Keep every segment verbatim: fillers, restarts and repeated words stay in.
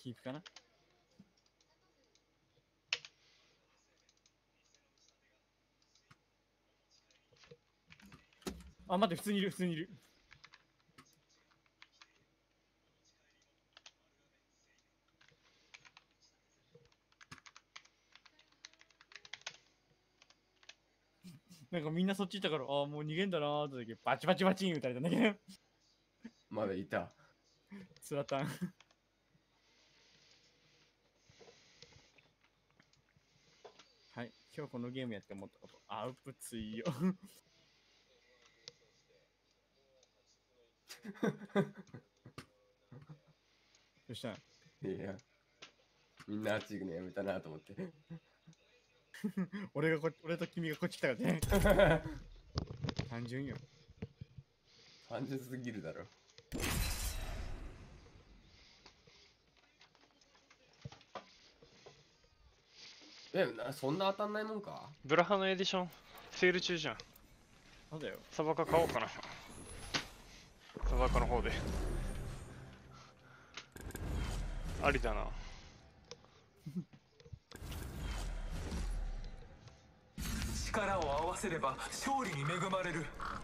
キープかな。あ、待って、普通にいる、普通にいる。なんかみんなそっち行ったから、ああ、もう逃げんだなーって時、バチバチバチン打たれたんだけど。 まだいた。 スラタン。はい、今日このゲームやって思ったこと。アウプツイよ。どうしたん？ いや、みんなあっち行くのやめたなと思って。 俺がこ俺と君がこっち来たからね。単純よ。 単純すぎるだろ。え、なそんな当たんないもんか。 ブラハのエディションセール中じゃん。 そうだよ。 サバカ買おうかな。サバカの方でありだな。 力を合わせれば勝利に恵まれる。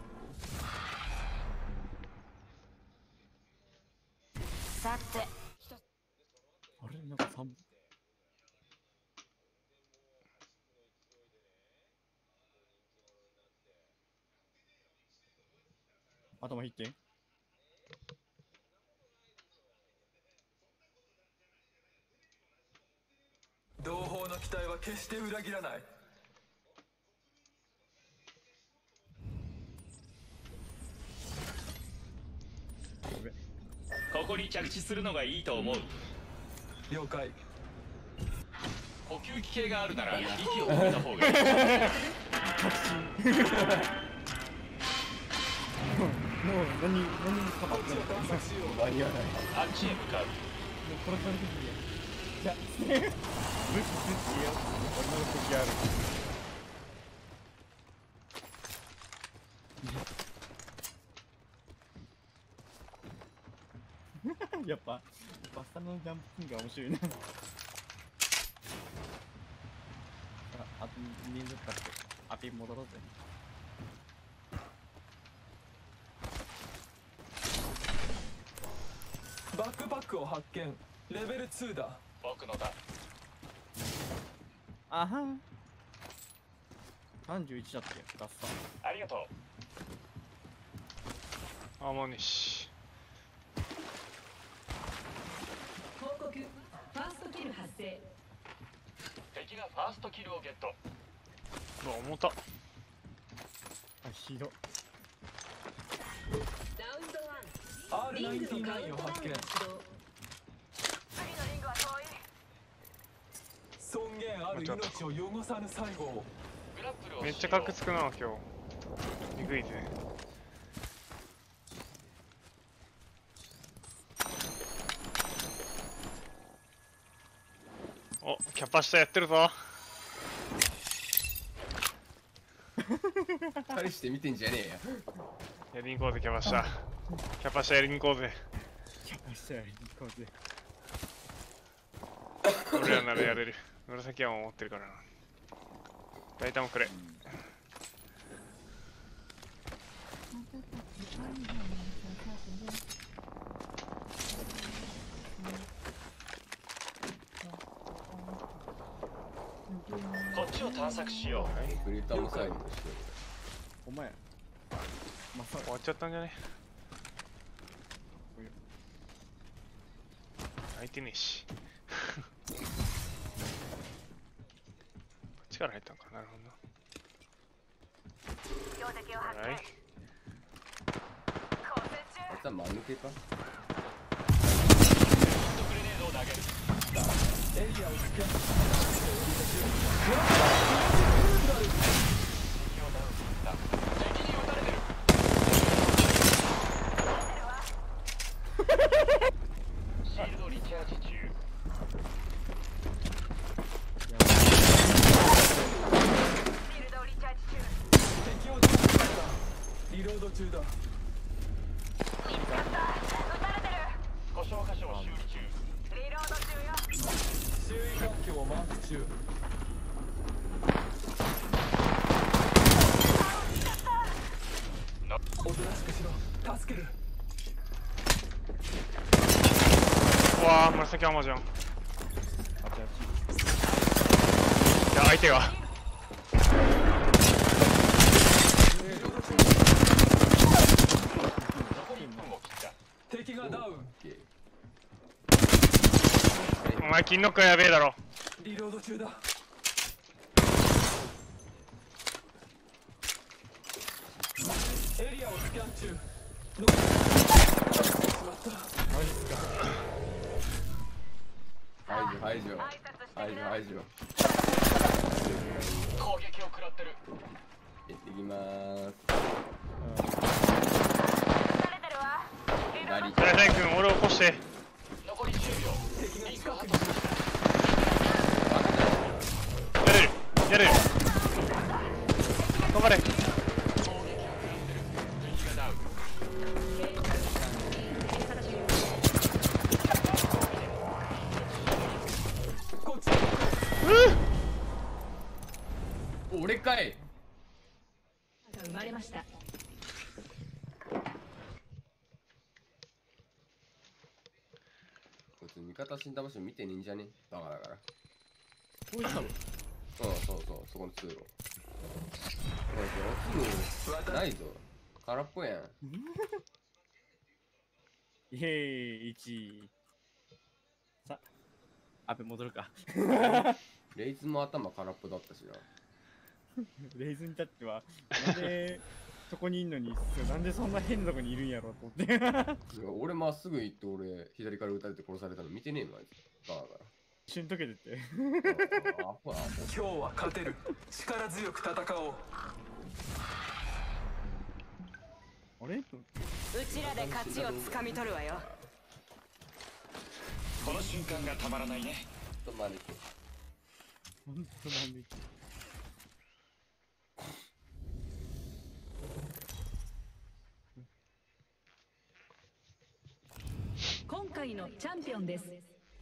さて、 あれなんかさん頭引いて。 同胞の期待は決して裏切らない。 ここに着地するのがいいと思う。 了解。 呼吸器系があるなら息を止めた方がいい。 もう何何もかかってない。 探索しよう。 間に合わない。 あっちへ向かう。 もう殺されてくるやん。いや、無視すって言えよ。俺の時ある。やっぱバッサのジャンプキングが面白いな。あ、あと人数かってアピ戻ろうぜ。 バックパックを発見。レベルツーだ。 僕のだ。 あはん。さんじゅういちだってガッサ。 ありがとう。 あもうねし。 報告。ファーストキル発生。 敵がファーストキルをゲット。 うわ重た。 あ、ひど。 ラウンドワン。 アールナインティナイン を発見。尊厳ある命を汚さぬ最後を。 グラップルをめっちゃカックつくな今日。えぐいぜ。おキャパ下やってるぞ。 大して見てんじゃねえや。 やりに行こうぜキャパ下。キャパ下やりに行こうぜ。 キャパしたらいいこうぜ。 俺らならやれる。紫山も持ってるからな。大体もくれ。 こっちを探索しよクリエイターも最後にしてお前まさ終わっちゃったんじゃね。開いてねえし。こっちから入ったんか。なるほどな。はい。 あいつは間抜けか。 グレネードを投げる。 エリアをスキャン。 敵に撃たれてる。シールドリチャージ中。 敵を撃たれた。リロード中だ。 故障箇所を修理中。 マーク中。おとなしくしろ。助ける。 うわー紫浜じゃん。いや相手が敵がダウン。 お前金のっかやべえだろ。 リロード中だ。エリアをスキャン中。残りしまった。 排除排除排除排除。 攻撃を食らってる。 行ってきまーす。左。 じゃあジャイ君俺を起こして。 残りじゅうびょう。 敵が近くに。 やれるやれる。頑張れ。 俺かい。 生まれました。 こいつ味方死んだ場所見てねえんじゃね。バカだから。 こういうのうん、そうそう、そこの通路。これ、すぐないぞ。空っぽやん。 イエーイいち。さあべ戻るか。 レイズも頭空っぽだったしな。 レイズに至ってはなんでそこにいんのになんでそんな変なとこにいるんやろうと思って。 いや俺まっすぐ行って俺左から撃たれて殺されたの見てねえもんあいつ。バカだから。 一瞬溶けてて。 あアホアホ。 今日は勝てる。力強く戦おう。 あれうちらで勝ちをつかみ取るわよ。 この瞬間がたまらないね。 ちょっと招き。 ほんとなんで今回のチャンピオンです。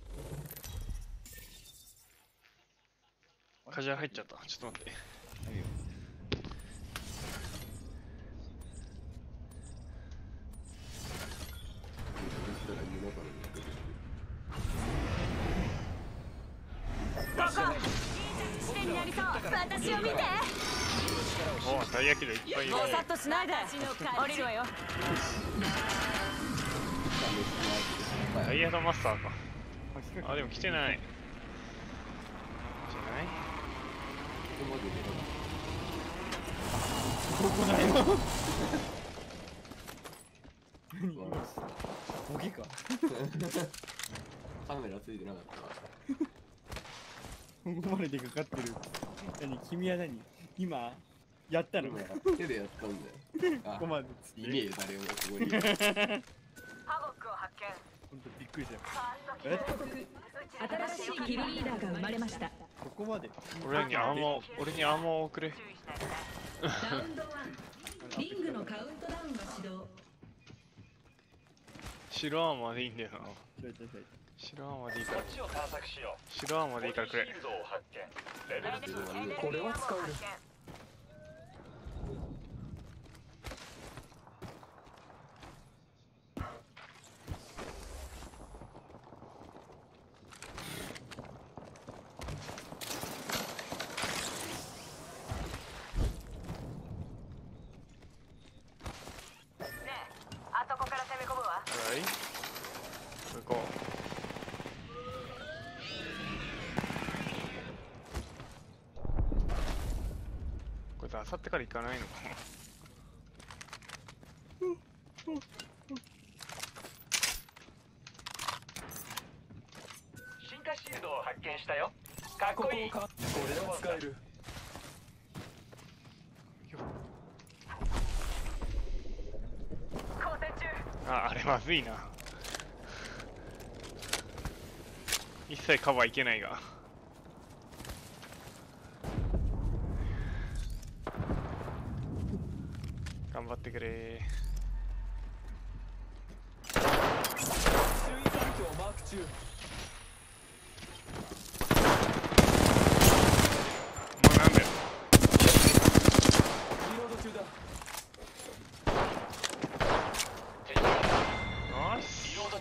カジュアル入っちゃった。ちょっと待って。 視点になりそう。私を見て。 おお、たい焼きでいっぱいいる。 ぼさっとしないで。降りるわよ。 ダイヤのマスターか。あ、でも来てない。じゃない？ ここだよ。ボケか。 カメラついてなかったわ。 ここまででかかってる。何君は何今やったの？ 今手でやったんだよ。 ここまでつって。 いねえよ誰もここに。 ハボックを発見。 ほんとびっくりしたよ。 報告。新しいキルリーダーが生まれました。 ここまで。 俺にアーモー、俺にアーモーをくれ。 ラウンドワン。リングのカウントダウンが始動。 白アーマーでいいんだよな。 ちょいちょいちょい。 白アーマーでいいから。 こっちを探索しよう。 白アーマーでいいからくれ。 シールドを発見。レベルツー。 これは使える。 あそこから攻め込むわ。 はい。行こう。これあさってから行かないのかな。 進化シールドを発見したよ。かっこいい。 ここをかこれは使える。 交戦中。 あ、あれまずいな。一切カバーいけないが。頑張ってくれ注意環境マーク中。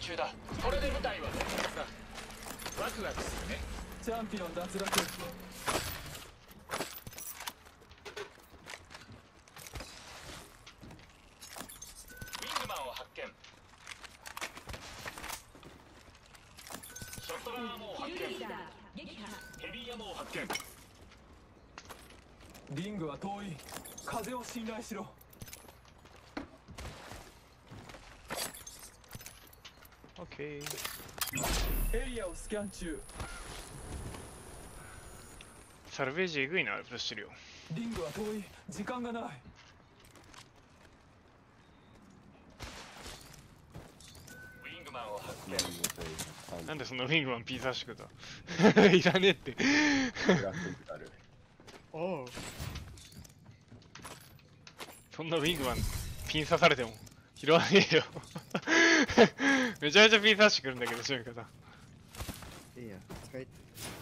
中だ。これで舞台は全滅だ。ワクワクするね。 チャンピオン脱落。 ウィングマンを発見。ショットガンアーモを発見。 キルリーダー撃破。 ヘビーアーモを発見。 リングは遠い。風を信頼しろ。 オッケー。 エリアをスキャン中。 サルベージえぐいな、プッシュ量。 リングは遠い。時間がない。 ウィングマンを発見。 なんでそんなウィングマンピン刺してくだいらねえって。 グラフィックある。 おう。 そんなウィングマンピン刺されても拾わねえよ。めちゃめちゃピン刺してくるんだけど、しみ方。 いいや、使え。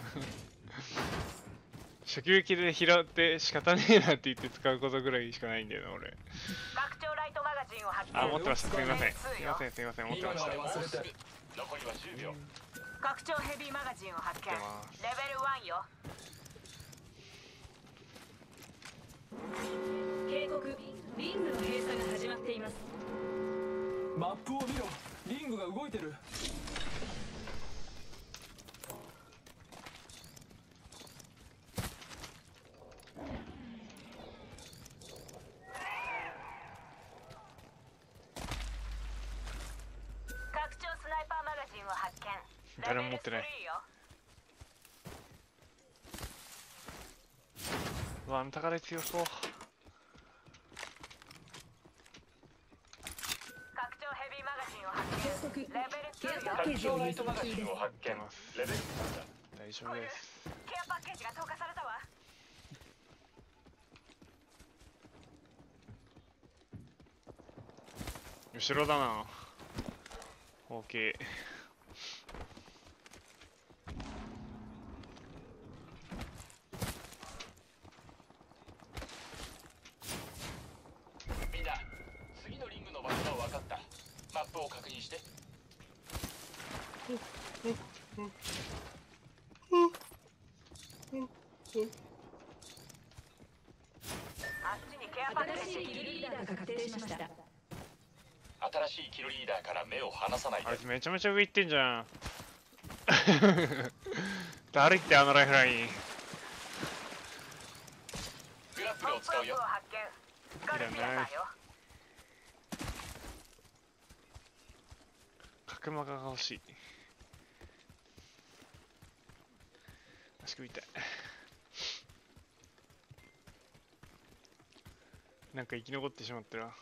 初級機で拾って仕方ねえなって言って使うことぐらいしかないんだよな、俺。 拡張ライトマガジンを発見。 あ、持ってました。すみません。すみません、すみません、持ってました。 今のは忘れて。 残りはじゅうびょう。 拡張ヘビーマガジンを発見。 持ってますレベルワンよ。 警告。リングの閉鎖が始まっています。 マップを見ろ。リングが動いてる。 拡張スナイパーマガジンを発見。 誰も持ってない。 レベルスリーよ。 うわ、あの高台強そう。 拡張ヘビーマガジンを発警告。 見。レベルツケアーよ。 パッケージをライ輸送中ですトマガジンを。発見。レベルさんだ。 大丈夫です。 ケアパッケージが投下されたわ。 後ろだな。オーケー。 みんな、次のリングの場所が分かった。マップを確認して。 あっちにケアパッケージ。 新しいキルリーダーが確定しました。 新しいキルリーダーから目を離さないであい。つめちゃめちゃ上行ってんじゃん。誰ってあのライフライン。 グラップルを使うよポップアップを。発見。ガルピアさんよ。 角膜が欲しい。足首痛い。なんか生き残ってしまったら。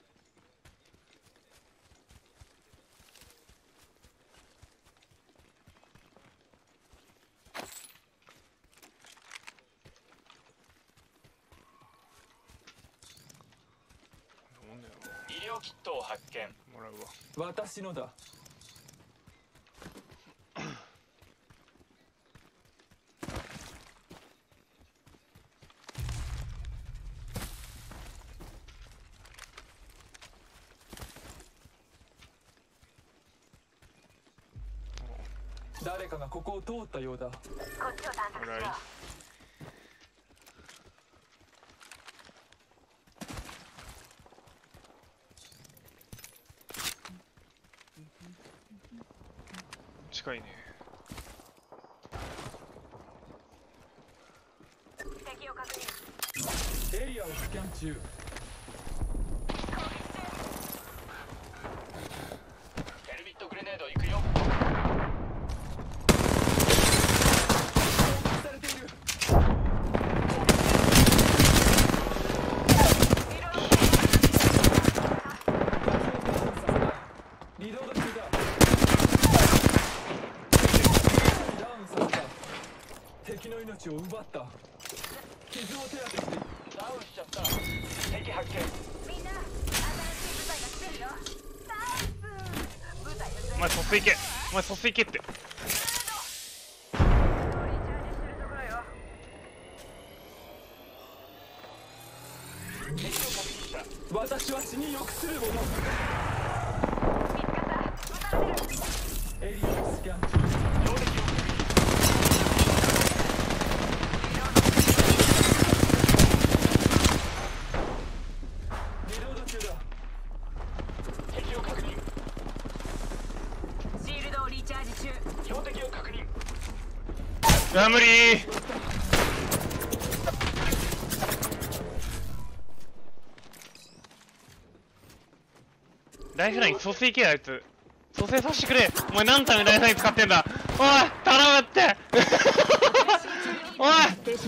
なんだよ。 医療キットを発見。 もらうわ。 私のだ。誰かがここを通ったようだ。 こっちを探索しよう。 近いね。 敵を確認。 エリアをスキャン中。 ヘルミットグレネード行くよ。 されている。リロード中だ。ダウンされた。敵の命を奪った。傷を手当てして。 ダウンしちゃった。敵発見。 みんな、新しい部隊が来てるよ。ナイス。部隊ですね。 お前、疎水行け。お前、疎水行けって。 通り充実してるところよ。 敵を確認した。 私は死に良くするもの。 見つかった。撃たれてる。 あ無理ライフライン蘇生系あいつ蘇生させてくれ。お前何のためにライフライン使ってんだ。おい頼むっておい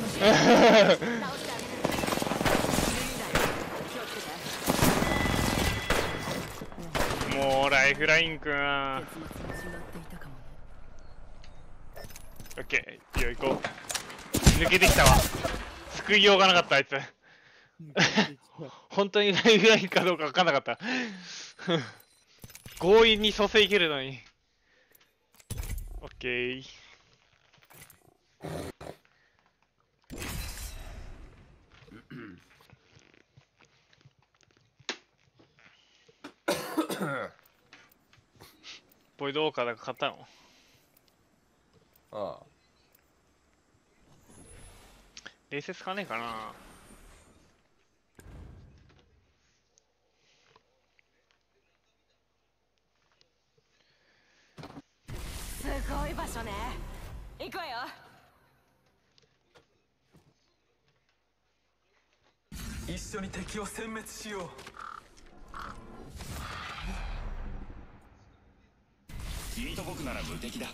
もうライフラインくん。オッケー、いいよ行こう。抜けてきたわ。救いようがなかったあいつ。本当にライフラインかどうか分かんなかった。強引に蘇生いけるのに。オッケー。ボイドウォーカーだから買ったの？ ああ。 冷静使わねえかな。 すごい場所ね。行くわよ。 一緒に敵を殲滅しよう。 君と僕なら無敵だ。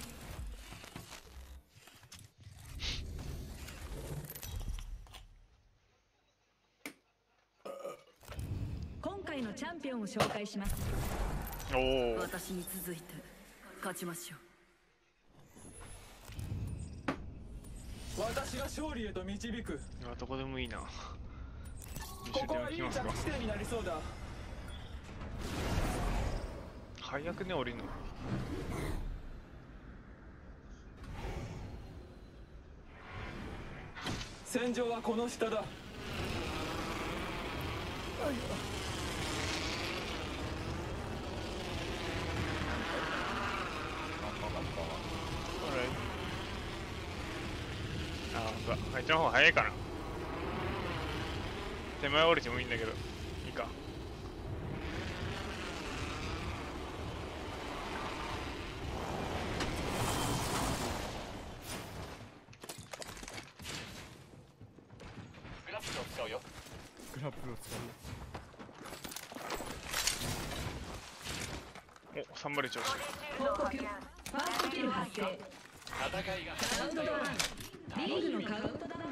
今回のチャンピオンを紹介します。 おお。 私に続いて勝ちましょう。 私が勝利へと導く。 あ、どこでもいいな。 ここはいい着きますか。 地点になりそうだ。 早くね降りるの。 戦場はこの下だ。 あ、そうだ。あいつの方が早いかな。手前降りてもいいんだけど、いいか。 グラップルを使うよ。 グラップルを使う。 お、さんまる調子。 報告。ファーストキル発生。 戦いがカウントダウン。リングのカウントダウンが始まる。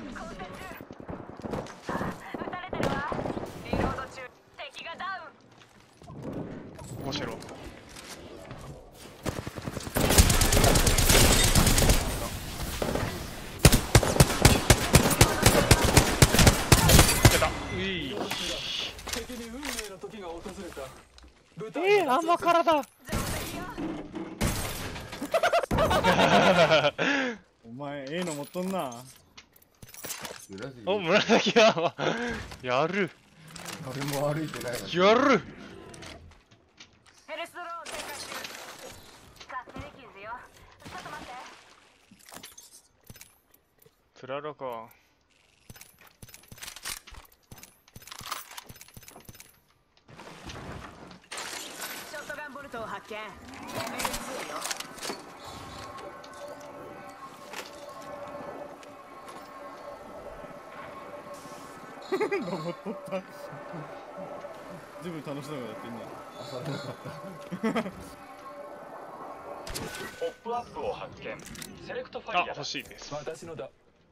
撃たれてるわ。リロード中。敵がダウン。 面白い。出た。うい。 敵に運命の時が訪れた。舞台えー、あんまからだ。 お前ええの持っとんな。 紫お、紫だ。やる。 誰も歩いてないのに。 やる。 ヘルスドローン展開中。勝手に傷よ。ちょっと待って。 つららか。 ショットガンボルトを発見。レベルツーよ。 登っとった。自分楽しそうにやってんね。 あ、それなかった。 ポップアップを発見。セレクトファイあ、 ヤーだ。 欲しいです。 私のだ。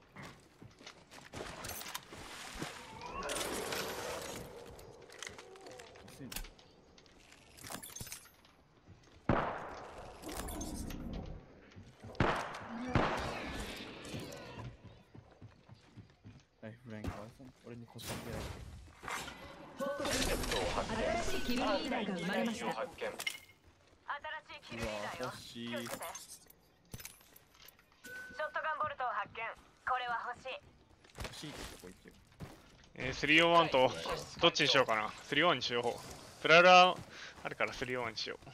ライフラインかわいそう。俺に腰掛けられて。 報告。新しいキルリーダーが生まれました。 発見。 新しいキルリーダーよ。 うわ欲しい気をつけて。ショットガンボルトを発見。これは欲しい。 欲しいってとこ行ってる。 えー、スリーオーワンとどっちにしようかな。スリーオーワンにしよう。プララあるからスリーオーワンにしよう。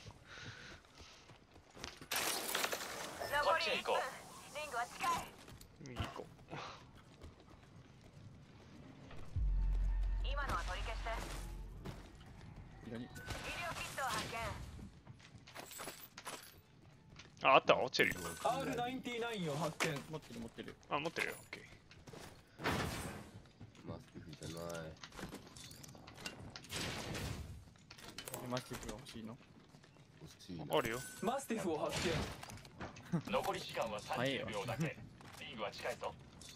残りいっぷん。 こっちへ行こリングは近い。 右行こう。 今のは取り消して。 左。 医療キットを発見。 あ、あった、落ちるよ。 アールナインティーナイン を発見。 持ってる持ってる。 あ、持ってるよ。オッケマスクじゃない。 マスティフが欲しいの。 欲しいな。 ー。あるよ。 マスティフを発見。 残り時間はさんじゅうびょうだけ。リングは近いぞ。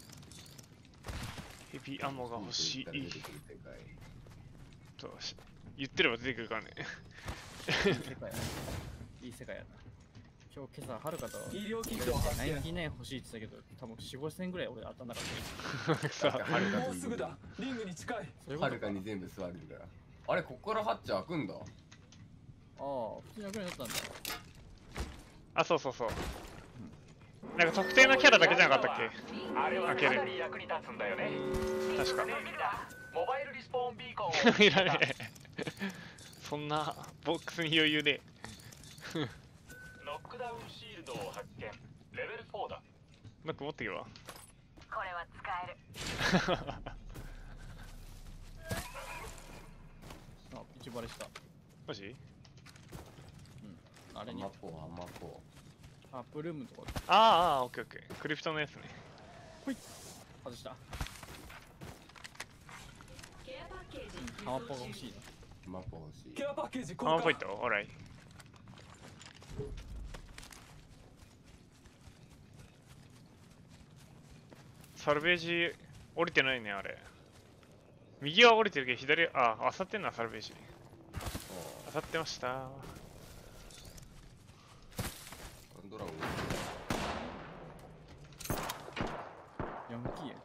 ヘビーアモが欲しい。 出てくる世界。 とし言ってれば出てくるからね。 いい世界やな。いい世界やな。今日今朝はるかと医療キットを発見。 ナインティナイン欲しいって言ってたけど、多分よん、ごせんぐらい俺当たんなかった。 さはるかもうすぐだ。リングに近い。 そういうことか。 はるかに全部座れるから。あれ、ここからハッチ開くんだ。 ああ、普通に楽になったんだ。 あ、そうそうそう。なんか特定のキャラだけじゃなかったっあれは開けるかなり役に立つんだよね。 け？確か。 できた。モバイルリスポーンビーコンをいらねえ。そんなボックスに余裕で。 ノックダウンシールドを発見。レベルフォーだ。 なんか持ってけば。 これは使える。 あ、一バレした。 マジ？ あれにあんまこう、あんまこアップルームのとこああ、ああ、オッケーオッケー。クリプトのやつね。 外した。 ケアパッケージハマッポが欲しいな。 う。あんまこう欲しい。 ケアパッケージあ、ポイン交換。 トオーライ。サルベージ降りてないね、あれ。右は降りてるけど、左、あ、あさってんな、サルベージ。あさってました。 あドラゴン。 ヤンキーや。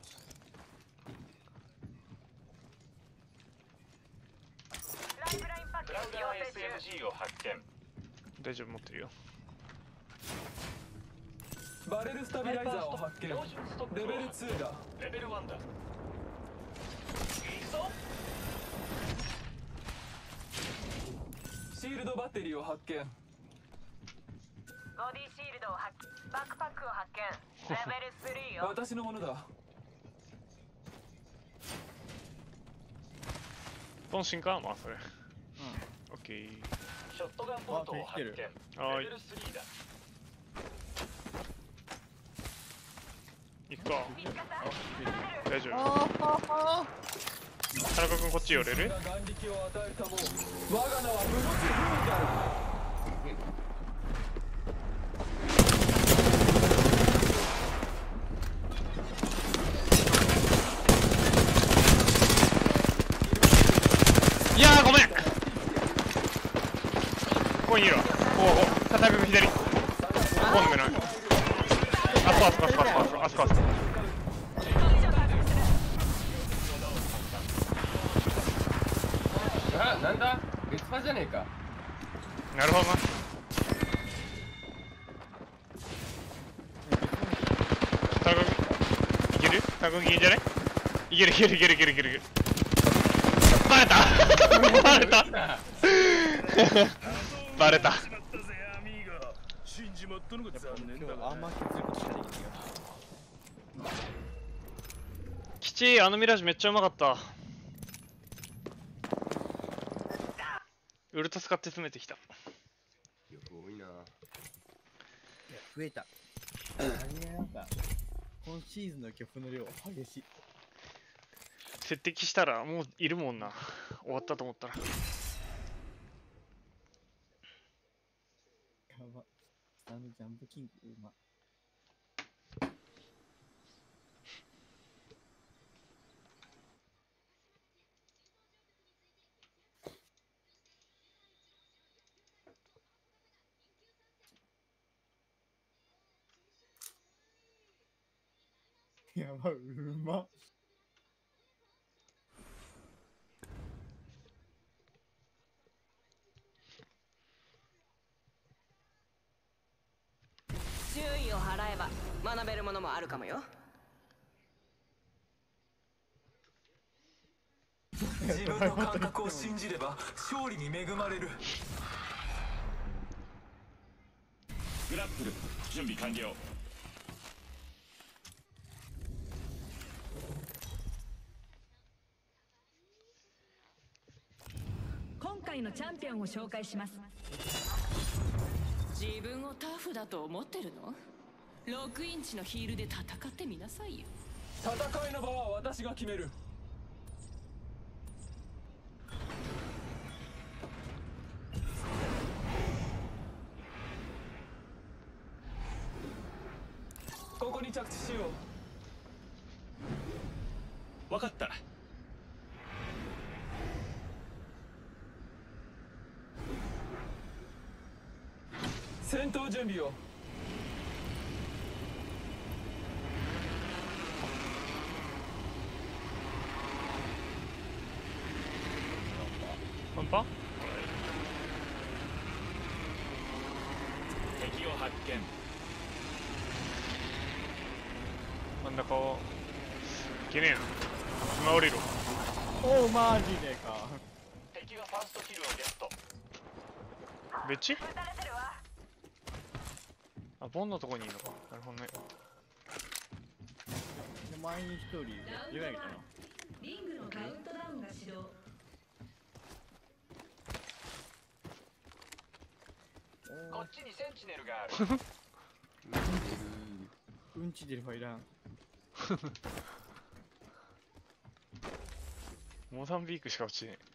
ライフラインパッケージクラウダー要請中。 エスエムジー を発見。 大丈夫、持ってるよ。 バレルスタビライザーを発見。レ標準ストックをベルツーだ。 レベルワンだ。いくぞ。 シールドバッテリーを発見。 ボディシールドを発見。バックパックを発見。レベルスリーよ。 私のものだ。 本心かまあ、それ。オッケー。 ショットガンボルトを発見。 あできてはーいレベルスリーだ。 行くか。 見つかった。 あ、 大丈夫。田中君こっち寄れる？ が眼力を与えたもう。我が名は無の字不運である。 いやーごめん。ここにいるわ。おお、田中君左。ここにもいない。あそこあそこあそこあそこあそこあそこあそこ。 あ、なんだ別派じゃねえか。 なるほどな。田中君いける？田中君いけんじゃね？いけるいけるいけるいけるいけるいける。バレたバレたバレた。 今日あんま削ることしかできないよ。 きちい、あのミラージュめっちゃうまかった。ウルト使って詰めてきた。 よく多いな。 増えた。あれなんか、今シーズンの曲の量激しい。 接敵したらもういるもんな。終わったと思ったら。 やば。あのジャンプキングうま。やば、うま。 注意を払えば学べるものもあるかもよ。 自分の感覚を信じれば勝利に恵まれる。 グラップル準備完了。 今回のチャンピオンを紹介します。 自分をタフだと思ってるの？ろくインチのヒールで戦ってみなさいよ。 戦いの場は私が決める。ここに着地しよう。 分かった。 戦闘準備を。 本当？ 敵を発見。 真ん中をいけねえな。今降りろ。 おおマジでか。 敵がファーストキルをゲット。 別地？ 撃たれてるわ。 あ、ボンのとこにいるのか。なるほどね。 で前に一人いる意外だな。 リングのカウントダウンが始動。 こっちにセンチネルがある。 うんち出るファイラン。 モザンビークしか落ちね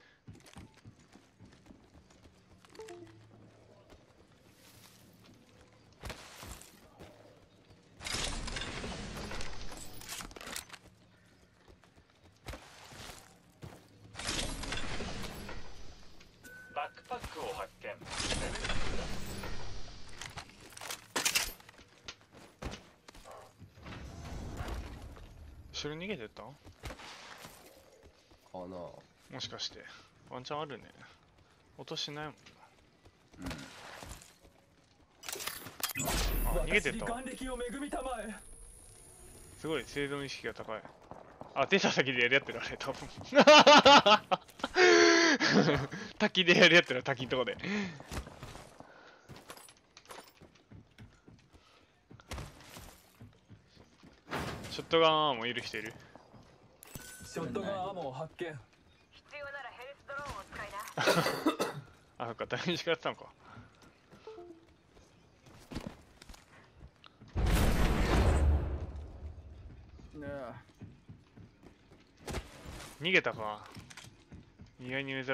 バックパックを発見。レベル後ろ逃げてった？ かな。 もしかしてワンチャンあるね。音しないもんな。あ、逃げてったわ。 眼力を恵みたまえ。 すごい生存意識が高い。あ、出た先でやり合ってるあれ多分。滝でやり合ってる滝のとこで。ショットガンアーもいる人いる。 ショットガンアモを発見。 必要ならヘルスドローンを使いな。 あ、そっか、ダメージがやってたのか。 ねえ。 逃げたか。意外に珍しい。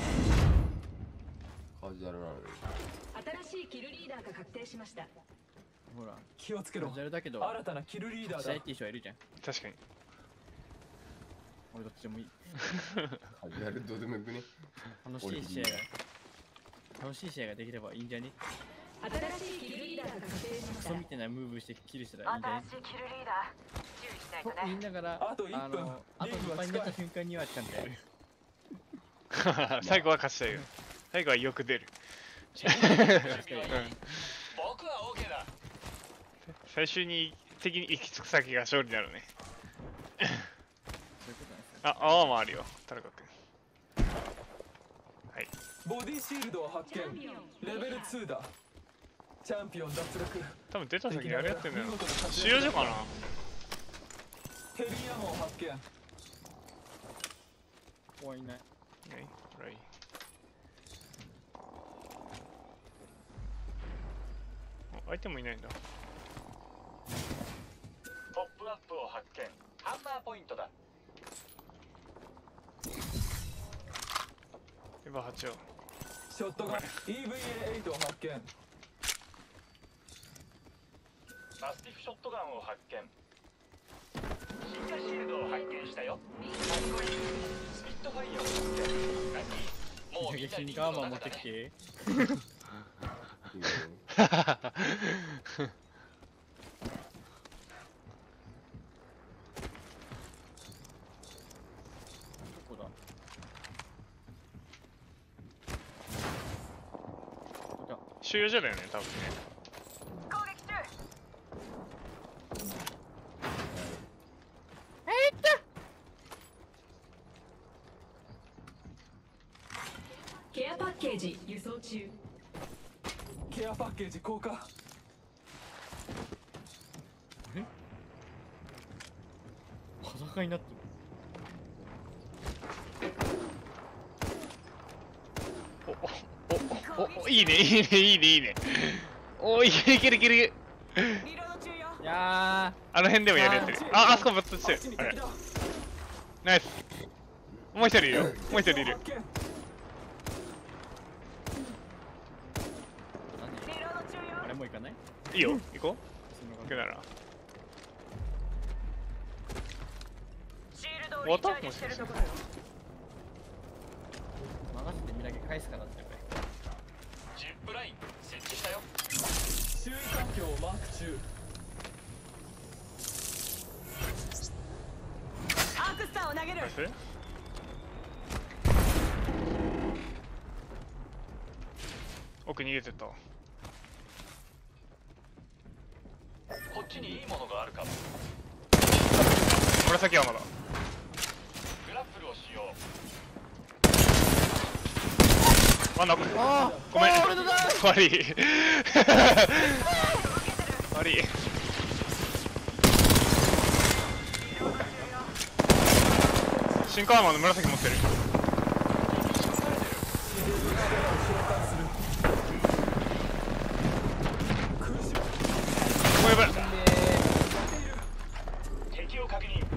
カジュアルなのに。 新しいキルリーダーが確定しました。 ほら気をつけろカ。ジュアルだけど新たなキルリーダーだ試合って。いう人はいるじゃん。 確かに。 俺どっちでもいい。 カジュアルどうでもよくね。 楽しい試合が楽しい試合ができればいいんじゃね。 新しいキルリーダーが確定しましたクソ。みたいなムーブしてキルしたらいいんじゃね。 新しいキルリーダー。注意しないとと言いね。 ながらあといっぷんのあとリングはいっぱいになった瞬間にはちゃんとやる。 最後は勝ちたいよ。最後はよく出る。 準備はいい。 うん僕は OK だ。 最終に敵に行き着く先が勝利になるね。 そういうことなんですよ。 あ、泡もあるよ、田中君。はい。 ボディシールドを発見。レベルツーだ。チャンピオン脱落。 多分出た先にあれやってんだよな。 見事な活躍使用所かな。 ヘビーアモを発見。 ここはいない。 ね、ほらいい。あ、相手もいないんだ。 ポップアップを発見。ハンマーポイントだ。 エヴァはちを。 ショットガン イーブイエーエイトを発見。 マスティフショットガンを発見。進化シールドを発見したよ。かっこいい。スピットファイヤーを発見。何？もうみんな逆にリングのガーマン持っ中だね。 てきて。 いいよどこだ。ここだ。 収容所だよね、多分ね。 攻撃中。 ケアパッケージ輸送中。 ケアパッケージ降下。 裸になってる。 おおおおおいいねいいねいいねいいね。 おーいけるいけるいける。 リロード中よ。 いやあの辺でもやるやってる。あ、あそこぶっつしてる。あれナイス。もう一人いるよ。もう一人いる。 リロード中よー。あれもう行かない？ いいよ、行こう。 その行くなら。 シールドを終わったリチャージしてるところよ。 任せてみだけ返すからってこれ。 ジップライン設置したよ。 周囲環境をマーク中。 アークスターを投げるナイ。ス。奥逃げてった。 こっちにいいものがあるかも。 紫はまだ。 グラップルをしよう。 ワンナック。 あごめん。 あ俺のだ。 悪い。悪い。新カーマンの紫持ってる。おやばい。 敵を確認。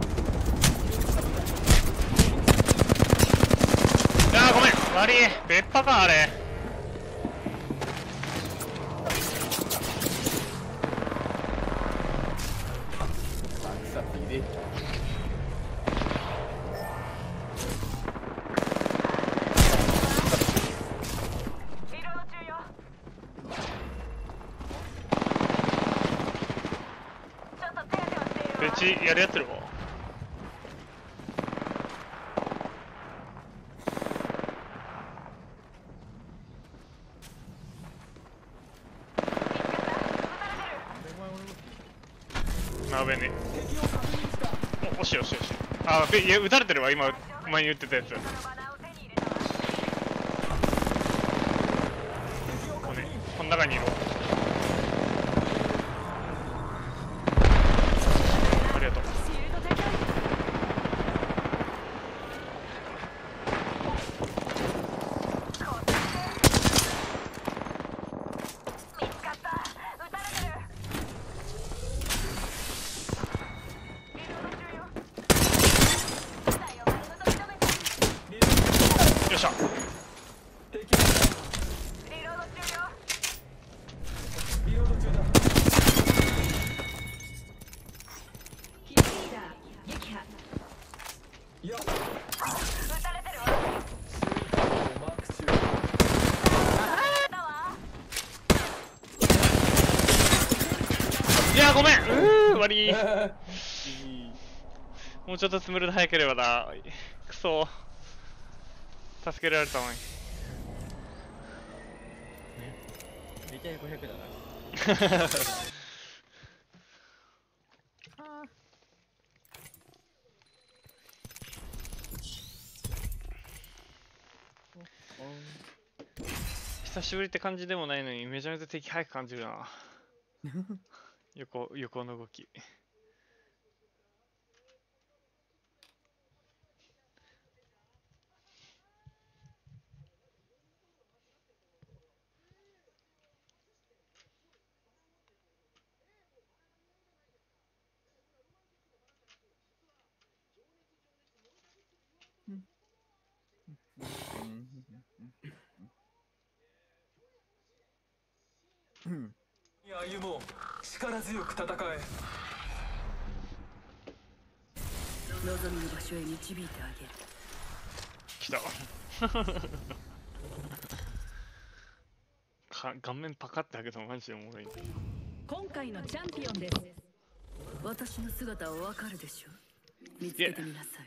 あーごめん。悪い。別派かあれ。 さっきで。 リロード中よ。ちょっと手当てをしているわ。 ベチやるやってるわ。なべね。お、惜しい惜しい惜しい。あ、べいや撃たれてるわ今お前に言ってたやつ。 そのバナーを手に入れたわ。 こうね、この中にいるわ。ありがとう。 シールド展開。見つかった。撃たれてる。リロード中よ。だよ、丸ごと認めた。 よっしゃ。 敵リロード中よ。 リロード中だ。 キルリーダー撃破。 いや、 撃たれてるわ。 マーク中。 だわ。 いやごめん。うー悪い。もうちょっとスムールで早ければな。くそ助けられたのに。 大体ごひゃくだな。 久しぶりって感じでもないのにめちゃめちゃ敵早く感じるな。横横の動き。 歩もう。力強く戦え。 望みの場所へ導いてあげる。 来た。か顔面パカって開けたのマジでおもろい。 今回のチャンピオンです。私の姿はわかるでしょ。見つけてみなさい。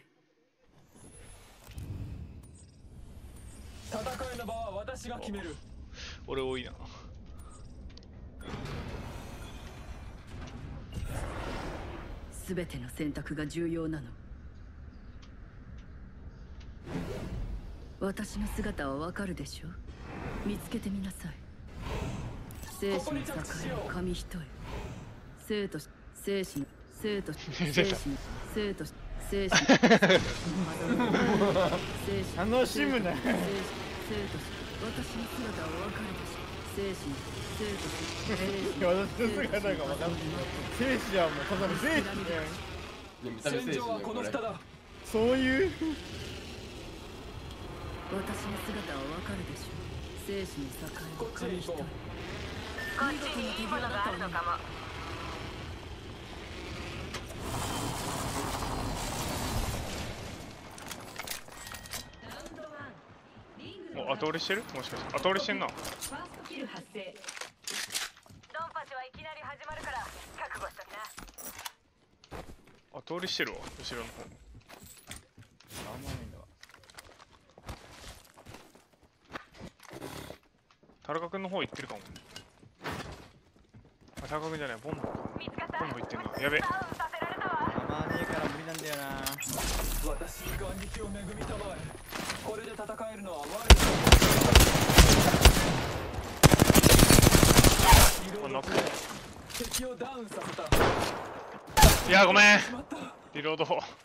戦いの場は私が決める。 俺多いな。 すべての選択が重要なの。私の姿はわかるでしょ。見つけてみなさい。生死の境の紙一重。生とし生死の生とし生死の生とし生死の楽しむな。 生とし私の姿はわかるでしょ。 生死に生としいや私の姿が分かんない。生死はもうただの生死じゃん。 いや見た目精神戦場はこの下だ。 そういう私の姿はわかるでしょう。生死の境こっちへ行こう。 こっちにいいものがあるのかも。 お、後折りしてる？もしかして後折りしてんな。 ドンパチはいきなり始まるから覚悟しときな。 後折りしてるわ、後ろの方。 あんまないんだわ。 田中君の方行ってるかも。あ、田中君じゃない、ボンの方か。 見つかった。 ボンの方行ってんな。やべ。 ダウンさせられたわ。 たまねえから無理なんだよな。 私に眼力を恵みたまえ。これで戦えるのは我あ、ノック。 敵をダウンさせた。 いや、ごめん。 しまった。 リロード。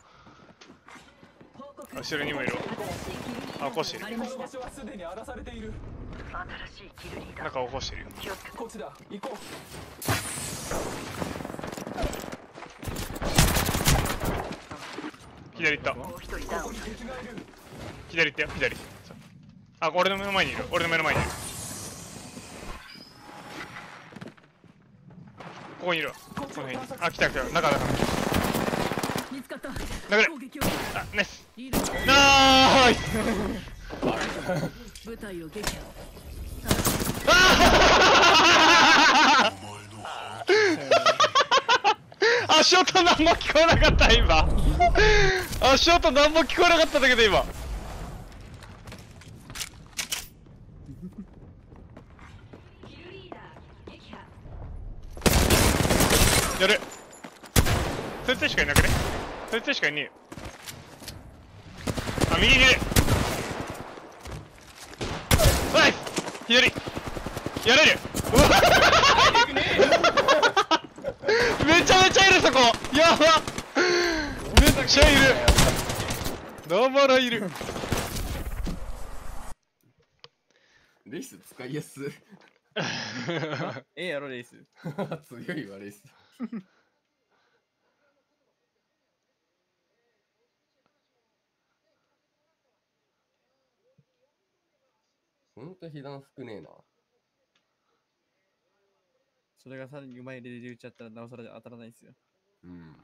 後ろにもいる。あ、起こしてる。 この場所はすでに荒らされている。 新しいキルリーダー。 なんか起こしてるよ。 気をつけて。 こっちだ。行こう。 左行った。 もう一人ダウン。 ここに敵がいる。 左行ったよ、左。あ、俺の目の前にいる。俺の目の前にいる。ここにいるわ。この辺に。あ、来た来た。中だから。 見つかった。 殴れ。 攻撃をあ、ナイス。 リードナイス。 部隊を撃破。 足音何も聞こえなかった今。足音何も聞こえなかったんだけど今。やる。そいつしかいなくね。そいつしかいねえよ。あ、右にいる。ナイス。左やれる。うわめちゃめちゃいるそこ。やば。めっちゃいる。なまらいる。 レイス使いやす。 ええやろレース。 強いわレイス。ほんと被弾少ねえな。 それがさらにうまいレレで打っちゃったらなおさら当たらないんですよ。 うん。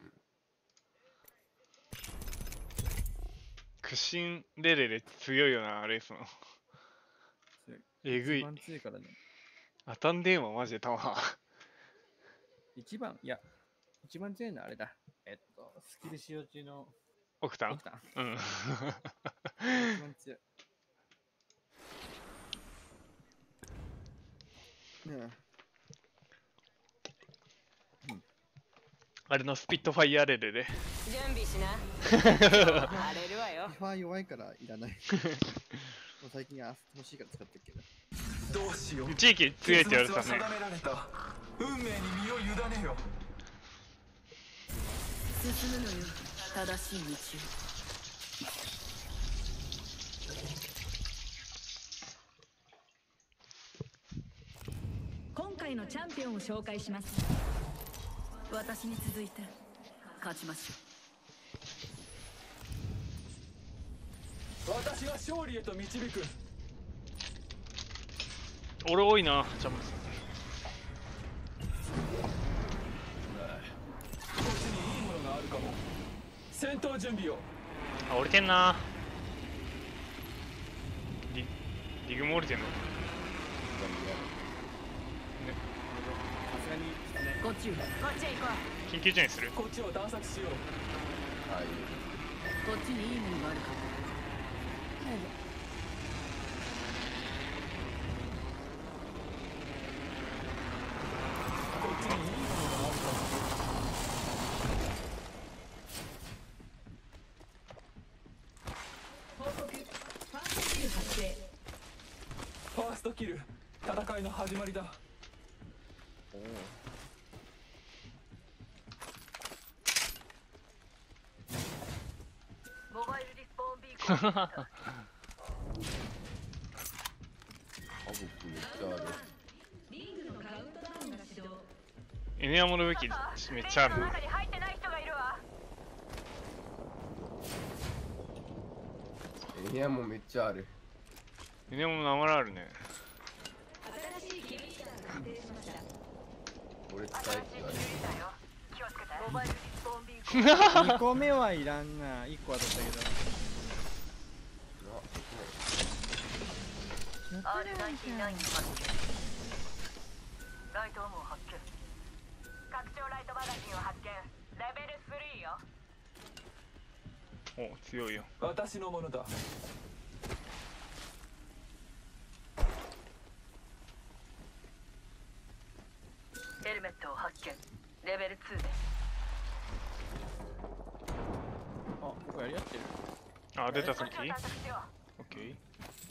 苦心レレレ強いよな、レースの。 強いえぐい一。番強いからね。 当たんでえわ、マジで弾。 一番、いや、一番強いのはあれだ。えっと、スキル使用中のオクタンオクタン。 うん。 一番強い。ねあれのスピットファイヤーレレレ。 準備しな。荒れるわよえ、。ファー弱いからいらない。もう最近あ欲しいから使ってるけど。 どうしよう。 地域強いって言われてたね。 結末は定められた。運命に身を委ねよ。 進むのよ。正しい道を。今回のチャンピオンを紹介します。私に続いて勝ちましょ私が勝利へと導く。 俺多いな、ジャム。 こっちにいいものがあるかも。戦闘準備を。 あ、降りてんな。リリグも降りてんの。 さすがに、ね、 う。こっちよ。 こっちへ行こう。 緊急チェンする。 こっちを探索しよう。 はい。 こっちにいいものがあるかも。 こっちにいいものがあるかも。ファーストキル、戦いの始まりだ。 モバイルリスポーンビーコン。 ハブクめっちゃある。 エネアモの武器めっちゃあるリングの中に入ってない人がいるわ。 エネアもめっちゃある。 エネアモなまらあるね。 俺使新しいえてキルリーダーよ。気をつけて。モバイルリスポーンビーコン。 にこめはいらんな。いっこは取ったけど。 アールナインティナイン 発見。ライトアモを発見。拡張ライトマガジンを発見。レベルスリーよ。 お、強いよ。 私のものだ。 ヘルメットを発見。レベルツーです。 あ、ここやり合ってる。 あ、出た先。 こっちを探索しよう。 オッケー。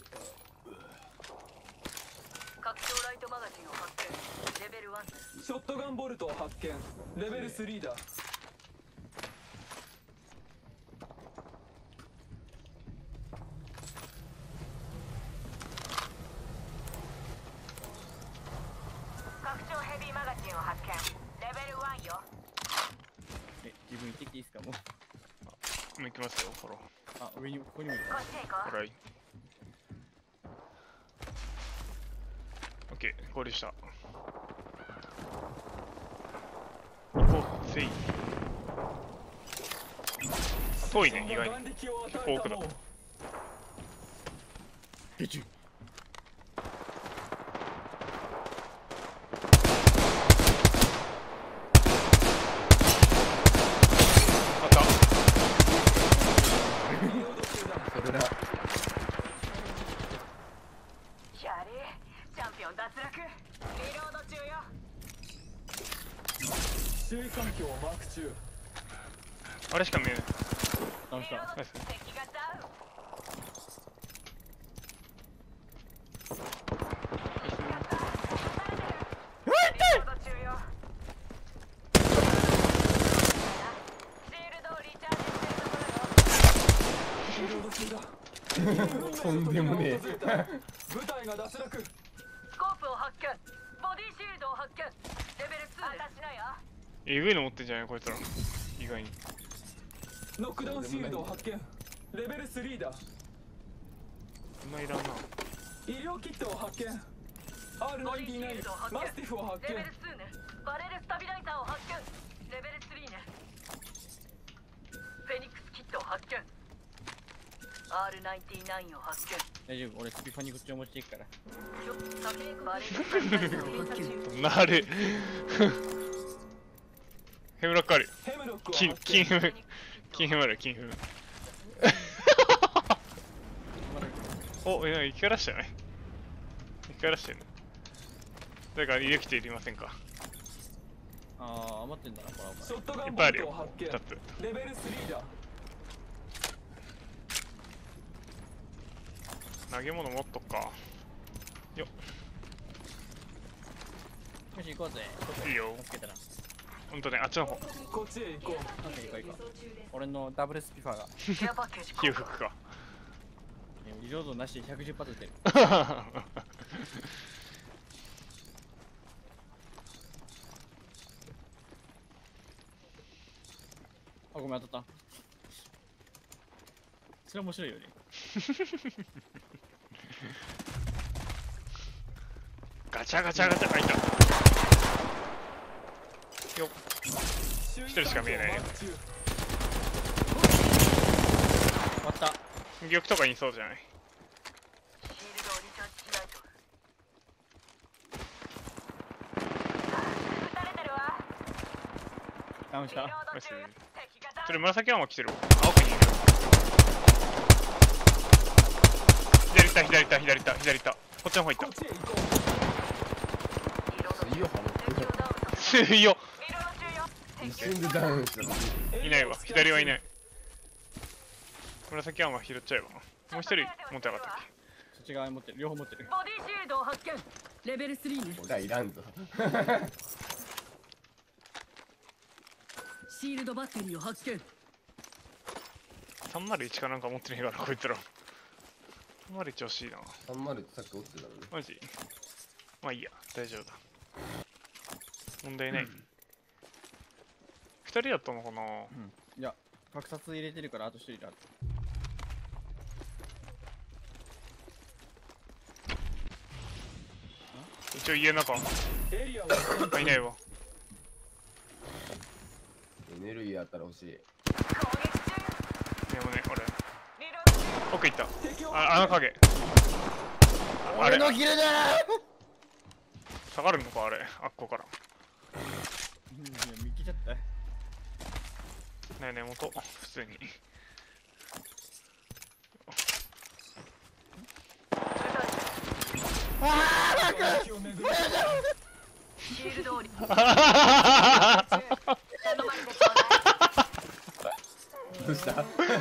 拡張ライトマガジンを発見。レベルワンです。 ショットガンボルトを発見。レベルスリーだ。 拡張ヘビーマガジンを発見。レベルワンよ。 え、自分行ってきていいですかもう。 もう行きますよ、フォロあ、上に、ここにもいる。 こっちへ行こー。ほらい。オッケー、合流した。行こう、せい。遠いね、意外に。 結構結構奥だ。 え、ちゅ。 あった。 それだ。 シャリー、チャンピオン脱落。リロード中よ。 注意環境をマーク中。 あれしか見えない。 倒した。 ナイス。 敵がダウン。リロード中よ。シールドをリチャージしてるところよ。 リロード中だ。 とんでもねえ。 部隊が脱落。 スコープを発見。ボディシールドを発見。レベルツーです。私のよ。 えぐいの持ってんじゃないこいつら。意外に。 ノックダウンシールドを発見。レベルスリーだ。 そんないらんな。 医療キットを発見。アールボナディシールインティナインドを発マスティフを発見。 見。レベルツーね。バレルスタビライザーを発見。レベルスリーね。フェニックスキットを発見。アールナインティナイン を発見。 大丈夫、俺スピファにこっちを持っていくから。 バレルスタビライザーを発見。 なる。ヘムロックある。 ヘムロックを金、 発見。 金フム。金フムある、金フム。お、え、なんか生き返らしたよね。生き返らしてるね。誰か医療キットいりませんか。 あー、余ってんだな、これ。 ショットガンボルいっぱいあるよトを発見。 ふたつ。 レベルスリーだ。 投げ物持っとくか。よよし、行こうぜ。 っ、いいよ。 つけたら。 ほんとね、あっちの方。 こっちへ行こう。 なんか行こう行こう。俺のダブルスピファーが。 ケアパッケージ火を吹くか。 えリロードなしでひゃくじゅっ発出てる。あ、ごめん、当たった。それ面白いよね。 ガチャガチャガチャ。あ、いた。よっ。 一人しか見えないね終わった。 玉とかにいそうじゃない。 シールドをリチャージしないと。撃たれてるわ。 ダウンした。 リロード中よ。敵がダウン。 それ紫アンマ来てるわ。青くにいる。左行った左行った左行った左行った。こっちの方行っこっちへ行こリロード中。 いいよ、 敵をダウンさた。強いよ。 せ。リロード中よ。 一瞬でダウンした。 う。 いないわ。左はいない。紫アンマ拾っちゃえば。もう一人持ってなかったっそっち側に持ってる。両方持ってる。 ボディシールドを発見。 レベルスリーね。 俺はいらんぞ。 シールドバッテリーを発見。 け。さんまるいちかなんか持ってねえからこいつら。さんまるいち欲しいな。 さんまるってさっき折ってたのね。 マジまあいいや、大丈夫だ。問題ない。 ふたりだったのかな。 うんいや格殺入れてるからあとひとりだ。 一応家の中エリアをあいないわ。 エネルギーあったら欲しい。 でもね俺リロード中奥行った。 敵をああの影ああれ俺のキルだ下がるのかあれあっこから。 ー。うんいや見切っちゃった。 ねえねえ元普通に敵を巡るシールドをリあはははは頼まれてちょうだい。 どうした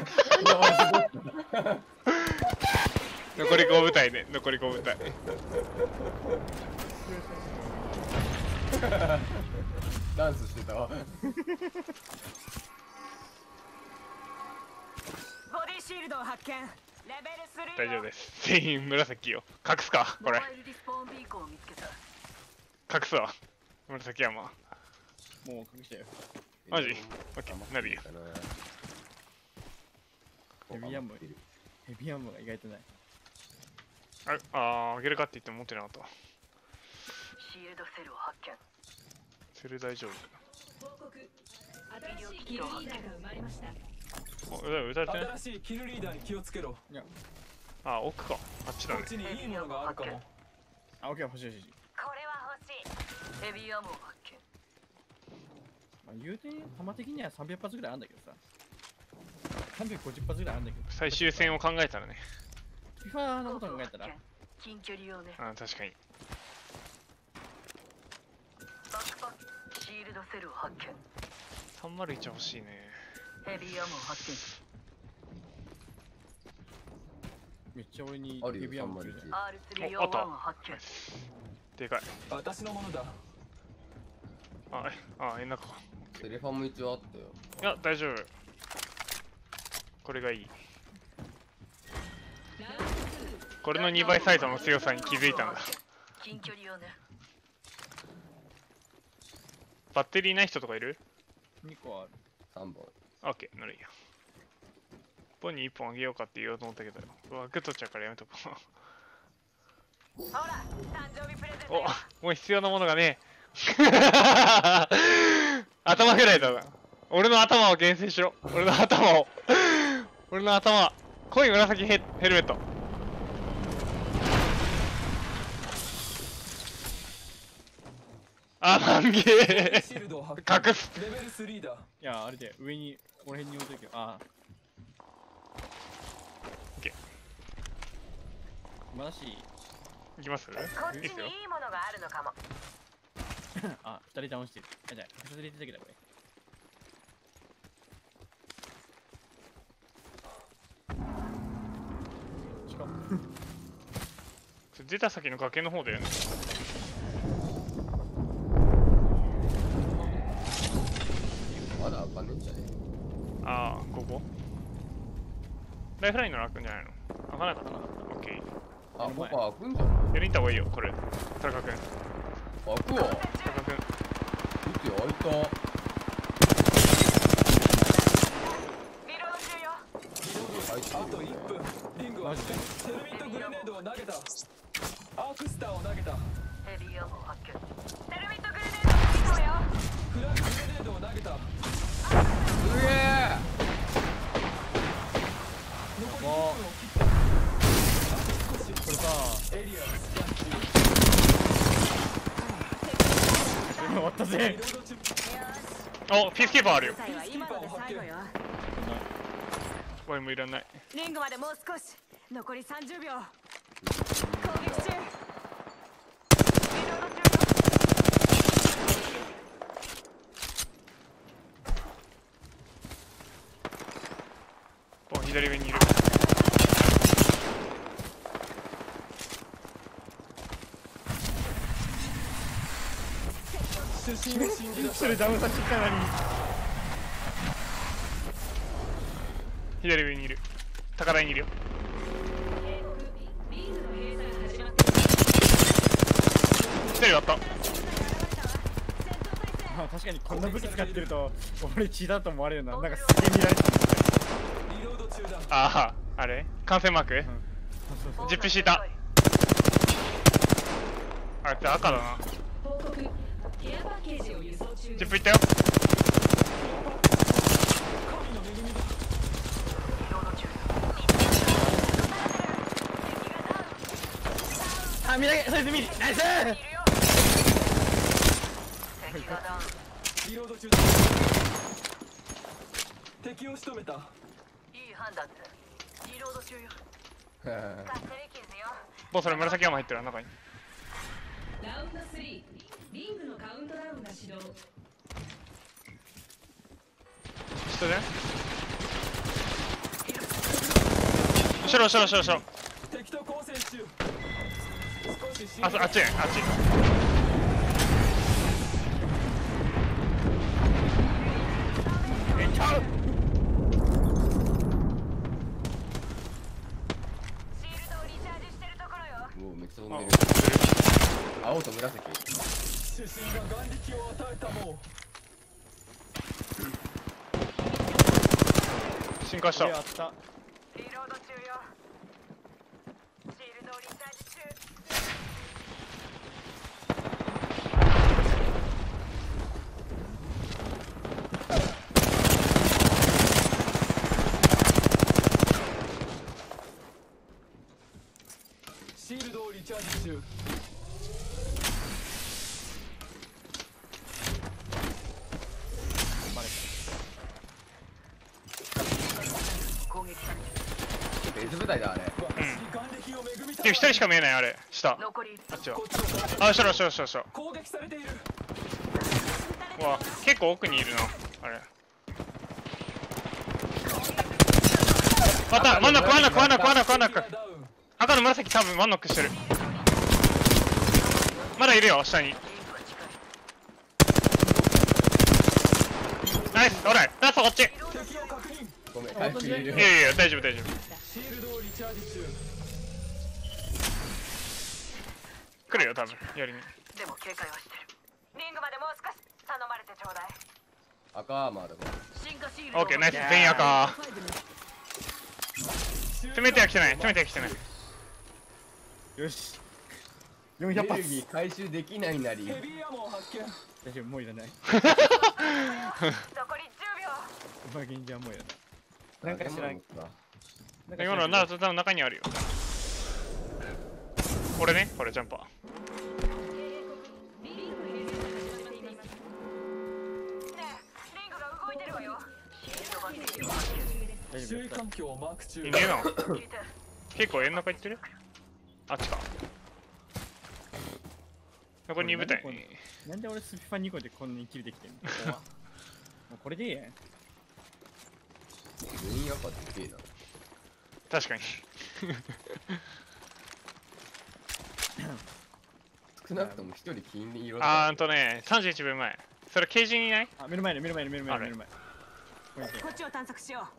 残りご部隊ね残りご部隊。 ダンスしてたわ。 ボディシールドを発見。レベルスリー。 大丈夫です。全員紫よ。隠すかこれモバイルリスポーンビーコンを見つけた。 隠すわ紫山。 もう隠したよ。 マジオッケーなるよ。 ヘビーアンモヘビーアンモが意外とない。 ああーあげるかって言っても持ってなかった。 シールドセルを発見。 それ大丈夫。 報告。新しいキルリーダーが生まれました。 お歌歌ってない。 新しいキルリーダーに気をつけろ。 あ奥かあっちだねこっ。ちにいいものがあるかも。 あオッケー欲しい欲しい。 これは欲しい。 ヘビーアモを発見。 まあ、言うて弾的にはさんびゃく発ぐらいあるんだけどさ。さんびゃくごじゅう発ぐらいあるんだけど。 最終戦を考えたらね。 フィファのこと考えたら。 近距離用ね。 あ確かに。 バックパック。シールドセルを発見。 さんまるいち欲しいね。 ヘビーアモを発見。 めっちゃ俺にあるよ指輪もくるじゃん。 アールスリーおあったを発見。 でかい。 私のものだ。 あえあえなか。 テレファンも一応あったよ。 いや大丈夫。これがいい。これのにばいサイズの強さに気づいたんだ。 近距離用ね。 バッテリーない人とかいる？ にこある。 さんぼん。 オッケーなるよ。ポンにいっぽんあげようかって言おうと思ったけど枠取っちゃうからやめとこう。 ほら、誕生日プレゼントよ。 おもう必要なものがねえ。頭ぐらいだな。俺の頭を厳選しろ。俺の頭を。俺の頭。濃い紫ヘヘルメット。あ、なんげシえ。 ールドを発見。 隠す。 レベルスリーだ。 いやあれで上にこの辺に置いといてよ。ああ。 オッケまだし。 いきます？ こっちいいっすよ。 にいいものがあるのかも。 あ二人ダウンしてる。あじゃあ一つ入れてたけどこれ。しかも出た先の崖の方だよね。 まだあかんねんじゃねああ、ここライフラインの楽んじゃないの？開かなかったな。オッケー。 あ、ここ開くんじゃん。 やりに行った方がいいよ、これ。田中君。 開くわ。 田中君。 見てよ、開いた。 リロード中よ。 開いてるよあといっぷん。リングはマジでテルミットグレネードを投げた。アークスターを投げた。 ヘビーアモを発見。 テルミットグレネードの機能よ。 フラッググレネードを投げた。 すげえ。 残りいっぷんを切った。あと少し。 これさエリアをスキャン中。 終わったぜ。 リロード中。 お、ピースキーパーあるよ。 最後は今ので最後よ。 ワイもいらない。 リングまでもう少し。残りさんじゅうびょう。攻撃中。リロード中よ。 ポン左上にいる。 主審を信じ出した。 それダウンさせかなり。 左上にいる。高台にいるよ。 リーグの閉鎖が始まっている。 一人割った。 あ確かにこんな武器使ってると俺血だと思われるな。なんかすげえ見られてる。 リロード中だ。 ああ、あれ完成マーク、 そうそうジップ敷いた。あれって赤だな。 報告ケアパッケージを輸送中。 ジップいったよ。 神の恵みだ。 リロード中。 あ、見上げ、それで見る。ナイス。 敵がダウン。 リロード中だ。敵を仕留めた。 いい判断だ。リロード中よ。 ー勝手に傷よ。 もうそれ紫山入ってる中に。 ラウンドスリー、リングのカウントダウンが始動。 下で後ろ後ろ後ろ後ろ。 敵と交戦中。少しあ、そあっちね、あっち。 え、ちゃう。 シールドをリチャージしてるところよ。 もうめっちゃ飛んあでる。青と紫。 主審が眼力を与えたも進化したこれあ。った。 リロード中よ。シールドをリチャージ中。 シールドをリチャージ中。 攻撃されてちょっと S 部隊だあれ。 私に眼力を恵みたでも一人しか見えないあれ。下。 る。残りいっあっちはこ。っちを倒せ。 あ、後ろ後ろ後ろ後ろ。 攻撃されている。 うわ、結構奥にいるな。あれ。また、ワンノックワンノックワンノックワンノックワンノック。 敵がダウン。 赤の紫多分ワンノックしてる。まだいるよ、下に。ナイス、オーライ、ラストこっち。い敵を確認。 ごめん、回復いる。 やいやいや、大丈夫大丈夫。 シールドをリチャージ中。 来るよ、多分、やりに。 でも警戒はしてる。リングまでもう少し頼まれてちょうだい。 赤アーマーだこれ。 進化シールドオッケー、ナイス、全員赤。 ファイブの攻めては来てない、攻めては来てない。 よし。よんひゃく発エネルギー回収できないなり。 ヘビーアモを発見。 大丈夫、もういらない。 残りじゅうびょう。 お前現状はもういらない。なんか知らん。なんか知らん今のはな、多分中にあるよ。これね、これジャンパー。 リングの編成が始まっています。 ねえ、リングが動いてるわよ。シールドバッテリーを発見。 大丈夫やった。 注意環境をマーク中。 いねえな。 聞いて。 結構円の中行ってる。あっちか。残りに部隊。 なんで俺スピファにこでこんなにキルできてんの。怖っもうこれでいいやん。 全員赤でけえな。 確かに。 少なくとも一人金色あーんとね、さんじゅういちびょうまえ。それ、ケージにいない？ あ、目の前に目の前に目の前に目の前。ここにいてこっちを探索しよ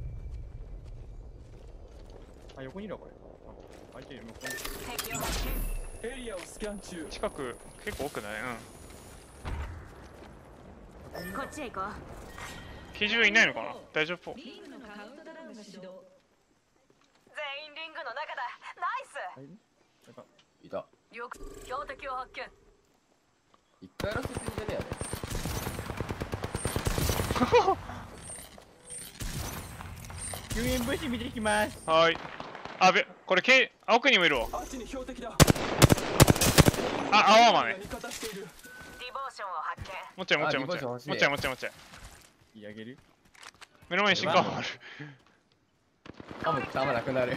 あ、横にいるわこれ。あ、相手よ、向こうに。 う。敵を発見。 エリアをスキャン中。 近く、結構奥だね。うん。 こっちへ行こう。 ケージはいないのかな？大丈夫っぽ。 リングのカウントダウンが始動。 全員リングの中だ。ナイはい。やった。 いた。 ス。よく標的を発見。 一回やらせてんじゃねえや救援物資見ていきます。 はーい。あべ、これ、ケー、奥にもいるわ。 あっちに標的だ。 あ、青山ね。 味方している。 ディボーションを発見。 持っちゃい持っちゃい持っちゃい。 あリボーション欲しい持っちゃい持っちゃい持っちゃい。 いいあげる。 目の前に進化ある。 ハム弾なくなる。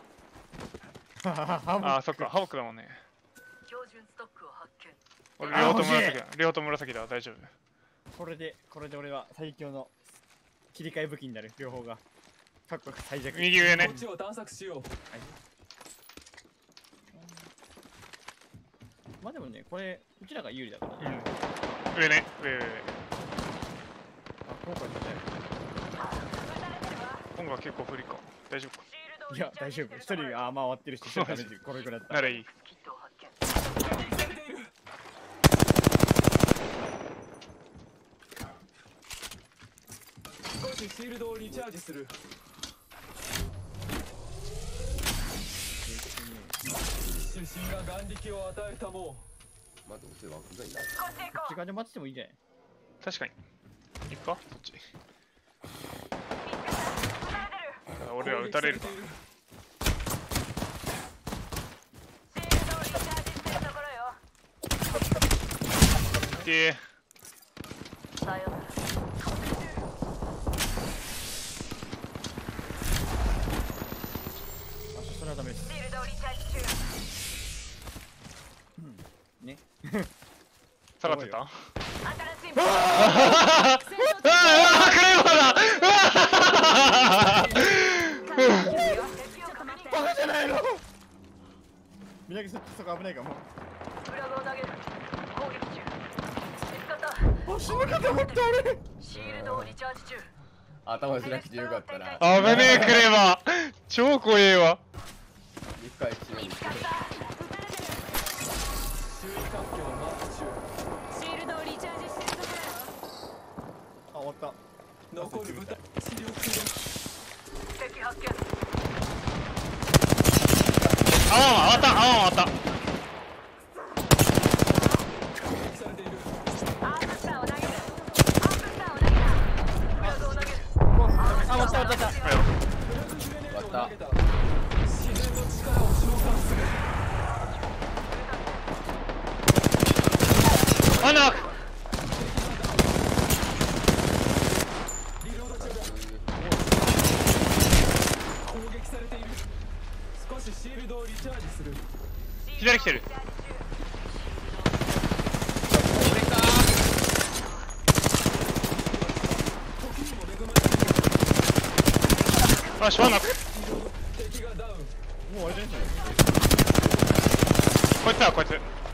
あー、そっか、ハボックだもんね。 標準ストックを発見。 俺、両方と紫だ。両方と紫だ。大丈夫。 これで、これで俺は最強の切り替え武器になる。両方が。かっこ最弱。 右上ねこっ。ちを探索しよう。 まあでもね、これ、うちらが有利だから。 うん。上ね。上上上。 あ、今回みたい。 今後は結構不利か。大丈夫か。 いや、大丈夫。一人があーまあ終わってるし、一人ダメージこれぐらいだった。 ならいい。 キットを発見。 敵されている。 シールドをリチャージする。主審が眼力を与えたもまあどうせ枠がいない。 こっち行ここっち側で待っててもいいんじゃない？ 確かに。行くかこっち。 う。 俺は撃たれるか。 攻撃さている。 シールドをリチャージしてるところよ。 で、 さよなら。 あ、それはダメです。 シールドをリチャージ中。 ね。 下がってた。 新しいああ、クレーマーだ。 バカじゃないの。みなぎそっちそこ危ないかも。 フラグを投げる。攻撃中。見つかった。 あ、死ぬかと思った俺。 シールドをリチャージ中。 頭しなくてよかったな。 危ねえクレーマー。超怖えわ。 一回しないで。 周囲環境マーク中。 シールドをリチャージしてるとこあ、終わった。 残る部隊治療中です。 ろよ。敵発見。 ああ、終わった。ああ、終わった。 攻撃されている。 アームスターを投げる。アームスターを投げた。フラグを投げる。 あ、終わった終わった終わった。 フラググレネードを投げた。自然の力を召喚する。 あんな。 リロード中だ。攻撃されている。少しシールドをリチャージする。 左来てる。 時にも恵まれてあ、しょうがなく。 いる。敵がダウン。 もうあれじゃないですか。 こいつはこいつ。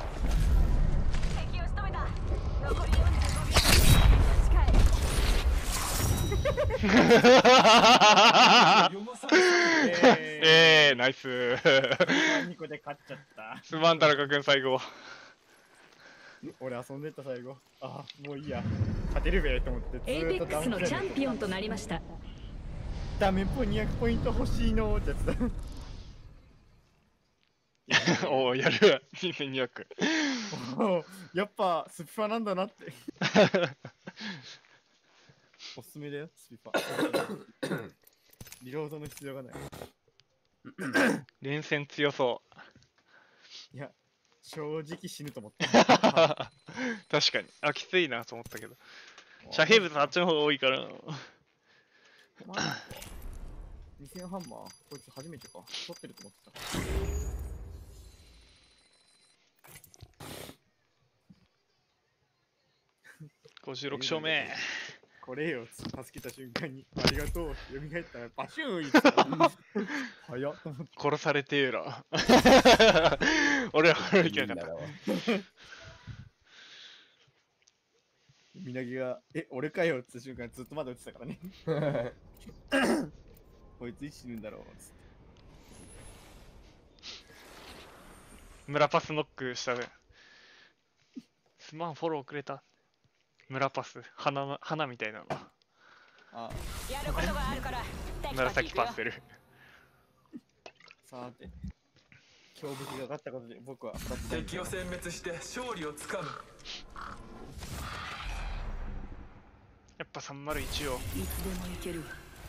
敵を仕留めた。残りよんじゅうごびょう。近い。 読まされている。 ええー、ナイス。 ー、にこで勝っちゃった。 すまん、田中君最後。 俺遊んでた最後。あ、もういいや。勝てるべと思って。 エイペックスのチャンピオンとなりました。 ダメっぽいにひゃくポイント欲しいのってやつだ。 おお、やる。にせんにひゃく。 おやっぱスピファなんだなって。おすすめだよ、スピファ。リロードの必要がない。 連戦強そいや、正直死ぬと思った。 う。確かに。あ、きついなと思ったけど。遮蔽物あっちの方が多いから。 にせんハンマーこいつ初めてか。取ってると思ってた。 ごじゅうろく勝目。 これよ、助けた瞬間に、ありがとうって蘇ったらバシューン言ってた。早っと思って。 殺されてえら。俺は悪いけなかった。 みなぎが、え、俺かよって瞬間ずっとまだ撃ってたからね。こいついつ死ぬんだろうっつって。 村パスノックしたね。すまん、フォローくれた。村パス、花の花みたいなの。 あ、 やることがあるから。 紫パステル。 さーて。強武器が上がったことで僕はフラップ敵を殲滅して勝利をつかむ。 やっぱさんまるいちを。 いつでも行けるわ。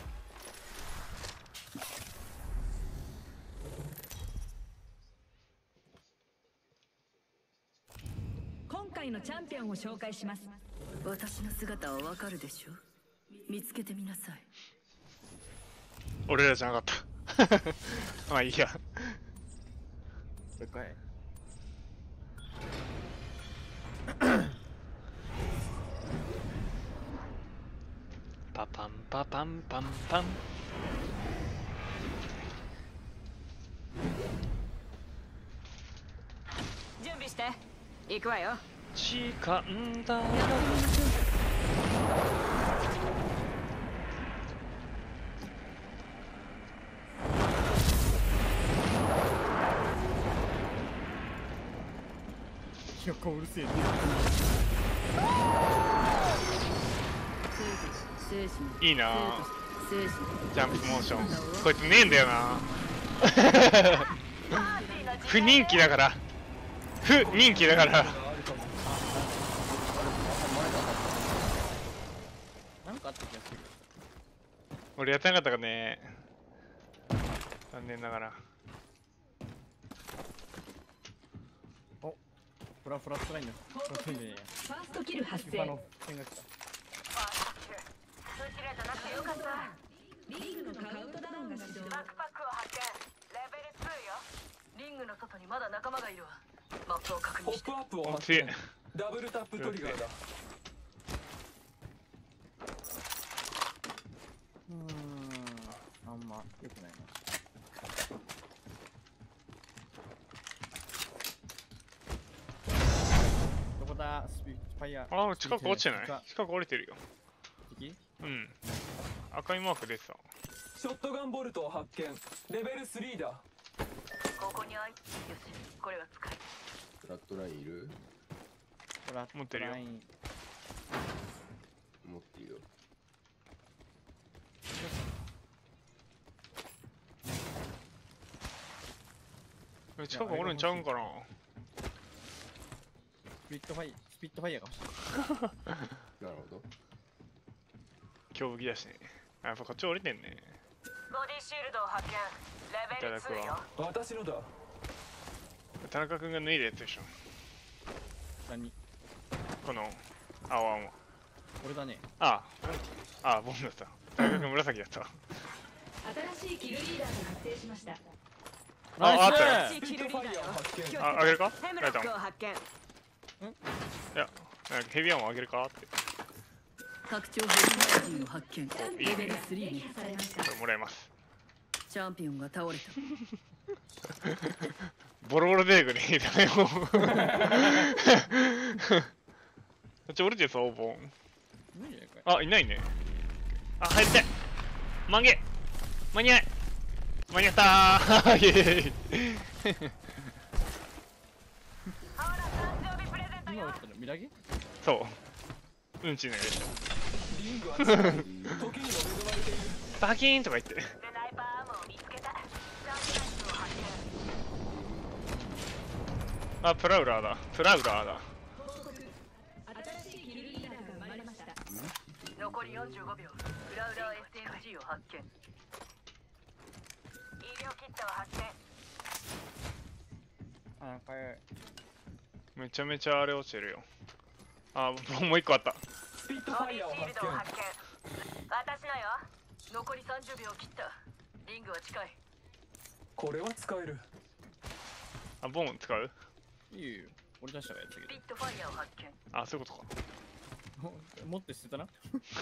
今回のチャンピオンを紹介します。私の姿はわかるでしょ。見つけてみなさい。 俺らじゃなかった。まあいいや。 それかい。 パパンパパンパンパン。 準備して。行くわよ。 時間だ。 いや、こううるせえね。 生死のいいなぁ。 生死のジャンプモーション。こいつねえんだよな。不人気だから。不人気だから。 あるかも。 なんかあった気がする。 俺やってなかったかね。残念ながら。 フラフラストラインのフラストラインじゃねえや。 ファーストキル発フィファの点が来た。 通知レートなくてよかったリングのカウントダウンが始動。 バックパックを発見レベルツーよリングの外にまだ仲間がいるわマップを確認してポップアップを発強い見。ダブルタップトリガーだ。 うーん、あんま良くないな。どこだ、スピファイヤー。 あ、近く落ちてない。近く降りてるよ。 敵うん。赤いマーク出てた。 ショットガンボルトを発見。レベルスリーだ。 ここにあいよしこれは使いフラットラインいる？ フラッ持ってるよトライン。 持ってるよ。 近くおるんちゃうんかな。 スピットファイスピットファイヤーが欲しい。 なるほど。 強武器だしね。あ、やっぱこっち降りてんね。 ボディシールドを発見レベルツーよ私のだ。 田中君が脱いだやつでしょ。 何この青青。 俺だね。 ああ、あ、ボンだった。田中君紫だった。 新しいキルリーダーが発生しました。 あ、あったよ。 スピットファイヤーを発見。 あ、あげるかヘムライトン。いロックを発見や、なんかヘビーアンもあげるかって。 拡張ヘリマガジンを発見。 いいねレベルスリーにされました。 これもらえます。 チャンピオンが倒れた。 ボロボロ出てくるね、ダメよ。こっち降りてそう、ボン。 いいんじゃないかい。 あ、いないね。あ、入りたい。曲げ。間に合い。間に合ったー。イェーイ。 ほら誕生日プレゼントよ今打ったのミラゲ？ そう。うんちのやつ。 リングは近い。時にも恵まれている。 バキーンとか言って。 スナイパーアームを見つけたジャンプライフを発見あ、プラウラーだ。プラウラーだ。 新しいキルリーダーが生まれました。 残りよんじゅうごびょうフラウラー エスエムジー を発見医療キットを発見あ、なんかめちゃめちゃあれ落ちてるよ。あ、もう一個あった。 スピットボディファイヤーを発見。 シールドを発見私のよ残りさんじゅうびょう切ったリングは近いこれは使える。 あ、ボン使う？ いいよ。俺出したからやったけスピットファイヤーを発見あ、そういうことか。 ど。持って捨てたな。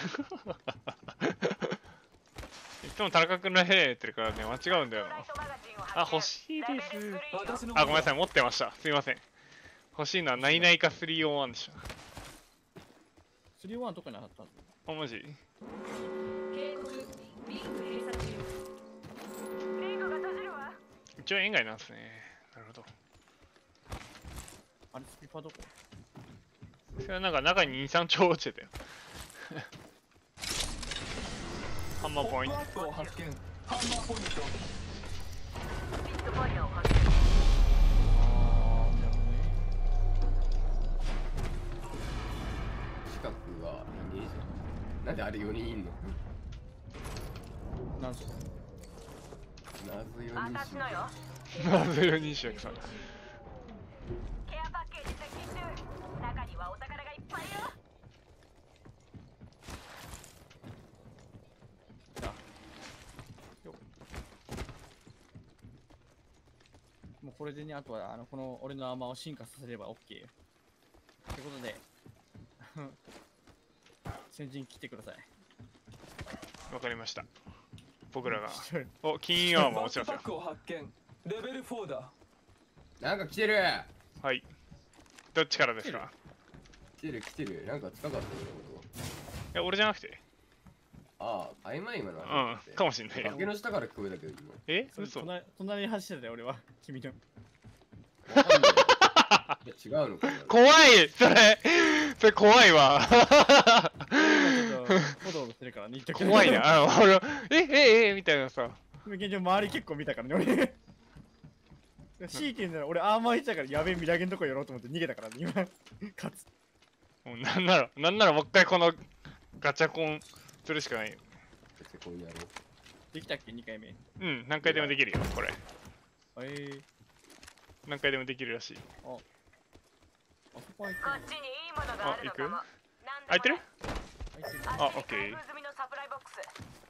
いつも田中君の部屋やってるからね、間違うんだよな。 ライトマガジンを発見あ、欲しいです。 レベルスリーよ私のあ、ごめんなさい、持ってました。すいません。欲しいのはナイナイかスリーオーワンでした。 スリーワンとかに当たったんだ。 あ、マジ？ 警告。リング閉鎖中。 リングが閉じるわ一応円外なんですね。なるほど。 あれスピパどこ？ それはなんか中にに、さんちょ落ちてたよ。ハンマーポイントポップア。ップを発見。ハンマーポイント。 スピットファイヤーを発見あー、なるほどね。 近くはいねえじゃん。なんであれよにんいんの？ なんすか？ なぜよにん私のよなぜよにんしゃくさん。 ケアパッケージ接近中中にはお宝がいっぱいよもうこれでね、あとはあのこの俺のアーマーを進化させれば OK よ。ってことで、先陣来てください。 わかりました。僕らが。お、金曜も落ちますよバックパッ。クを発見。レベルフォーだ。 なんか来てるはい。どっちからですか？ 来てる来てる。なんか近かったよこいや、俺じゃなくて。 ああ、曖昧今のうん、かもしんないよ。 崖の下から聞こえたけど今。 え嘘？ 隣隣に走ってたよ、俺は。君の。 わかんないいや違うのかな。 怖いそれそれ怖いわちょっと、フォローするるからね、一曲怖いな。あの、俺、え、え、え、みたいなさ。 現状周り結構見たからね、俺。強いて言うなら俺アーマーいっちゃうからやべえミラゲンとこやろうと思って逃げたからね、今。勝つ。 もうなんなら、なんならもう一回このガチャコンするしかないよ。 別にこういうやろう。 できたっけにかいめ。 うん、何回でもできるよ、これ。 えー、 何回でもできるらしい。 あそこは行こっちにいいものがあるのかも。 開いてる？ 入ってる。 あ、オッケー。 済みのサプライボックス。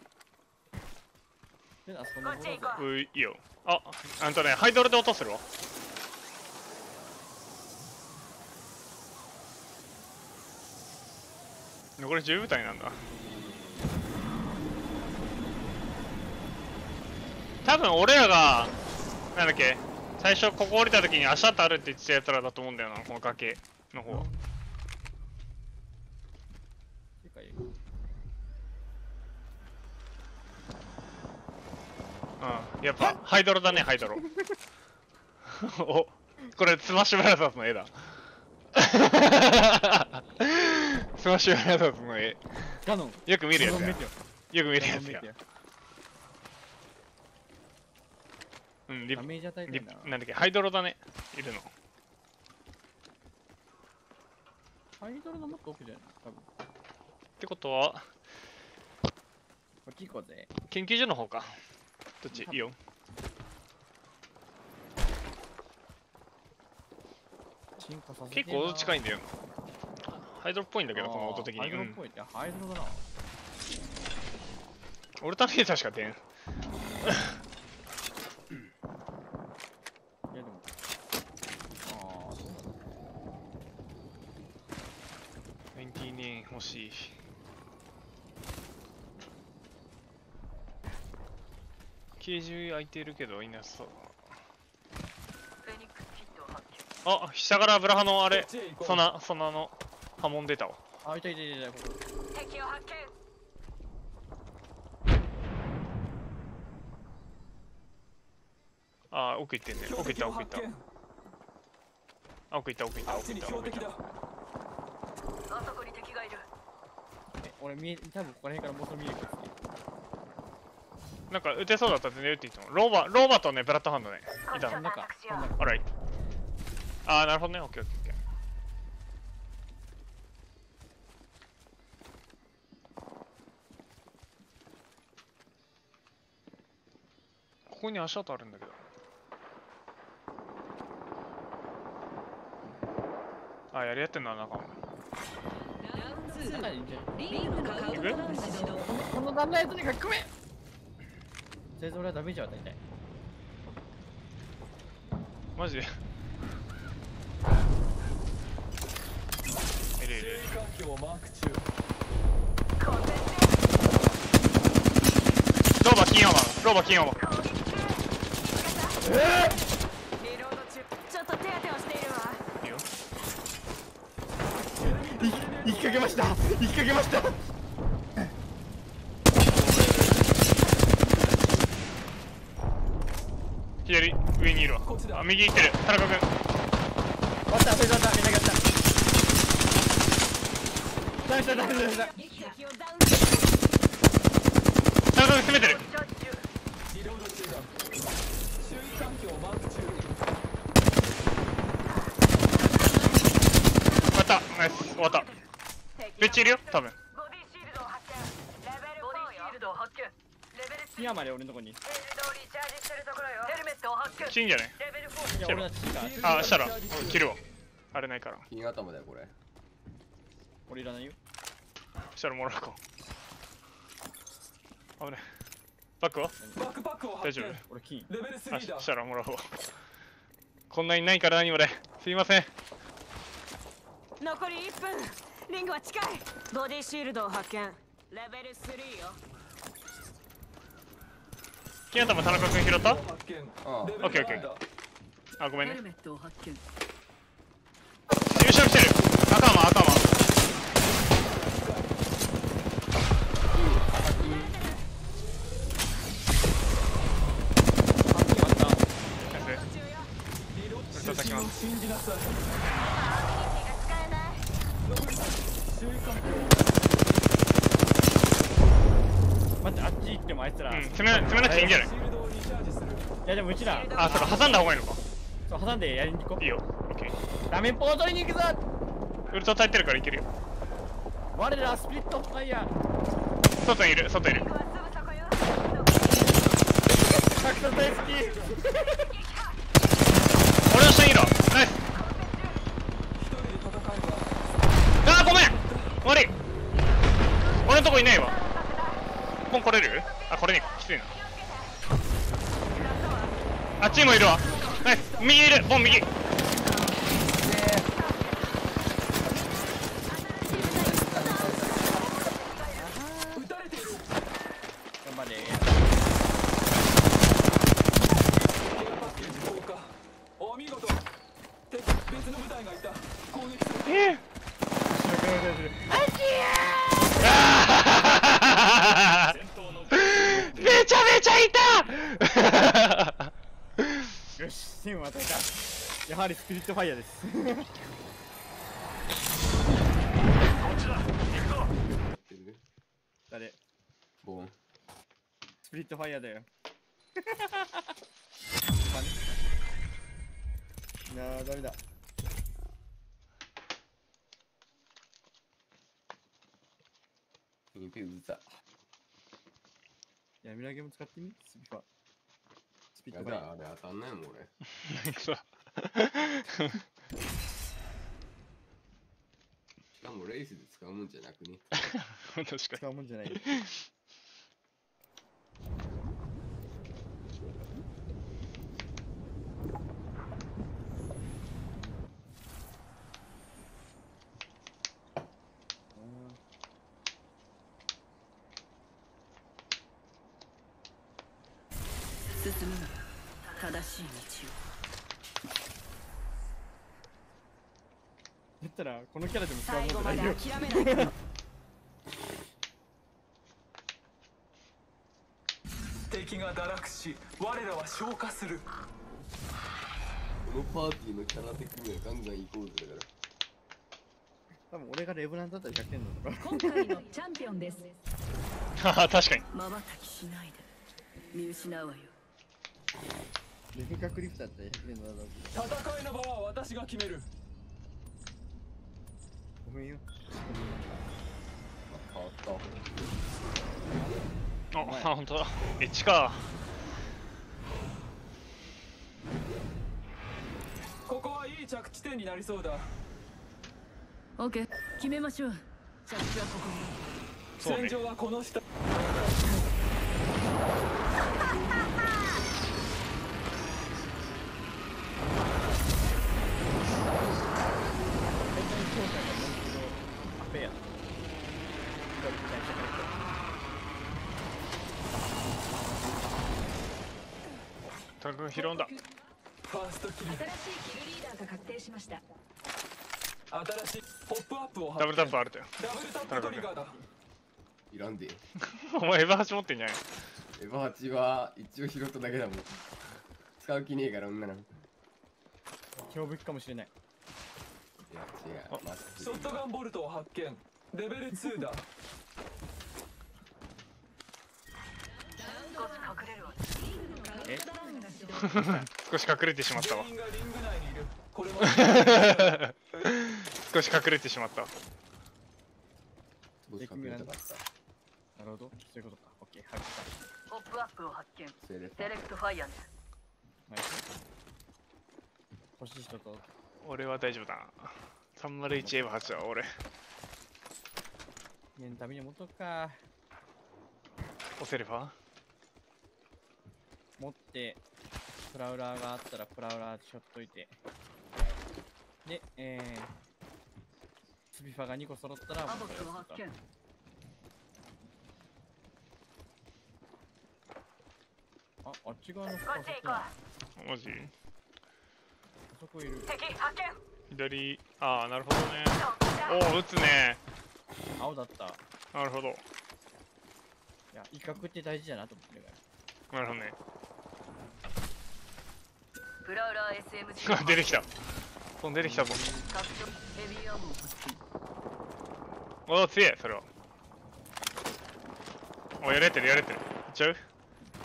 で、あそこのこっち行こう。 ういいよ。あ、あんたね、ハイドルで落とするわ。これじゅう部隊なんだ。多分俺らが、なんだっけ、最初ここ降りた時に足跡あるって言ってたやつらだと思うんだよな、この崖の方。 でかい。 うん、やっぱハイドロだね、ハイドロ。お、これスマッシュブラザーズの絵だ。スマッシュブラザーズの絵。 ガノン。 よく見るやつや。 ガノンメテよく見るオ。ガノンやつや。 メテうん、 オ。 リダメージ与えてリんだな。 なんだっけ、ハイドロだね。いるの。 ハイドルのもっと奥じゃない多分。 ってことは、 こっち行こうぜ。 研究所の方か。どっちいいよ。 進化させて結構近いんんだよ。ハイドロっぽいんだけど、この音的に。 ハイドルっうんぽいって、ハイドルだな。 オルタネーターしか出ん。 いやでも。ああ、そうなんだ。 ナインティーネイン欲しい。形中空いてるけどいなそうフェニックスキットを発見。 だな。あ、下からブラハのあれこっちへ行こうソナソナの波紋出たわ。 あ、いたいたいたいた。ここ敵を発見。 あ、奥行ってんね。奥行った奥行った。あ、奥行った奥行ったあっちに奥行った標的だ。 あそこに敵がいる。 え、俺見え、多分ここら辺からもうそれ見えるから次。 なんか撃てそうだったら全然撃っていいと思う。ローバローバとねブラッドハンドねいたの。 こん中、こん中。 あらい。あー、なるほどね。オッケーオッケーオッケー。ここに足跡あるんだけど。あ、やり合ってんのは中も。 中にいんじゃん。 リングのカウントダウン始動。 この段のやつに書き込め。とりあえず俺はダメージは与えたい。 マジでいるいる。 注意喚起をマーク中。 ローバ金山ローバ金山リロード中。ちょっと手当てをしているわ。 いいよ。 い、引っ掛けました引っ掛けました左上にいるわ。あ、右行ってる。田中君。 終わったそれだっためちゃかったダメしたダメしたダメした敵をダウン。 田中君攻めてる。 リロード中だ。注意喚起をマーク中。 終わった。ナイス。終わった。ベッチいるよ多分。 ボディシールドを発見。レベルフォーよ。ボディシールドを発見。レベルスリー。 ピアまで俺のとこに。 フェーズドリチャージしてるところよ。ヘルメットを発見。 死んじゃないレベルフォー。 いや俺たちがあ、したら切るわ。あれないから。 金頭だよこれ。 俺いらないよ。 したらもらうか。危ない。バックはバックパックを大丈発見。 俺金。 レベルス夫？あ、 リーだ。 したらもらうわ。こんなにないから何もね。すいません。 残りいっぷん。リングは近い。ボディシールドを発見。レベルスリーよ。 金頭田中君拾った？ 発見。 ああレベルオッケーオッケーワンだ。 あ、ごめんねヘル。メットを発見。 優勝来てる。赤間赤間。 リロード叩きます信じなさい。 使えない。 注意喚起を。 詰め詰めなくていいんじゃない？ シールドをリチャージする。 いやでもうちらあ、そうか、挟んだ方がいいのか。 そう挟んでやりに行こいいよ。オッケー。 う。ダメポー取りに行くぞ。 ウルト耐えてるからいけるよ。 我らスピリットファイヤー。 外にいる、外にいる。 はすぐそこよ。 タクト大好き。 俺の下にいるわ。ナイス。 一人で戦えば。 あー、ごめん。悪い。俺のとこいないわ。ポン来れる？あ、これね、きついな。あっちにもいるわ。ナイス。右いる。ポン右。 撃たれている。 頑張れ。 ケアパッケージ投下。お見事。敵別の部隊がいた。攻撃する。 えーめちゃめちゃいたよし、線を与えた。やはりスピリットファイヤーです。 こっちだ行くぞ。 誰？ ボン。 スピリットファイヤーだよ。なあ、ダメだ。 インペウザ。 いや、ミラーゲーム使ってみ？スピファ。スピリッやトファイヤだ、あれ当たんないもん俺。 くそ。 しかもレースで使うもんじゃなくね。 確かー。使うもんじゃない。 進むな正しい道だったら、このキャラでも使うもん最後までじゃないよ。 諦めない敵が堕落し、我らは消化する。 このパーティーのキャラ的にはガンガン行こうぜだから。 多分俺がレブランだったらひゃくてんだとか。 今回のチャンピオンですに。確かに。 まばたきしないで見失うわよレブカクリフトだったらひゃくてんだろう。 戦いの場は私が決める。 ごめんよ。 変わった。 あ、ほんとだ。エッチか。 ここはいい着地点になりそうだ。 オッケー決めましょう着地はここそうね戦場はこの下。 フェア。 タグ拾うんだ。 ファーストキル。 新しいキルリーダーが確定しました新しいポップアップを発見。 ダブルタップあるとよ。 ダブルタップトリガーだ。 いらんで。 お前エヴァハチ持ってんじゃない？ エヴァハチは一応拾っただけだもん。使う気ねえから女なの。い強武器かもしれない。 や違う。まショットガンボルトを発見。レベルツーだ。 少し隠れるわ。 え？ 少し隠れてしまったわ全。員がリング内にいる。これも少し隠れてしまった。 少し隠れたかった。 なるほど。そういうことか。オッケー。はい。 ポップアップを発見。 セレフセレクトファイヤーです。 ナイス。欲しい人と。 俺は大丈夫だな。さんまるいちエヴァハチは俺。 念のために持っとくか。 オセルファー持って、プラウラーがあったらプラウラーしょっといて。で、えー、スピファがにこ揃ったら、 アボットを発見あ、あっち側のこ服っちへ行こう。 マジあそこいる。 敵発見。 左。ああ、なるほどね。 ドンおお、撃つね。 青だった。いなるほど。 や、威嚇って大事だなと思ってるから。 なるほどね。 プラウラー エスエムジー出てきた。飛んで出てきたぞ。 拡張ヘビーアームを発見。 おお、強い、それは。お、やれてる、やれてる。いっちゃう？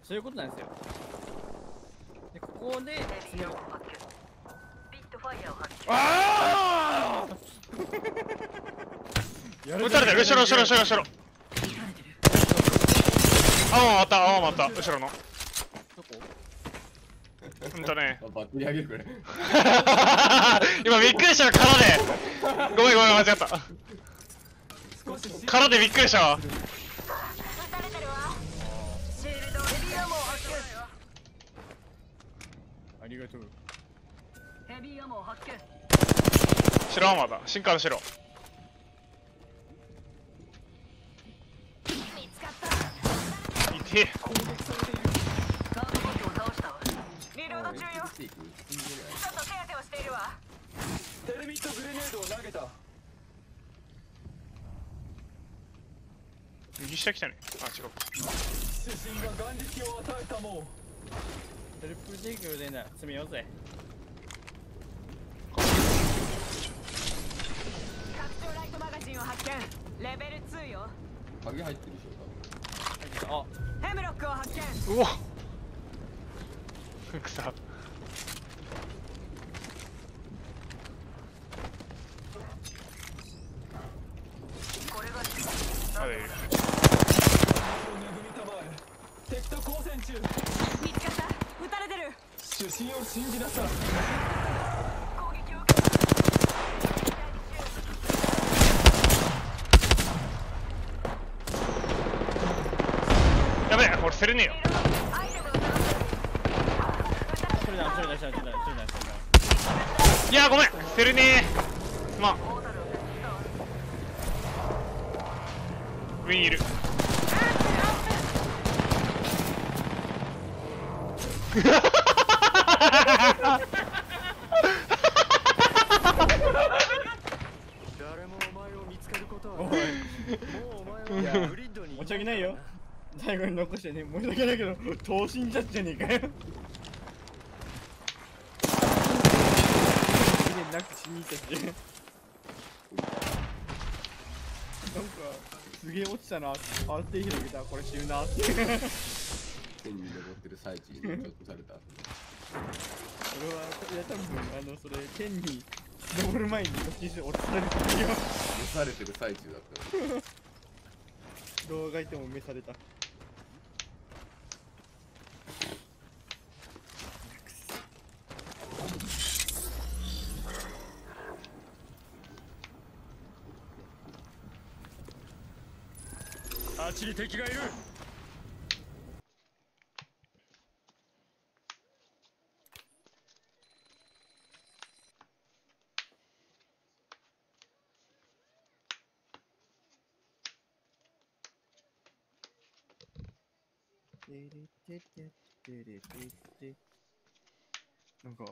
そういうことなんですよ。で、ここでヘビーアモ発見。スピットファイヤーを発見。 ああ撃たれてる、後ろ後ろ後ろ後ろ。青もあった、青もあった、後ろの。 どこ？ ほんとね。 あバッテリー上げるこれ。 今びっくりしたからで。ごめんごめん間違った。 少しからでびっくりしたわ。 撃たれてるわ。シールドヘビーアモ発見。 ありがとう。 ヘビーアモ発見。 白アーマーだ、進化の白。 見つかった。 いてえ。 攻撃されている。 カードボットを倒したわ。リロード中よ。 していく。 ちょっと手当てをしているわ。 テレビットグレネードを投げた。 右下来たね。あ、違う。 主審が眼力を与えたもトリプルテイクでな、詰めようぜ。 拡張ライトマガジンを発見。レベルツーよ。 鍵入ってるでしょあ、 ヘムロックを発見。 うわくさ。 これがあれいる。 う。恵みたまえ。敵と交戦中。 見つかった。撃たれてる。 主審を信じなさい。 攻撃を受けた。 やべえ、俺セレねえよ。 アイテムを探す。 それだ、それだ、それだ、それだ、それだ、それだ。 いやごめん、セレねえ。まあ上にいる。 誰もお前を見つけることはおい、 もうお前はグリッドに申し訳ないよ。最後に残してね、申し訳ないけど、等身じゃっじゃねえかよ。なく死に入ったし。なんか、すげえ落ちたな。あ手広げたらこれ死ぬなって。 天に登ってる最中にちょっとされた。 俺は、いや多分、あの、それ、天に登る前に突進して落とされてるよ。 召されてる最中だった。 動画いても召された。 あっちに敵がいる。 てれてててれてて。なんか。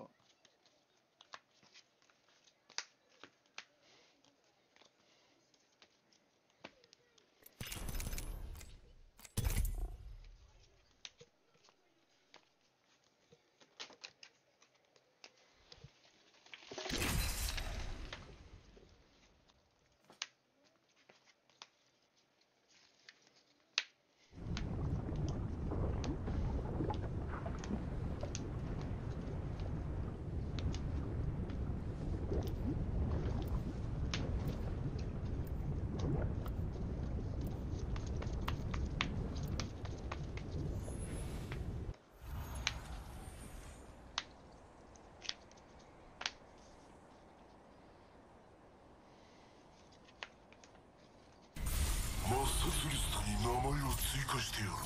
マッサスリストに名前を追加してやろ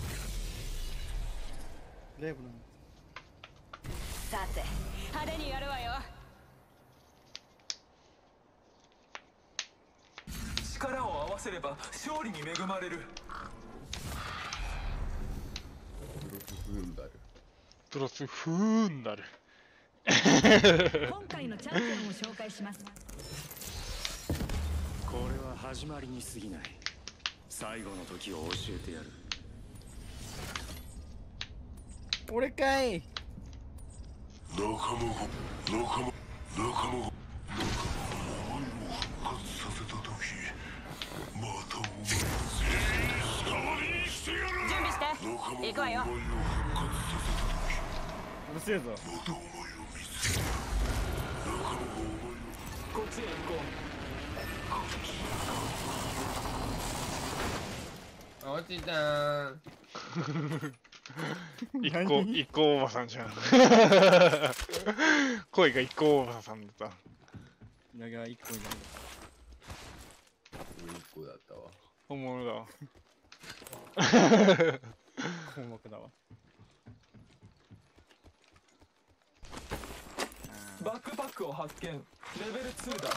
う。 レイブなんさて派手にやるわよ。 力を合わせれば勝利に恵まれる。 プロスフーンダル。 ドロスフーンだる。 今回のチャンピオンを紹介します。 これは始まりに過ぎない。最後の時を教えてやる。 俺かい。 仲間が仲間仲間仲間が名前を復活させた時、またお前を全員で騒ぎにしてやる。 準備して。行くわよ。 わよ。 うるせえぞ。 こっちへ行こ落ちたーん。 一個一個おばさんじゃん。声が一個おばさんだった。 稲毛は一個になる。 俺一個だったわ。 本物だわ。 項目だわ。 う。バックパックを発見。レベルツーだ。 ドン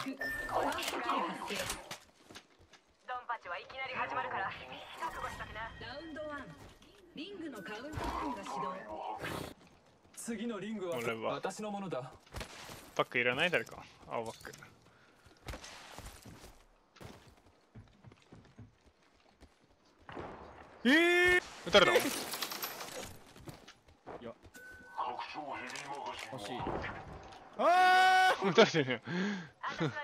パチはいきなり始まるから覚悟しとくな。 ラウンドワンリングのカウントダウンが始動。 次のリングは俺は私のものだ。 バックいらない誰か。青バック。 ええ撃たれたの？ いや、欲しい。あ撃たれてるよ。 私のよ。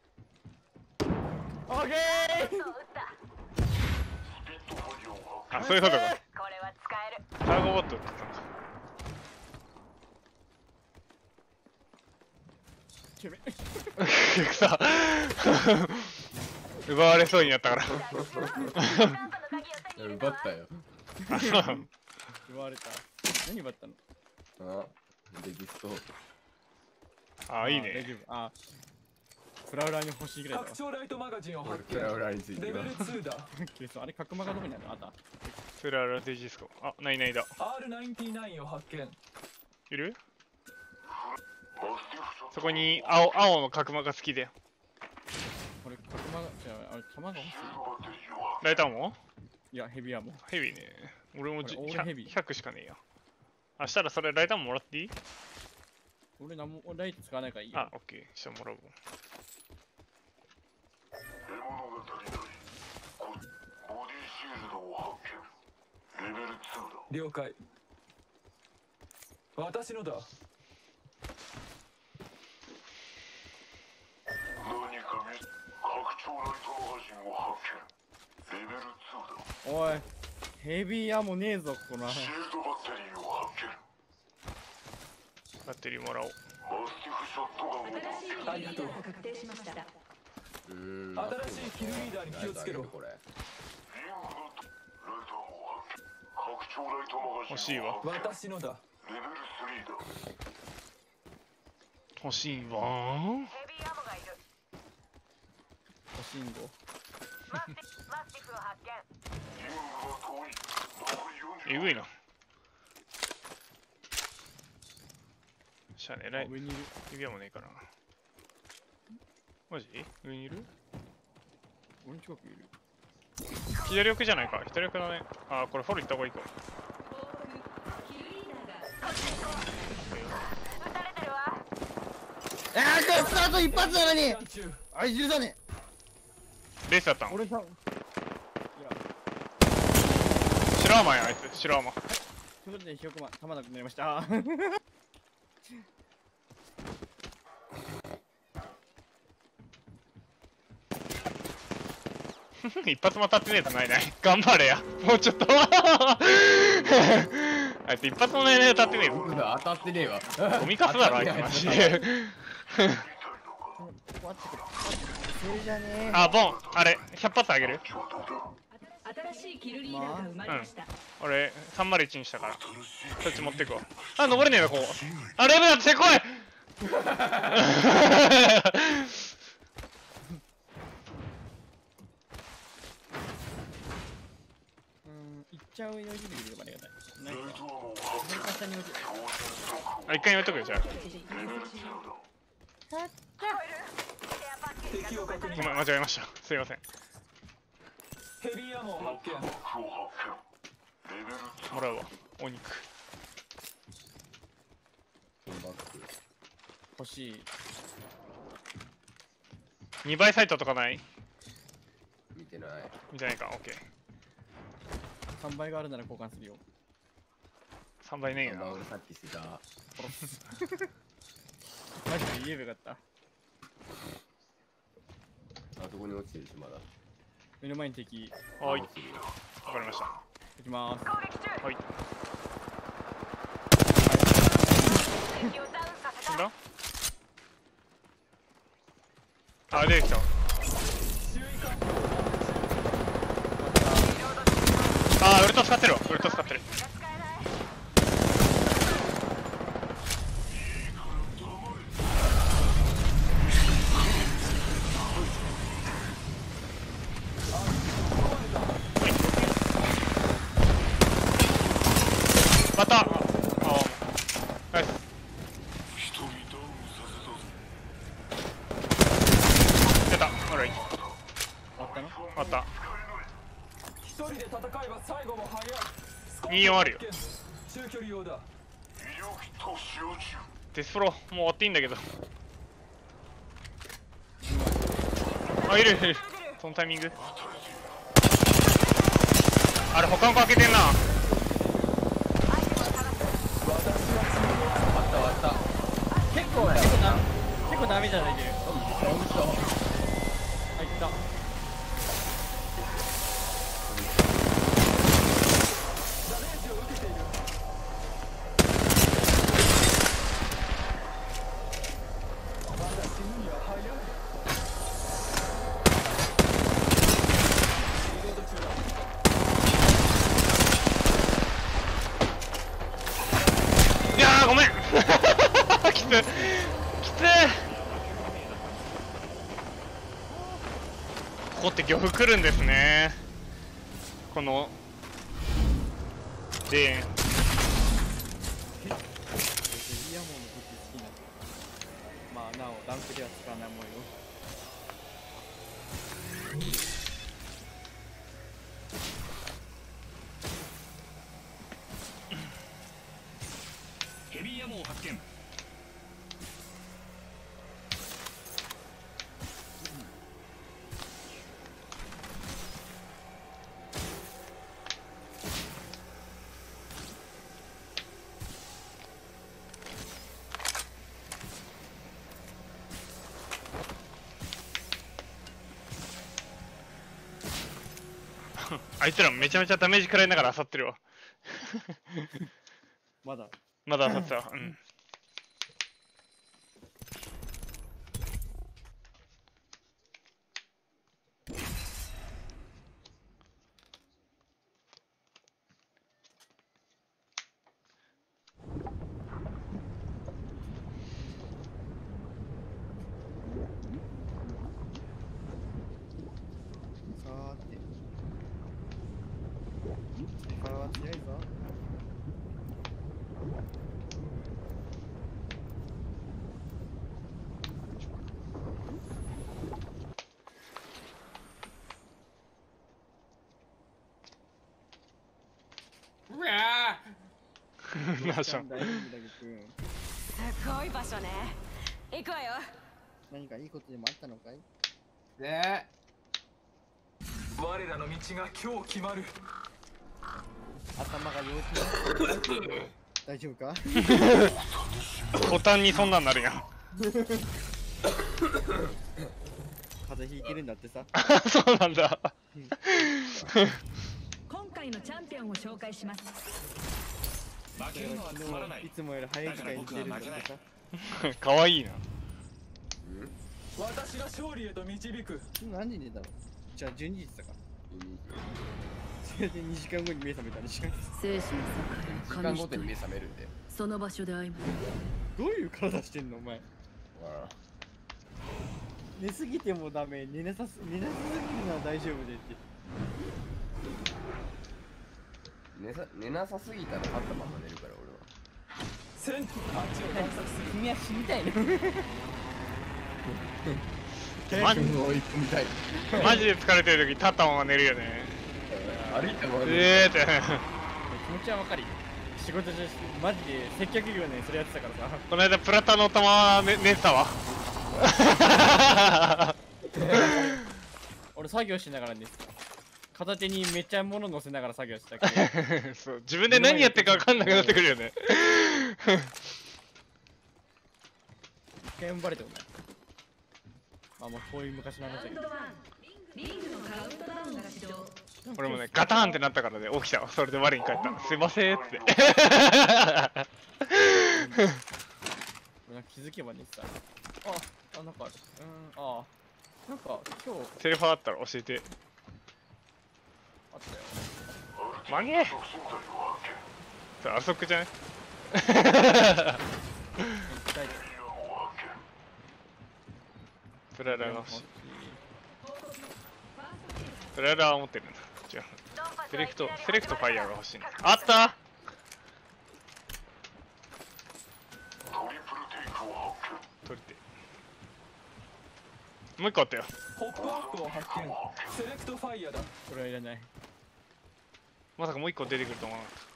あ、オッケー。 そう撃った。 あ、そういうことか。 これは使える。 ターゴボット撃ってたのか。 けべ。 くさ。奪われそうになったから。 奪ったよ。 奪われた。何奪ったの？ あ、できそう。 あ、いい大ね。 丈夫。あ、フラウラーに欲しいぐらいだわ。 拡張ライトマガジンを発見。 フラウラについてはレベル。ツーだ。 あれ、角間がどこにあるの？あった。 スララデジスコ。あ、ないないだ。 アールナインティナイン を発見。 いる？そこに青青の角間が好きだよ。 これ、角間が、じゃあ、あれ、弾が欲しライターも？ い。いや、ヘビアも。 ヘビーね。俺もじゅこれオールヘビーひゃくしかねえや。あ、したらそれライターももらっていい？ 俺、なんも、俺ライト使わないからいいよ。 あ、オッケー。したらもらおう。 了解。私のだ。 おい、ヘビーアモねえぞ、ここの。 バッテリーもらおう。 ありがとう。 確定しました。 うーん。 新しいキルリーダーに気をつけろ。 これ。 欲しいわ。 私のだ。 欲しいわ。 ヘビーアモがいる。 お信号。 マスティマスティフを発見。 えぐいな。しゃあね、ライあ、上にいる。 指輪もねえからな。マジ？上にいる？ 俺の近くいる。 左奥じゃないか。左奥だね。あ、これフォロー行った方がいいか。 撃たれてるわ。 あー、これスタート一発なのに。あい、許さねレースだったえ。 の？ 俺さ、いや、 白甘や、あいつ。白甘。 ということで、ひよこま、弾なくなりました。 一発も当たってねえとないない。頑張れや。もうちょっと。あいつ一発もないね当たってねえぞ。 僕だ、当たってねえわ。 ゴミカスだろ、あいつマジで。 終わってくれ。それじゃねえ。 あ、ボン、あれ、ひゃく発あげる？ 新しいキルリーダーが生まれました。 俺、さんまるいちにしたから。そっち持ってくわ。あ、登れねえな、ここ。あ、レベルだって来い。 行っちゃうようにできればありがたい。なんか、左か下に置いて。 あ、一回置いとくよ、じゃあ。 敵を確認。 ごめん、間違えました。すいません。 ヘビーアモを発見。 もらうわ、お肉。 欲しい。 にばいサイトとかない？ 見てない。 見てないか、オッケー。 さんばいがあるなら交換するよ。 さんばいねえな。 俺さっきしてた。 マジで言えばよかった。 あそこに落ちてるし、まだ。 目の前に敵。 はい。わかりました。 行きまーす。 攻撃中。 はい。 敵をダウンさせた。 死んだ。あ、出てきた。あー、ウルト使ってるわ。ウルト使ってる。また。ああ、ナイス。出た。オレイ。 あったの？ あった。 一人で戦えば最後も早い。 にじゅうよんあるよ。 中距離用だ。 デスプロもう終わっていいんだけど。あ、いるいるいる。そのタイミング。あれ他の子開けてんな。 あったあった。 結構結構な結構ダメじゃないけど。あ、いった。 ダメージを受けている。まだ死ぬには早い。リロード中だ。 いやーごめんきつきつここって漁夫来るんですね。このでイヤモンの武器好きな。まあなおランクでは使わないもんよ。 ヘビーヤモを発見。 あいつらめちゃめちゃダメージ食らいながら漁ってるわまだまだ漁ってたわ。うん。 さーてパワー強いぞ。うわーナーション。 大丈夫だけどすごい場所ね。行くわよ。 何かいいことでもあったのかい？ ね我らの道が今日決まる。 頭が陽気だ。大丈夫か？ 途端にそんなんなるやん風邪ひいてるんだってさ。 そうなんだ今回のチャンピオンを紹介します。 負けるのはつまらない。 いつもより早い時間に出るんだってさ。 かわいいな。 私が勝利へと導く。 何時に寝たの？じゃあじゅうにじって言ってたか。それでにじかんごに目覚めたりします。 生死の時境間ごとに目覚めるんで。 その場所で会いまどういう体してんのお前。寝すぎてもダメ、寝なさす寝なさすぎるのは大丈夫でって。 寝さ寝なさすぎたら立ったまま寝るから俺は。 戦地を探索する。 君は死にたいの？ マジ追い込みたい。 マジで疲れてる時立ったまま寝るよね。 歩いたまま寝る。 えーって気持ちはわかるよ。仕事中マジで接客業ねそれやってたからさ。 この間プラタの玉寝寝てたわ俺作業しながら寝てた。片手にめっちゃ物乗せながら作業してたけどそう自分で何やってるか分かんなくなってくるよね一回もバレてもない。まあまあこういう昔の話だけど。 俺もねガタンってなったからね起きたわ。それで我に返った。すいませんって気づけばねさ。あ、あ、なんかある。うーん、ああ。なんか今日セリフあったら教えて。 あったよ。 曲げそれあそこじゃないプララが欲しい。プララは持ってるんだ。違う。セレクト、セレクトファイヤーが欲しいんだ。あった。取れて。もう一個あったよ。 ポップアップを発見。セレクトファイヤーだ。 これはいらない。 まさかもう一個出てくると思わなかった。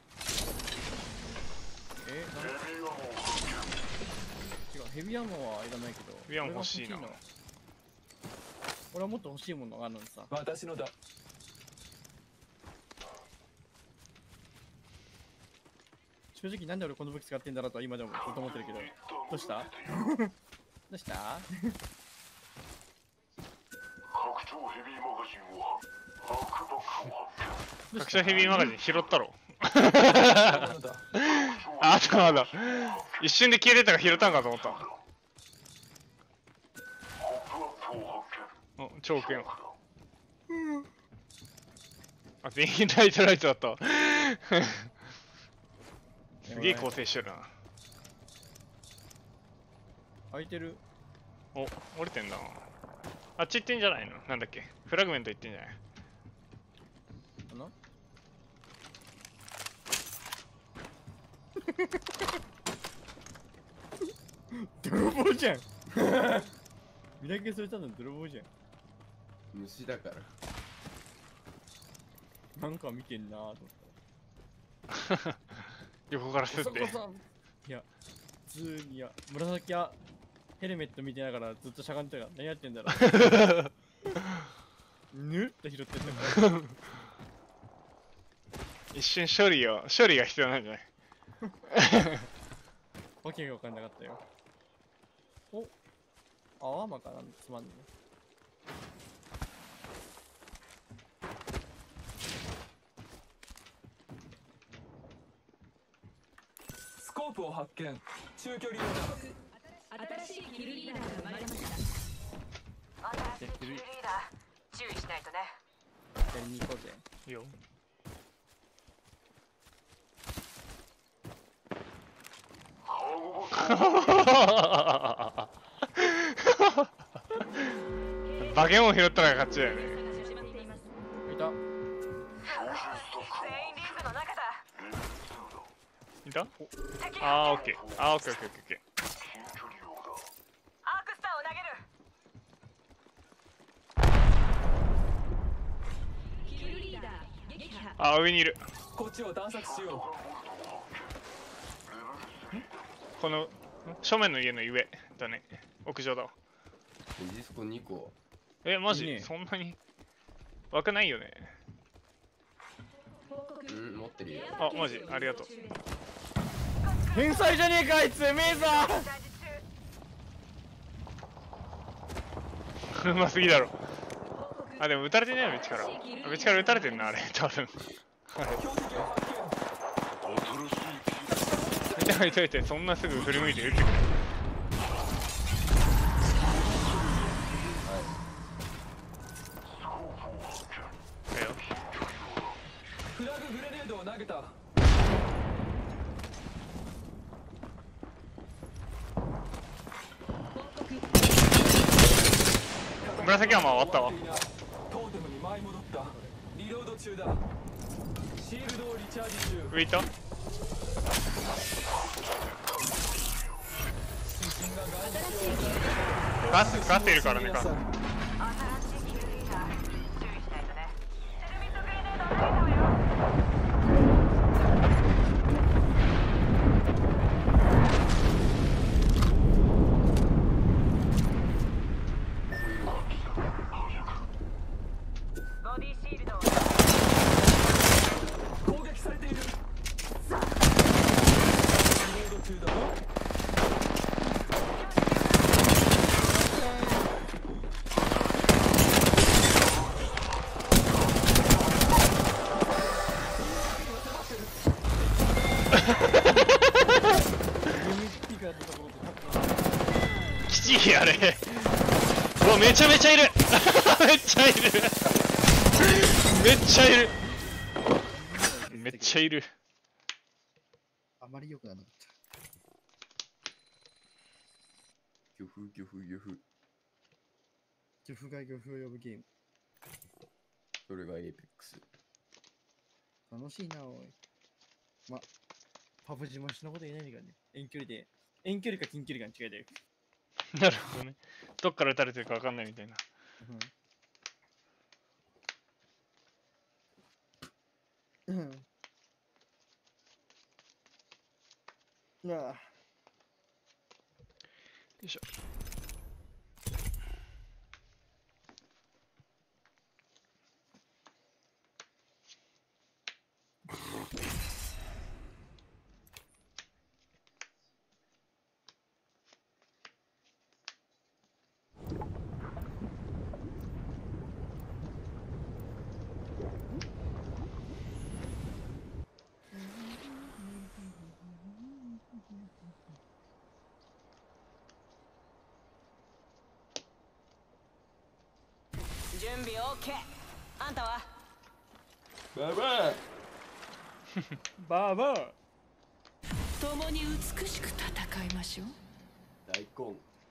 え、なんか違う、ヘビアモはいらないけど。 ヘビアモ欲しいな。 俺はもっと欲しいものがあるのにさ。 私のだ。 正直なんで俺この武器使ってんだろうとは今でもずっと思ってるけど。どうしたどうした拡張ヘビーマガジンを爆爆を発見。 拡張ヘビーマガジン拾ったろ。あったまだ。一瞬で消えてたから拾ったんかと思った。お、超億円。あ、全員ライトライトだったわ。すげえ構成してるな。 開いてる。 お、折れてんだな。あっち行ってんじゃないの？なんだっけ？フラグメント行ってんじゃない？ かな？泥棒じゃん。見分けされたの泥棒じゃん。 虫だからなんか見てんなーと思った。 横からスッて。 いや、普通に、いや、紫やヘルメット見てながらずっとしゃがんでたから何やってんだろう。ぬっと拾ってたから。 一瞬処理を、処理が必要なんじゃない？ わけが分かんなかったよ。お、あわまかなんつまんねスコープを発見。中距離用だ。 新しいキルリーダーが生まれました。新しいキルリーダー、注意しないとね。 やりに行こうぜ。 いいよ。バケモン拾ったら勝ちだよね。 いた。 全員リングの中だ。 いた？あー、オッケー。あー、オッケーオッケーオッケー。 アークスターを投げる。キルリーダー撃破。 あー、上にいる。 こっちを探索しよこの正面の家の上だね。屋上だわ。 ディスコにこ。 え、マジ？ いいねそんなに枠ないよね。 うん、持ってるよ。 あ、マジありがとう。 天才じゃねえかあいつ、うめえぞ。 うますぎだろ。あ、でも撃たれてねえよ、道から。あ、道から撃たれてんな、あれ、多分。あれ。見たいたいたい、そんなすぐ振り向いて撃ってくる。だよ。 う。フラググレネードを投げた。 紫は回ったわ。 トーテムに舞い戻った。リロード中だ。シールドをリチャージ中。 上いた？ガス、ガスいるからね、ガス。 新しいキルリーダー、注意しないとね。セルミットグレネードを投げたわよ。ボディシールドを攻撃されている。リロード中だ。 あれ。うわめちゃめちゃいるめっちゃいるめっちゃいるめっちゃいる。 あまり良くなかった。 漁夫漁夫漁夫。 漁夫が漁夫を呼ぶゲーム。 それがエイペックス。 楽しいな、おい。ま、パブジもしのこと言えないからね。遠距離で。遠距離か近距離かに違いだよ。 なるほどね。どっから撃たれてるかわかんないみたいな。 うん。うん。なあ。よいしょ。 準備 OK。 あんたはバババーバー共に美しく戦いましょう。 大根。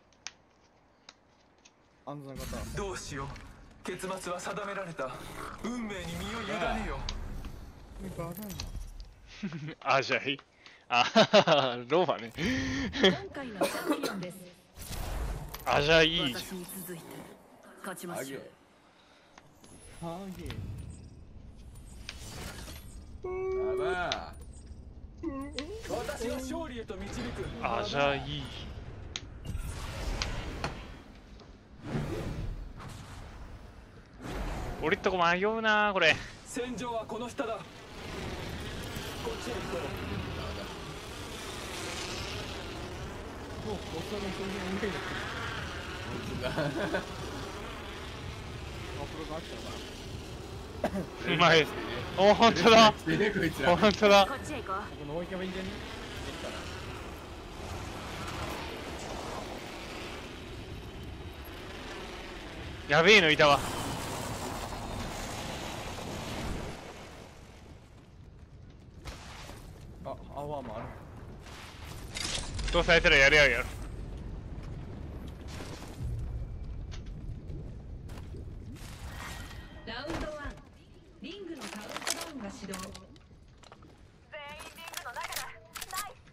あんたの方。 どうしよう。結末は定められた。運命に身を委ねよ。 バーあ、じゃあいい。あははローマね。 今回のチャンピオンです。 あ、じゃあいいじ私に続いて勝ちましょう。 ハーゲー。ババ私を勝利へと導く。 ゃん。あ、じゃあいい。俺っとこ迷うなこれ。 戦場はこの下だ。こっちへ行こもう、ボスの表現みたいになってる。 本当だ。 アプロがあったのかな。 うまい。お、ほんとだ。 来てねこいつら。 ほんとだ。 こっちへ行こう。 ここノーイキャベンジャーに出るかな。 やべえのいたわ。 あ、アワーもある。 どうされたらやれやるやろ。 ラウンドワン、リングのカウントダウンが始動。 全員リングの中だ。ナイ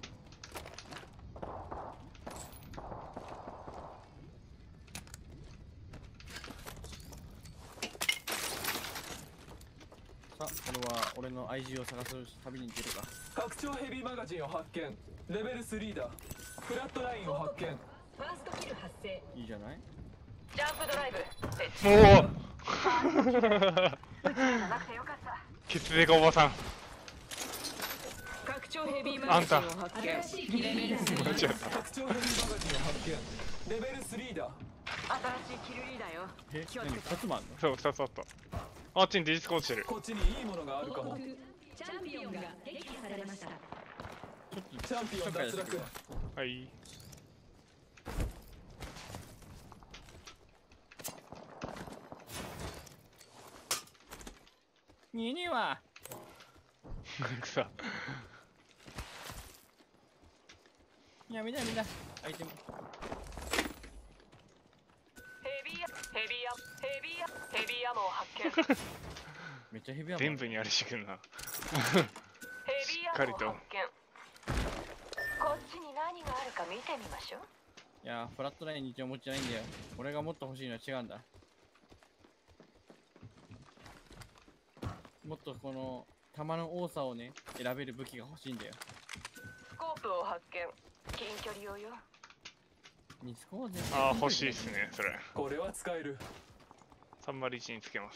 さあ、これは俺の愛人を探す旅に出るか。 拡張ヘビーマガジンを発見。レベルスリーだ。フラットラインを発見。 ファーストキル発生。 いいじゃない。 ジャンプドライブ設置。 おお。 うちらじゃなくてよかった。 ケツデカおばさん。 拡張ヘビーマガジンを発見。新しいキルリーダー。 間違えた。 拡張ヘビーマガジンを発見。レベルスリーだ。 新しいキルリーダーよ。 え、 気をつけて何二つもあんの。 そう、二つあった。あっちにデジスコ落ちてる。 こっちにいいものがあるかも。 チャンピオンが撃破されました。 ちょっとチャンピオン脱落。 はい。 ににはくさ。 やめだやめだ。アイテム。 ヘビーヘビーアヘビーヘビーアモを発見。 めっちゃヘビーア全部にあれしてくるな。 ヘビーアモをかりと発見。こっちに何があるか見てみましょう。 いやー、フラットラインに一応持ってないんだよ。俺がもっと欲しいのは違うんだ。もっとこの弾の多さをね、選べる武器が欲しいんだよ。 スコープを発見。近距離用よ。 ミスコーゼ。 ああ、欲しいっすね、それ。 これは使える。 さんまるいちにつけます。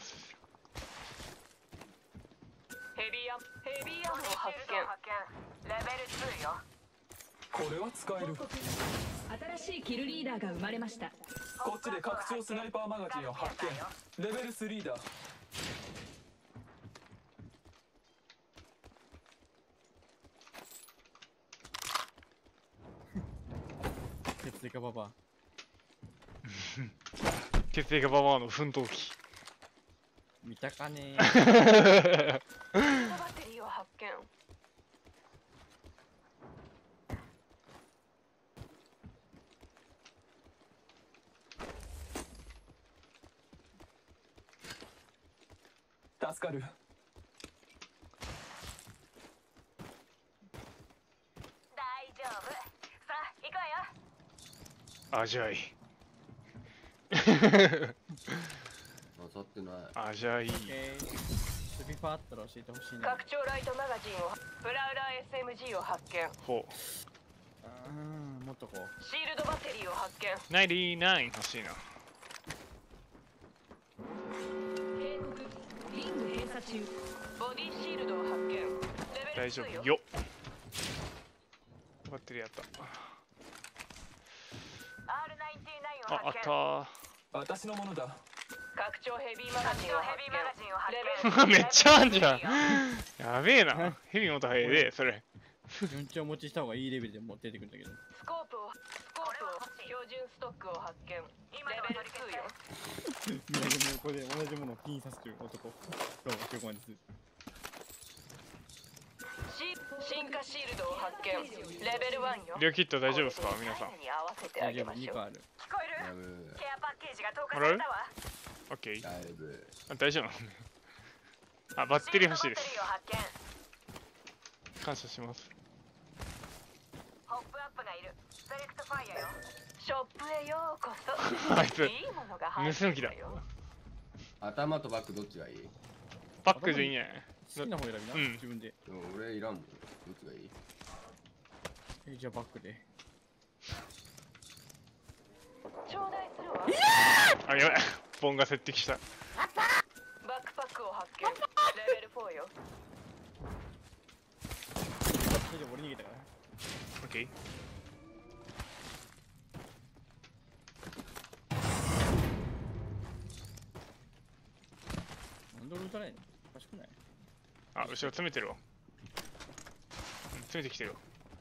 ヘビーアヘビーアモを発見。レベルツーよ。 これは使える。 新しいキルリーダーが生まれました。 こっちで拡張スナイパーマガジンを発見。レベルスリーだ。 鉄デカババア。 血液ババアの奮闘記。 見たかねバッテリーを発見。 助かる。 大丈夫。さあ行くわよ。 あじゃい。 当たってない。 あじゃい。 スピファあったら教えてほしいな。 拡張ライトマガジンをプラウラー エスエムジー を発見。 ほうーん、もっとこう。 シールドバッテリーを発見。 う。ナインティナイン欲しいな。 警告リング閉鎖中。 ボディシールドを発見。レベル大丈ツーよ。 夫よ。バッテリーあった。 アールナインティナイン をあ、あっ発見。 た私のものだ。 拡張ヘビーマガジンを発見。 ー。めっちゃあんじゃん。やべえな。ヘビ持った方がええで、それ。 順調持ちした方がいいレベルでも出てくるんだけど。 スコープをスコープを標準ストックを発見。レベルツーよ。 みんなでもここで同じものをピン刺すという男。どうも、今日こまです。 シ進化シールドを発見。レベルワンよ。 リオキット大丈夫ですか皆さん。 に合わせてあ大丈夫、にげましょう。 こある。 聞こえる？ だいぶケアパッケージが投下もらうされたわ。 オッケー。 だいぶあ大丈夫なのね。あ、バッテリー欲しいです。 シールドバッテリーを発見。 感謝します。 ホップアップがいる。セレクトファイヤーよ。ショップへようこそ。 あいついいものが入って盗む気だ。 よ。 頭とバックどっちがいい？ パックでいいんやない。 好きな方選びな、 うん自分で。 でも俺いらんもん。どっちがいい？ え、じゃあバックで。 頂戴するわ。 あ、やばい。ボンが接敵した。 バックパックを発見。レベルフォーよ。 それで俺逃げたから。 オッケー。 なんで俺撃たないの？おかしくない？ あ、後ろ詰めてるわ。うん詰めてきてるわ。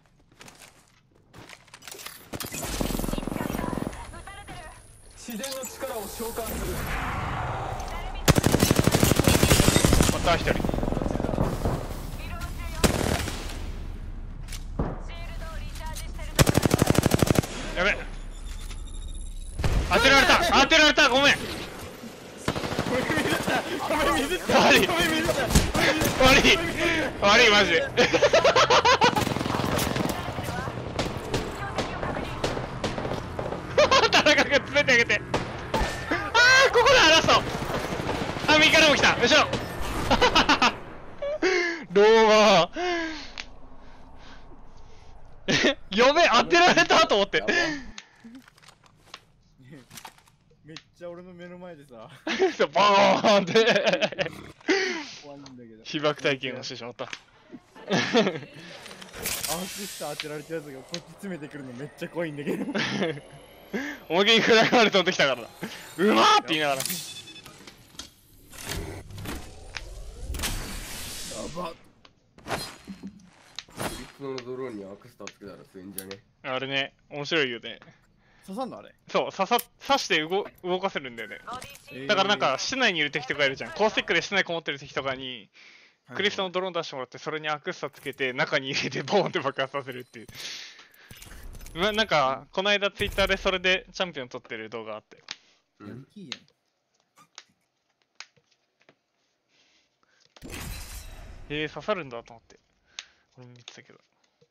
自然の力を召喚する。 また一人。やべ。当てられた当てられたごめん。悪い悪い悪いマジで。田中が詰めてあげて。ああここだラスト。あ右からも来たよいしょ。ローマーやべえ当てられたと思って。 めっちゃ俺の目の前でさ、 そうバーンって怖いんだけど。 被爆体験をしてしまった。 アーシスター当てられたやつがこっち詰めてくるのめっちゃ怖いんだけど。 思いっきりフライまで飛んできたからな。うまーって言いながら。 やばっ。 クリプトのドローンにアクスターつけたら強いんじゃね？ あれね面白いよね。 刺さんのあれ？ そう刺さ刺して動動かせるんだよね。だからなんか室内にいる敵とかいるじゃん。コースティックで室内こもってる敵とかにクリプトのドローン出してもらってそれにアクスタつけて中に入れてボーンって爆発させるっていう。まなんかこの間ツイッターでそれでチャンピオン取ってる動画あって。 ヤンキーやん。 へえ刺さるんだと思って俺も見てたけど。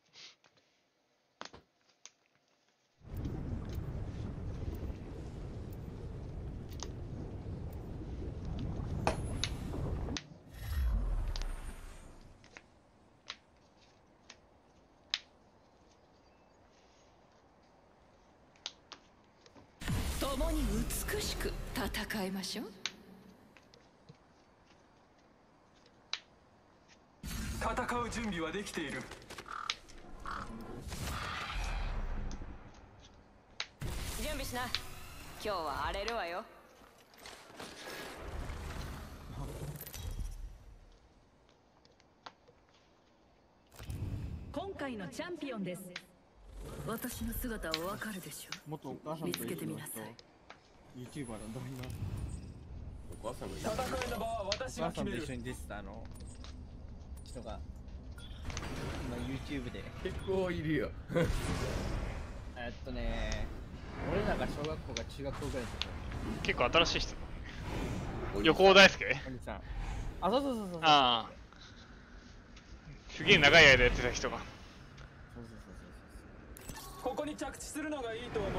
共に美しく戦いましょう。 戦う準備はできている。 準備しな。今日は荒れるわよ。 今回のチャンピオンです。私の姿はわかるでしょう。 元お母さん見と一緒の人つけてみなさい。 YouTuber なんだ今。 お母さんがいる。 戦いの場は私お母さんとが決める。 一緒に出てたあの人が今 YouTube で結構いるよ。 えっとね俺らが小学校が中学校ぐらいの時。 結構新しい人。横尾大輔。 お兄さん。あ、そうそうそうそう。 ああ。すげえ長い間やってた人が。 そうそうそうそう。 ここに着地するのがいいと思う。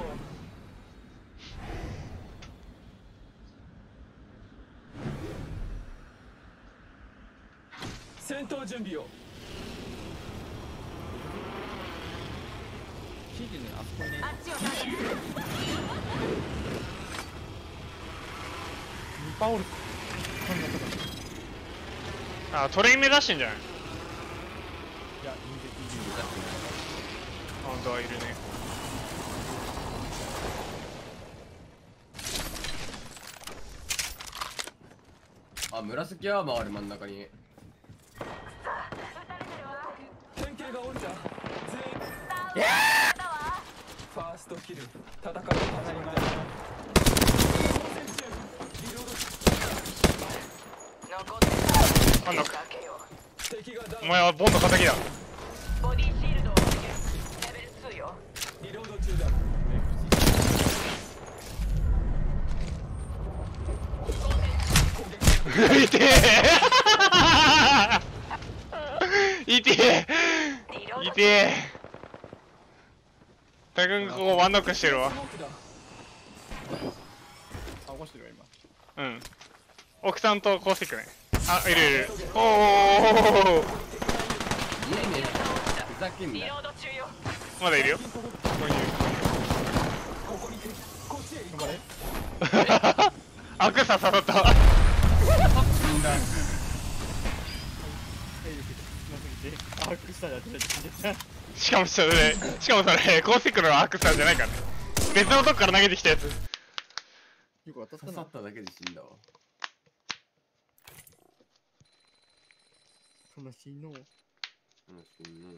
戦闘準備を。 シーティのあそこにね。 あっちをターゲット。 パオル。こんなとこ。 あ、トレイン目指してんじゃない？ いや、全然いい目指してない。 本当はいるね。 あ、紫アーマーある真ん中に。 典型がおるじゃん。全員ファーストキル。戦いを始めた。 あんのか。 敵がダウン。 お前はボンの敵だ。 ボディシールドをつける。レベルツーよ。 リロード中だ。 いてえいてえいてえたくんがここワンノックしてるわ。 あ、起こしてるわ今。 うん。奥さんとコースティックね。あ、いるいる。おお。 いいね。ふざけんな。 リロード中よ。 まだいるよ。ここにいる。 頑張れ。 アクサ刺さった。 アークスターで当てられて死んでた。 しかもそれしかもそれコースティックのアクサじゃないからね。別のとこから投げてきたやつ。 よく当たったな。 刺さっただけで死んだわ。 悲しいの。 うん、死ぬ。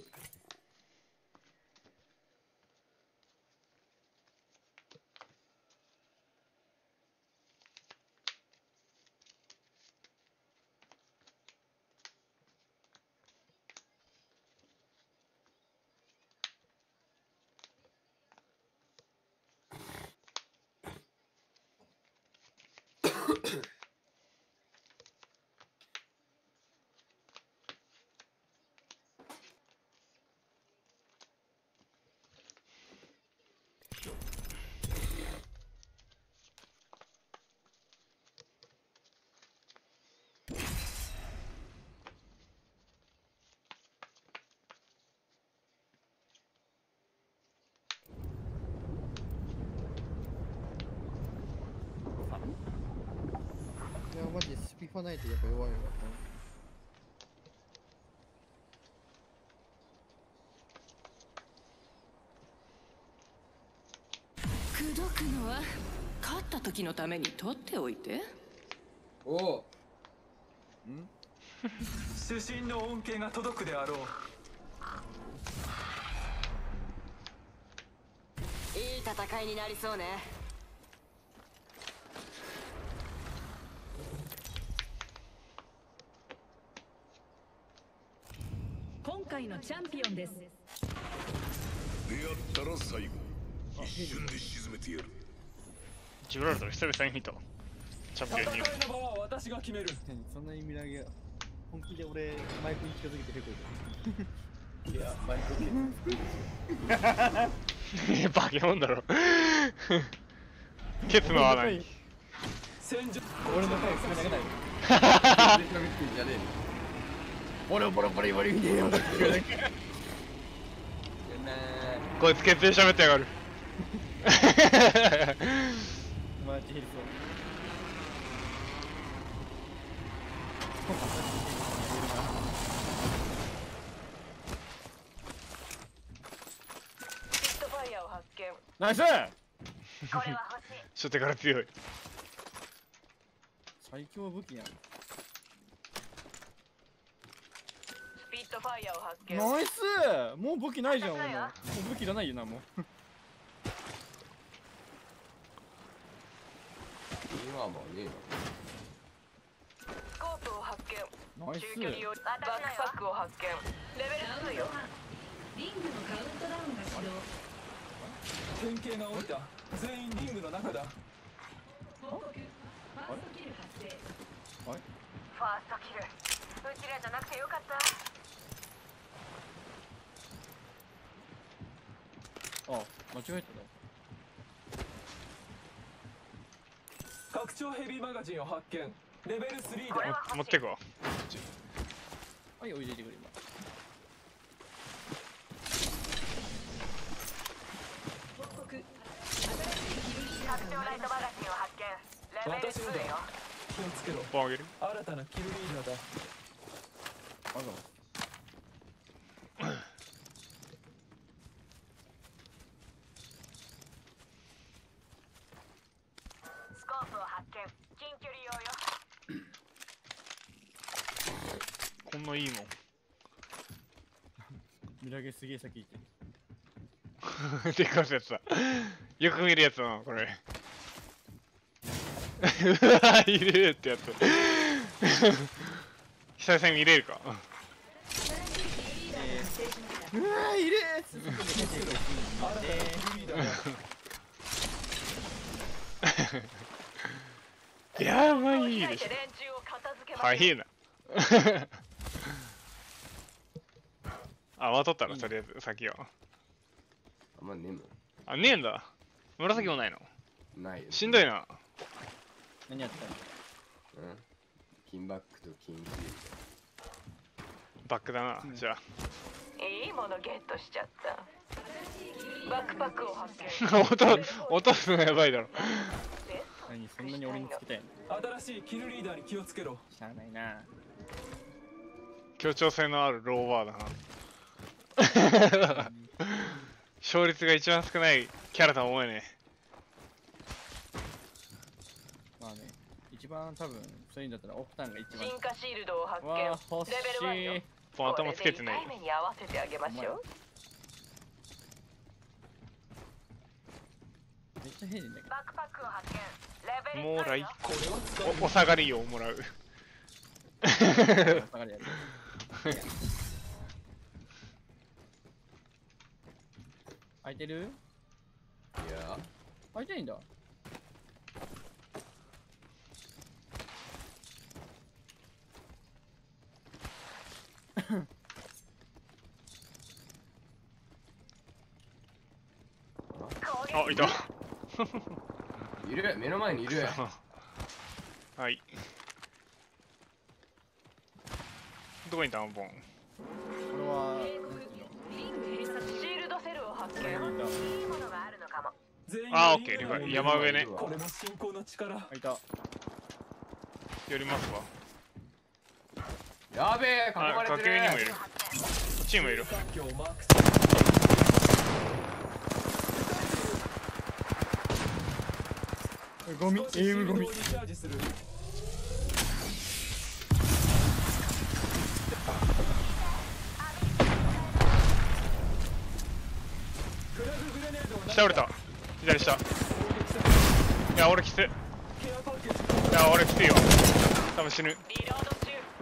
いやマジでスピファないとやっぱ弱いわ。 口説くのは勝った時のために取っておいて。 おお。 主審の恩恵が届くであろう。 いい戦いになりそうね。 今回のチャンピオンです。 出会ったら最後一瞬で沈めてやる。 ジブラルタル久々に見た。チャンピオンに。 戦いの場は私が決める。 そんなに見上げ本気で俺マイクに近づけてへこいいや、マイクいバケモンだろ。ケツの穴に。 戦場。 俺の声すぐ投げない。 全然喋ってんじゃねえの。ボロボロボリボリみたいな音聞こえなきゃ。 こいつケツで喋ってやがる。 マジヘリそう。 ピットファイヤーを発見。 ナイス。 これは欲しい。 初手から強い。 最強武器やん。 スピットファイヤーを発見。 ナイス。もう武器ないじゃん俺も。もう武器いらないよなもう。 アーマーねスコープを発見。 ナイス。 中距離用バックパックを発見。レベルツーよ。 リングのカウントダウンが始動。 典型が降りた。全員リングの中だ。 報告。ファーストキル発生。 はい。 ファーストキル。うちらじゃなくてよかった。 あ、間違えた拡張ヘビーマガジンを発見。レベルスリーだ。 これは持ってくわ。 な。はい、おいでいてくれ今。 報告。新しいキルリーダ拡ーが生まれま張ライトマガジンを発見。レベルツーよ。 気をつけろ。 ポンあげる。 新たなキルリーダーだ。 あら。 スコープを発見。近距離用よ。 こんないいもん。 見上げすげえ先行って。 でかいやつだ。よく見るやつだな、これ。うわ、いるってやつ。久々に見れるか。 うわーいるー。 新たなキルリーダーだ。 やばいでしょ。 連中を片付けます。 早いな。あ、渡ったらとりあえず先は。 あんまねえもあ、ねえんだ。紫もないの。 んないよしんどいな。 何やってたの？ うん金バックと金シールバックだな、じゃあ。 いいものゲットしちゃった。バックパックを発見。 音、音すのやばいだろ。 何そんなに俺につけたいの？ 新しいキルリーダーに気をつけろ。 しゃあないな。 協調性のあるローバーだな。勝率が一番少ないキャラとは思えねまあね、一番多分そういうんだったらオプタンが一番。 進化シールドを発見。 わあ欲しレベルワンよ。 い。 え。もう頭つけてないこれで痛い目に合わせてあげましょう。 めっちゃ変だけど。 バックパックを発見。レベルもう来よ。 これは使う。 お、お下がりをもらう。 下がりやる。開いてる？ いや開いてないんだ。 あ、いた。 いる目の前にいるはい。どこにいたのボン。 これはリング閉鎖シールドセルを発見。いい何だ？ ものがあるのかも。 全員あー、オッリングのケー、了解。山上ね。 これも信仰の力。 開いた。 寄りますわ。 やべえ囲あ、 まれてる崖にもいる。こっちにもいる。 環境をマークゴミ、エイムゴミ。 リチャージする。フラググレネードを投げた。 下降りた。左下。いや、俺きつい。いケアパッケージ。 や、俺きついよ。多分死ぬ。 リロード中。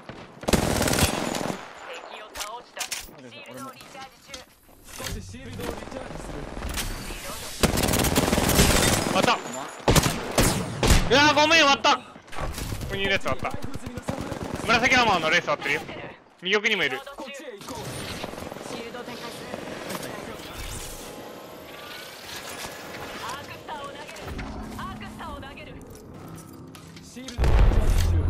敵を倒した。シールドをリチャージ中。 少しシールドをリチャージする。 割ったうわー、ごめん、割ったここにいるやつ割った。紫ハマーのレース割ってるよ。右奥にもいる。 こっちへ行こシールド展開する。アークスターを投げる。アークスターを投げる。 う。シールドをリチャージ中。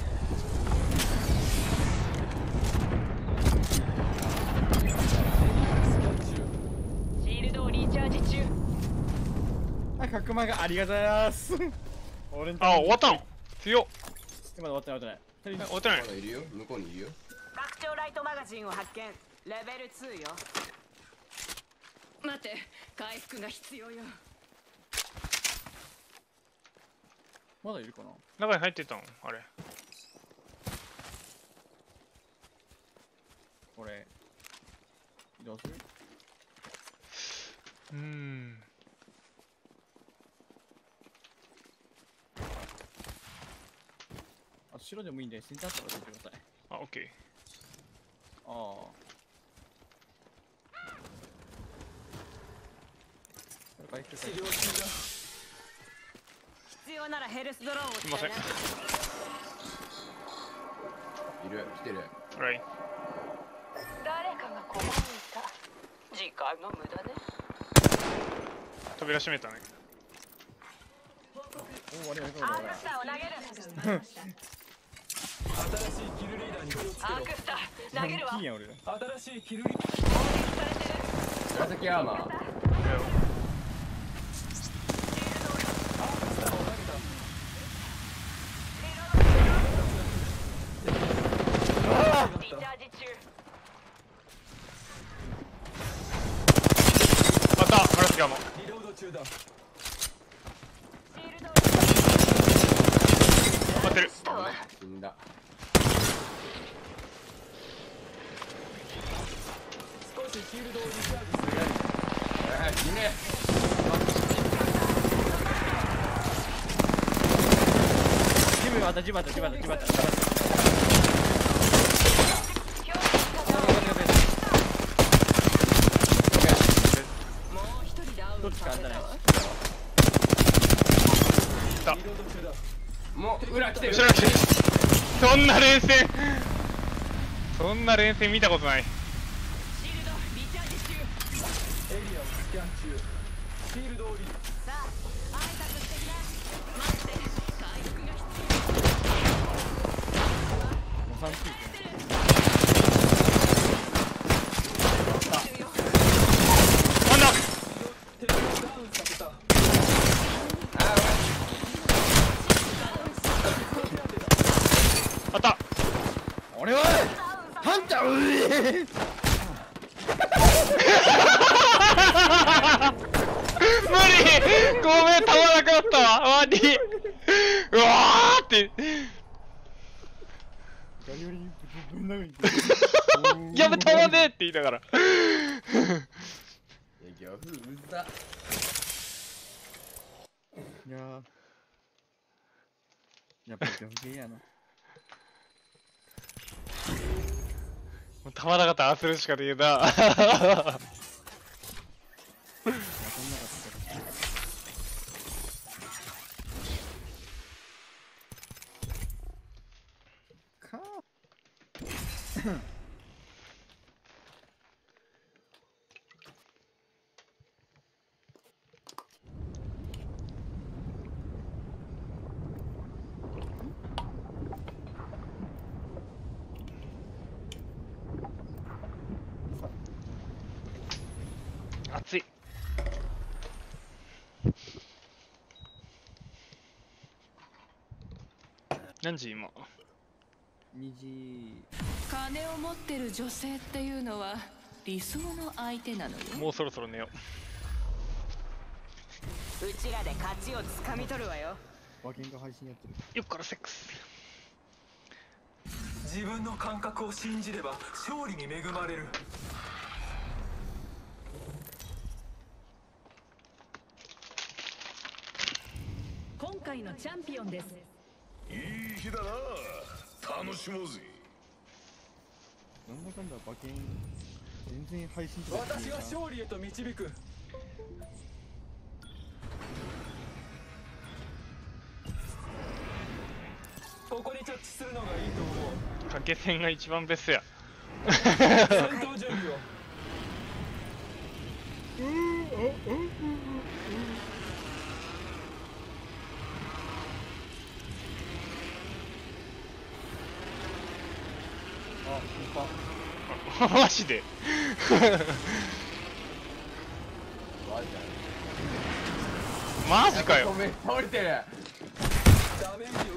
シールドをリチャージ中。 あ、角間がありがとうございます。俺のあ、終わったの強っ。 まだ終わってない終わってない。 え終わってないまだいるよ向こうにいるよ拡張ライトマガジンを発見。レベルツーよ。 待て、回復が必要よ。 まだいるかな？ 中に入ってたのあれ。 これ。移動する？ うーん。 後ろでもいいんで、死んじゃったら教えてください。 あ、オッケー。 ああ。回復治療中だ。 必要ならヘルスドローンをすいません。 いる、来てる。 はい。 誰かがここにいた。時間の無駄ね。 扉閉めたね。 おお、ありがとうごアざいます。 ークスターを投げる。 新しいキルリーダーに気をつけろ。 アークスター投げるわ。 いいやん俺ら。 新しいキルリーダー。 紫アーマー。 アークスターを投げた。 リチャージ中。 あった、紫アーマー。 リロード中だ。 当たってる。 死んだ。 少しシールドをリチャージする。 ああ、死ね。 ジムまたジムまたジムまたジムまた。どっちかあんだね。 リロード中だ。 もう裏来てる。 後ろ来てる。そんな連戦そんな連戦見たことない。 シールドリチャージ中。 エリアをスキャン中。シールドをリ。 さあ、挨拶してきな。待って、回復が必もうさんピーク。 ワンダーテレビをダウンさせた。 あった。 俺はハンター。 無理。ごめん、たまなくなったわ。ワニうわーってガリガリにぶん殴りにやめたまねえって言いながらいや、漁夫うざ。 いやーやっぱり漁夫系やな。 もうたまなかったら焦るしかねえな。 いやそんなかったか熱い。何時今？ にじ。 金を持ってる女性っていうのは理想の相手なのよ。 もうそろそろ寝よ要。うちらで勝ちをつかみ取るわよ。 馬券が配信やってる。 う。よっからセックス。 自分の感覚を信じれば勝利に恵まれる。 今回のチャンピオンです。 いい日だな。楽しもうぜ。 なんだかんだ馬券全然配信とか私が勝利へと導く。ここに着地するのがいいと思う。 掛け線が一番ベストや。 戦闘準備を。 あ、 マジでマジかよ。 めっちゃ降りてる。 ダメージを。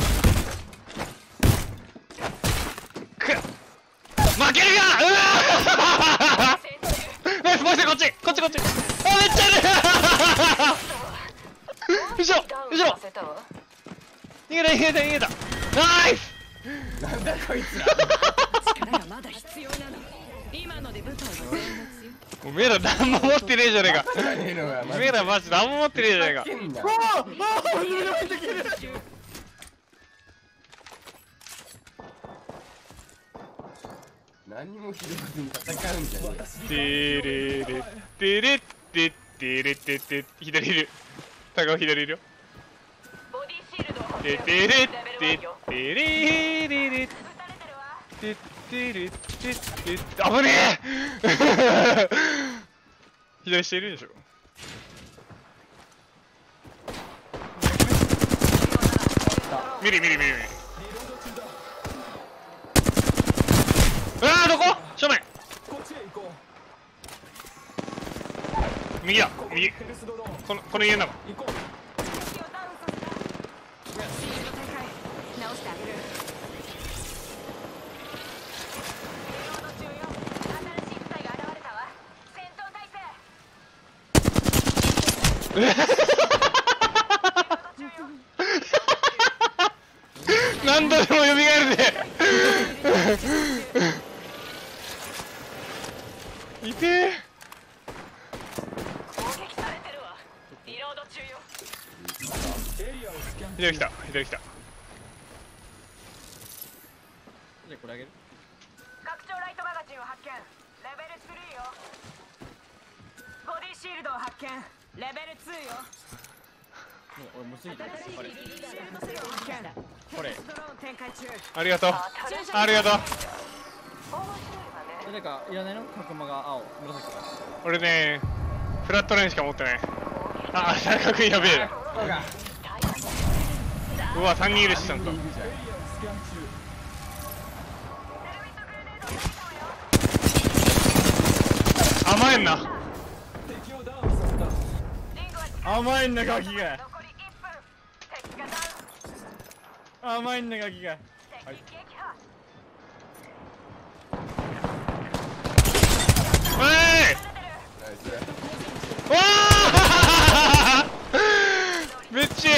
負けるがうわーナイス、もう一人こっちこっちこっち。あ、めっちゃいる後ろ後ろ逃げた逃げた逃げた。ナイス。 なんだこいつら。 力がまだ必要なの。今ので舞台が全滅よ。 おめえら何も持ってねえじゃねえか。 ねえのがおめえらマジ何も持ってねえじゃねえか。 けんな。 ああ、初めて入ってきてる。 何もひどく戦うんじゃねてれれてれってってれってって左いる。タカ左いるよ。ててれってってれれれてってれってって危ねえ左下いるでしょ。見る見る見る見る。うわーどこ正面右だ右このこの家の中直してあげる。リロード中よ。新しい部隊が現れたわ。戦闘態勢。 何度でも蘇るでいてー攻撃されてるわ。リロード中よ。 左来た左来た。 じゃあこれあげる。 拡張ライトマガジンを発見。レベルスリーよ。ボディシールドを発見。レベルツーよ。 もう俺もう過ぎてる。これ発見。 これドローン展開中。 ありがとうありがとう。 誰かいらないの？角間が青紫が。 俺ねフラットラインしか持ってない。ああ確認やべえな。うわさんにんいるしちゃんと。甘えんな甘いんなガキが。甘いんなガキが。はい。 おいわあめっちゃ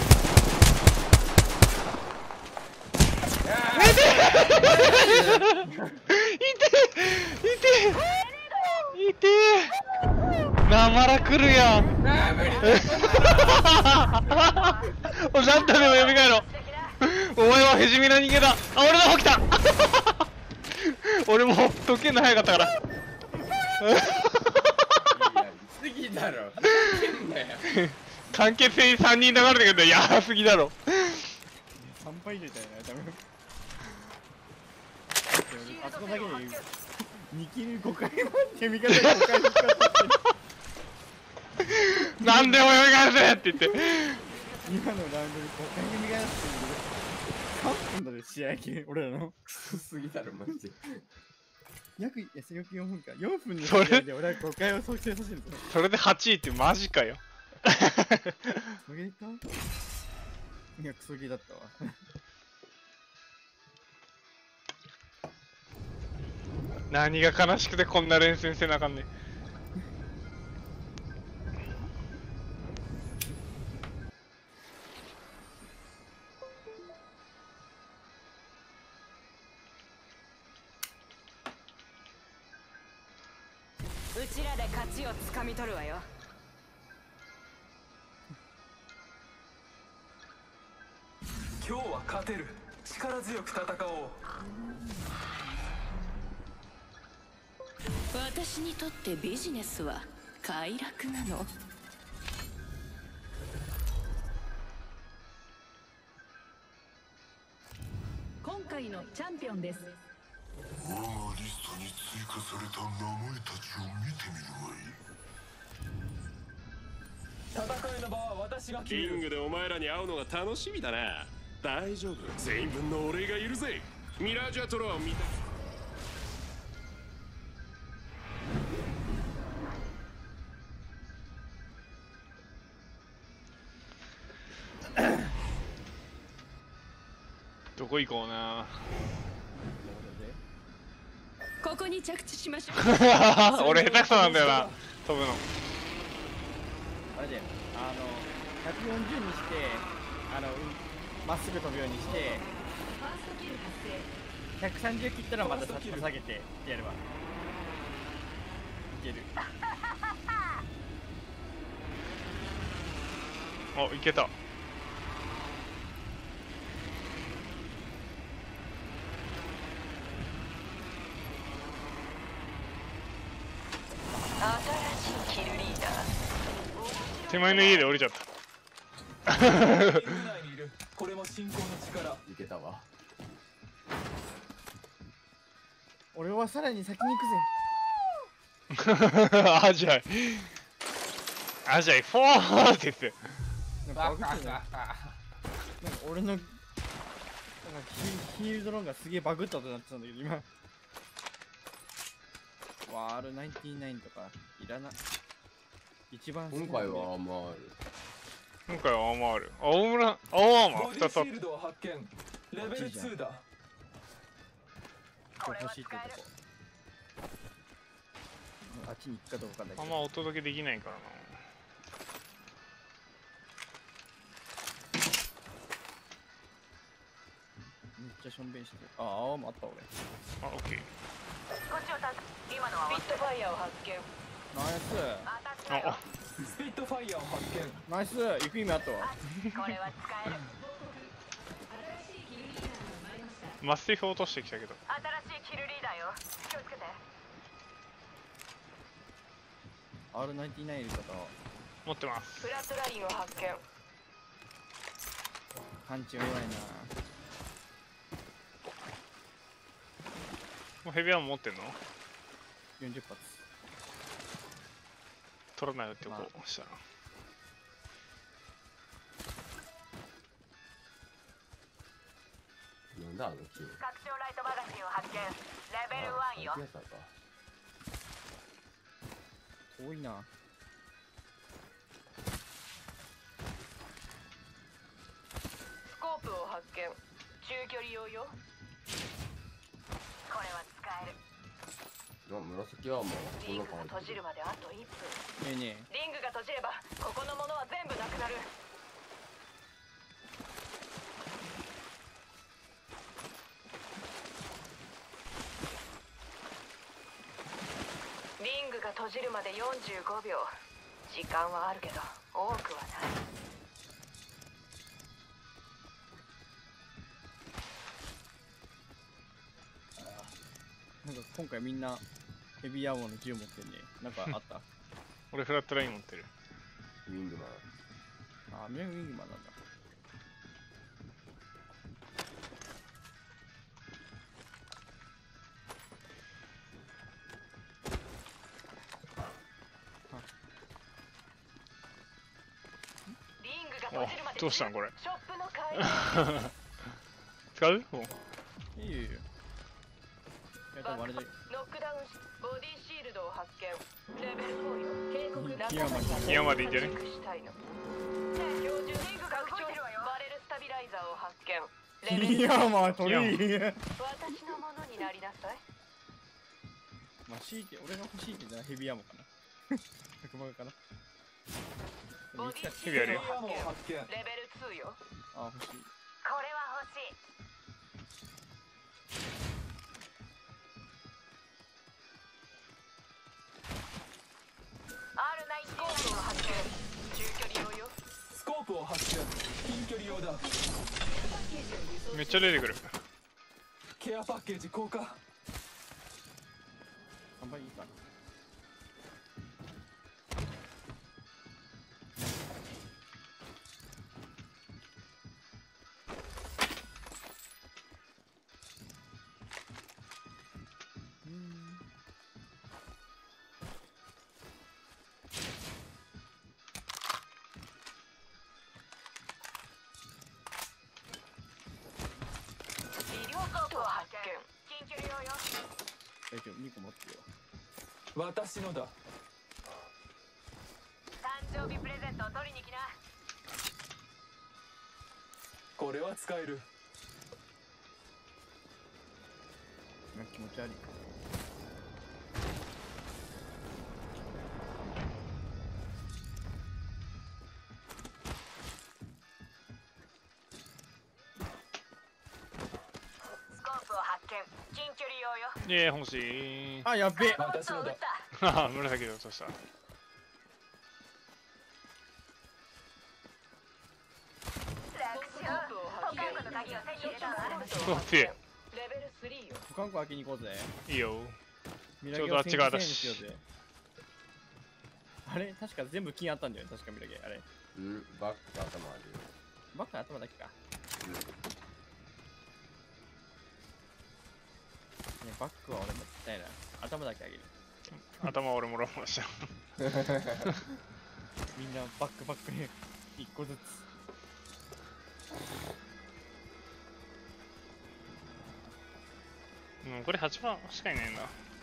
いていていてなまらくるやんおなんとでも蘇ろう。お前はヘジミな人間だ。あ俺の方来た俺も時計の早かったからすぎだろ関係性にさんにん流れてくるんだよ。やばすぎだろさんぱい以上いたよね多分。あそこだけでにキルごかいまで味方がごかい復活してるなんでもよみがえせって言って今のラウンドでごかい組がやってるさんぷんだで試合系俺らのすすぎだろマジで。 約約よんぷんかよんぷんの試合で俺はごかいを創生させるぞ。 それではちいってマジかよ負けた？いやクソゲーだったわ何が悲しくてこんな連戦せなあかんねん。 うちらで勝ちをつかみ取るわよ。 今日は勝てる。力強く戦おう。 私にとってビジネスは快楽なの。 今回のチャンピオンです。 我がリストに追加された名前たちを見てみるがいい。 戦いの場は私が決める。 キングでお前らに会うのが楽しみだな。大丈夫全員分のお礼がいるぜ。ミラージュアトロを見たどこ行こうなここに着地しましょう俺下手くそなんだよな飛ぶの。 あれであのひゃくよんじゅうにしてあのまっすぐ飛ぶようにしてひゃくさんじゅう切ったらまた下げてやればいける。 おいけた。 手前の家で降りちゃった。 リング内にいる。これも信仰の力。 いけたわ。 俺はさらに先に行アジャイ。アジャイ、フォーって言って。 くぜ。なんかバグってないなんか俺のなんかヒヒールドローンがすげえバグったとなってたんだけど今。わー アールナインティナイン とかいらない。一番好きな今回はまあ今回はアーマーある。青村、青アーマーボデふたつあっィシールドを発見。レベルツーだ。 これ欲しいってとこ。あっちに行くかどうかわかんないた。あけど。 んまお届けできないからな。 めっちゃしょんべんしてる。ああ、青もあった俺。 あ、オッケー。 こっちをた今のはスピットファイヤーを発見。 ナイス当たったよ。 スピットファイヤーを発見。 ナイス行く意味あったわ。 これは使える。 マスティフ落としてきたけど。 新しいキルリーダーよ。気をつけて。 アールナインティナイン いる方持ってます。 フラットラインを発見。 パンチが弱いな。 もうヘビアーも持ってんの？ よんじゅっ発取らないよってこう、まあ、したら。 なんだあのキー。 拡張ライトマガジンを発見。レベルワンよ。 遠いな。 スコープを発見。中距離用よ。これは使える。 紫はもうこんなリングが感じ。 閉じるまであといっぷん。 ねえねリングが閉じればここのものは全部なくなる。リングが閉じるまでよんじゅうごびょう。時間はあるけど多くはない。 え。なんか今回みんなヘビーアーモーの銃持ってんね。なんかあった俺フラットライン持ってる。 ウィングマン。 あ、メンウィングマンなんだ。 お、どうしたんこれ。 ショップの買い使う？もう。 いいよいいよ。えっと、あれだよ。 ノックダウンしボディシールドを発見。レベルフォーよ。警告いやまあ今までいける？ 標準リング拡張バレルスタビライザーを発見。 いやまあ取り私のものになりなさい。 まあ強いて俺が欲しいけどヘビーアーモーかな。ひゃくまんかな。 ヘビあるよ。 レベルツーよ。 あ、欲しい。 これは欲しい。アールナインスコープを発見。中距離用よ。 スコープを発見。近距離用だ。 めっちゃ出てくる。 ケアパッケージ効果。 あんまりいいかな。大丈夫、にこ持ってよ。 私のだ。 誕生日プレゼントを取りに来な。 これは使える。 なんか気持ち悪い。 スコープを発見。近距離用よ。 いや欲しい。 あ、やべえ。 私のだ。 はは、紫で落とした。 そっち。 レベルスリーよ。 保管庫開けに行こうぜ。 いいよ。 ミちょうどあっち側だしし。 あれ確か全部金あったんだよね、確か見たけあれ。 うん、バックと頭あるよ。 バックの頭だけか。 うん。 ね、バックは俺も絶対な。頭だけあげる。 頭俺もらいました。 みんなバックバックに一個ずつ。 うん、これはちばんしかいないんだ。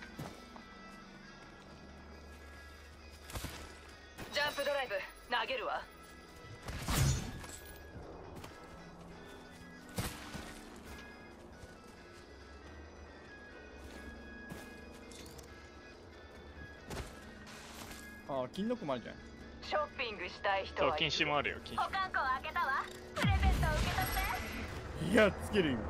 ジャンプドライブ投げるわ。 ああ、金の子もあるじゃん。 ショッピングしたい人そう、 は禁止もあるよ、禁止。 保管庫を開けたわ。プレゼントを受け取って。 いや、つけるよ。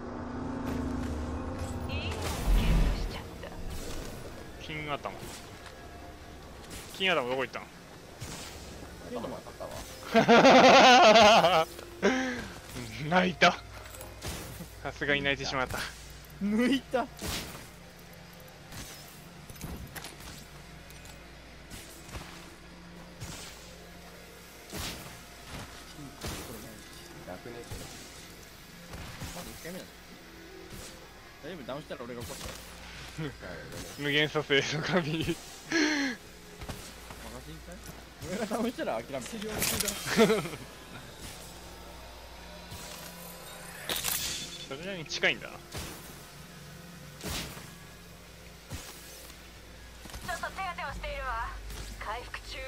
いいゲットしちゃった。 金頭。金頭どこ行ったん？ 頭なかったわ。 泣いた。さすがに泣いてしまった。 抜いた。 楽ね。 まだいっかいめだ。大丈夫、ダウンしたら俺が怒った。 無限蘇生の神。 任せんかい？俺がダウンしたら諦める。 それなりに近いんだな。 ちょっと手当てをしているわ。 回復中。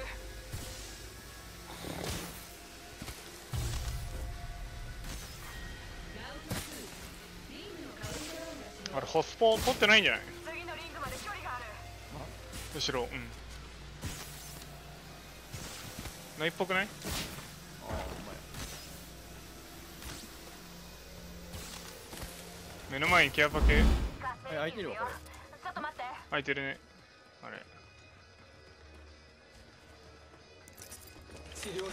あれ、ホスポ取ってないんじゃない？ 次のリングまで距離がある。 後ろ、うん。ないっぽくない？ ああ、お目の前にケアパケ前。え、開いてるわ、これ。 ちょっと待って。 開いてるね。あれ。 治療中だ。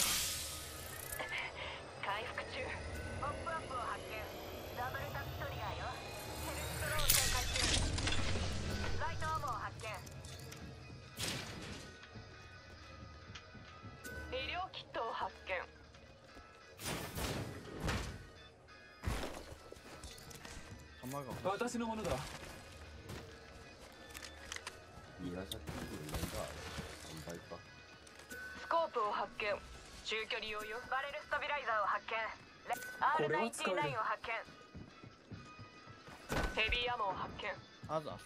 回復中。 ポップアップを発見。ダブルタッチトリガーよ。ヘルストロー展開中。ライトアームを発見。 医療キットを発見。 弾が。 私のものだ。 紫色なんだ。さんばいか。 スコープを発見。中距離用よ。 バレルスタビライザーを発見。 これは使えるアールナインティナイン を発見。 ヘビーアモを発見。 あざ。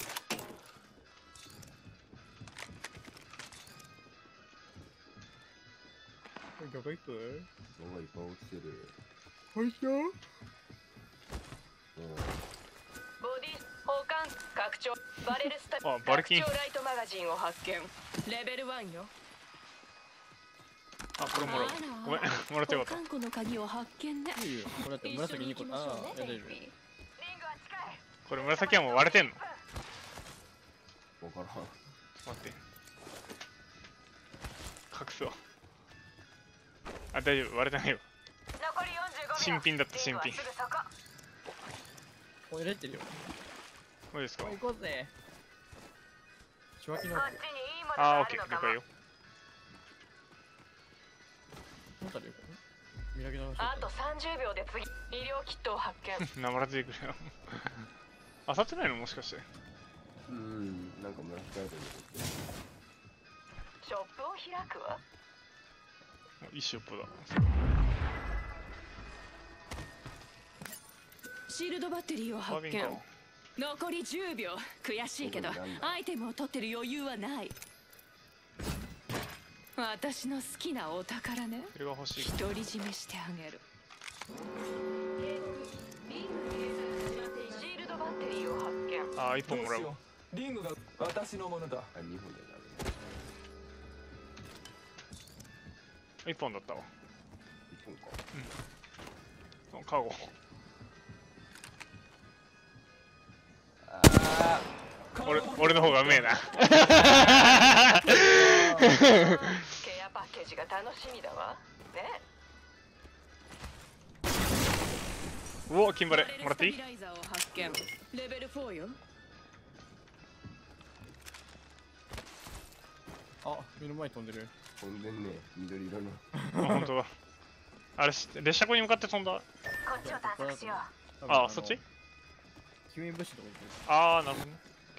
これどこ行く？ 物がいっぱい落ちてる。 入った？ うん。 ボディ交換拡張バレルスタあバルキン拡張ライトマガジンを発見。レベルワンよ。 あ、これもらう。ごめん、もらってよかっ保管庫の鍵を発見ね。 いいよ。これだって紫にこ。ああ、やだよ。 リングは近い。 た。これ紫はもう割れてんの？ わからん。 待って。隠すわ。あ、大丈夫、割れてないよ。 残りよんじゅうごびょう。 新品だった新品リングはすぐそこ。 これ入れてるよ。 これですか？ 行こうぜ。小脇の。 こっちにいいものあー、 があオッケー、 るのかも了解よ。。 どうしたらいいかな？見上げ直し。 あとさんじゅうびょうで次。医療キットを発見。 なまらせてくれよ。当たってないのもしかして。 うん、なんか紫アイテム残ってる。 ショップを開くわ。 いいショップだ。 シールドバッテリーを発見バービンか。 残りじゅうびょう。悔しいけどどこになんだアイテムを取ってる余裕はない。私の好きなお宝ね。 それが欲しい。 独り占めしてあげる。 シールドバッテリーを発見。 あー、一本もらう。 どうしよう。リングが私のものだ。 あ、にほんでなる。 一本だったわ。 いっぽんか。 あカーゴ。 あ俺、俺の方がうめえな。 ケアパッケージが楽しみだわ。ね。 うお、金バレ、もらっていい？ バレルスタビライザーを発見。レベルフォーよ。 あ、目の前に飛んでる。 飛んでんね、緑色の。 あ、本当だ。あれ、列車庫に向かって飛んだ。 こっちを探索しよう。 あ、そっち？ 救援物資とか言ってる。 あー、なるほどね。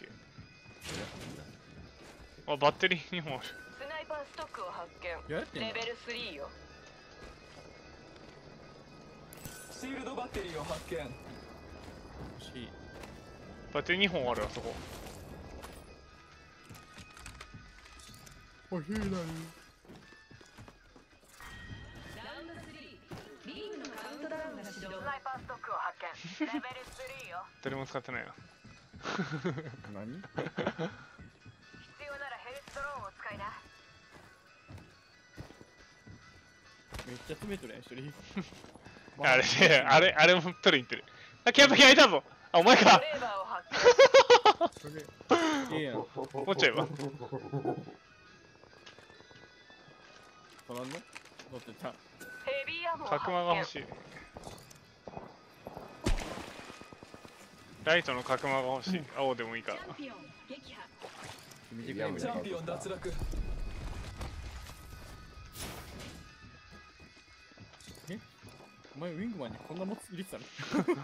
あ、バッテリーにもある。 スナイパーストックを発見。 やってんの？ レベルスリーよ。 シールドバッテリーを発見。 欲しい。 バッテリーにほんある、あそこ。 おひーだね。 スナイパーストックを発見。レベルスリーよ。 誰も使ってないな。 何？ 必要ならヘルスドローンを使いな。 めっちゃ詰めとるやん、一人。 あれね、あれ、あれも取りに行ってる。あ、キャンプ開いたぞ。あ、お前か。 レーバーを発見。 いいやん。 持っちゃえば。 取らんの？乗ってた。 ヘビーアモを発見。 角間が欲しい。ライトの角間が欲しい。青でもいいから。 見てくれ。 チャンピオン脱落。 え？お前ウィングマンにこんなもつ入れてたの？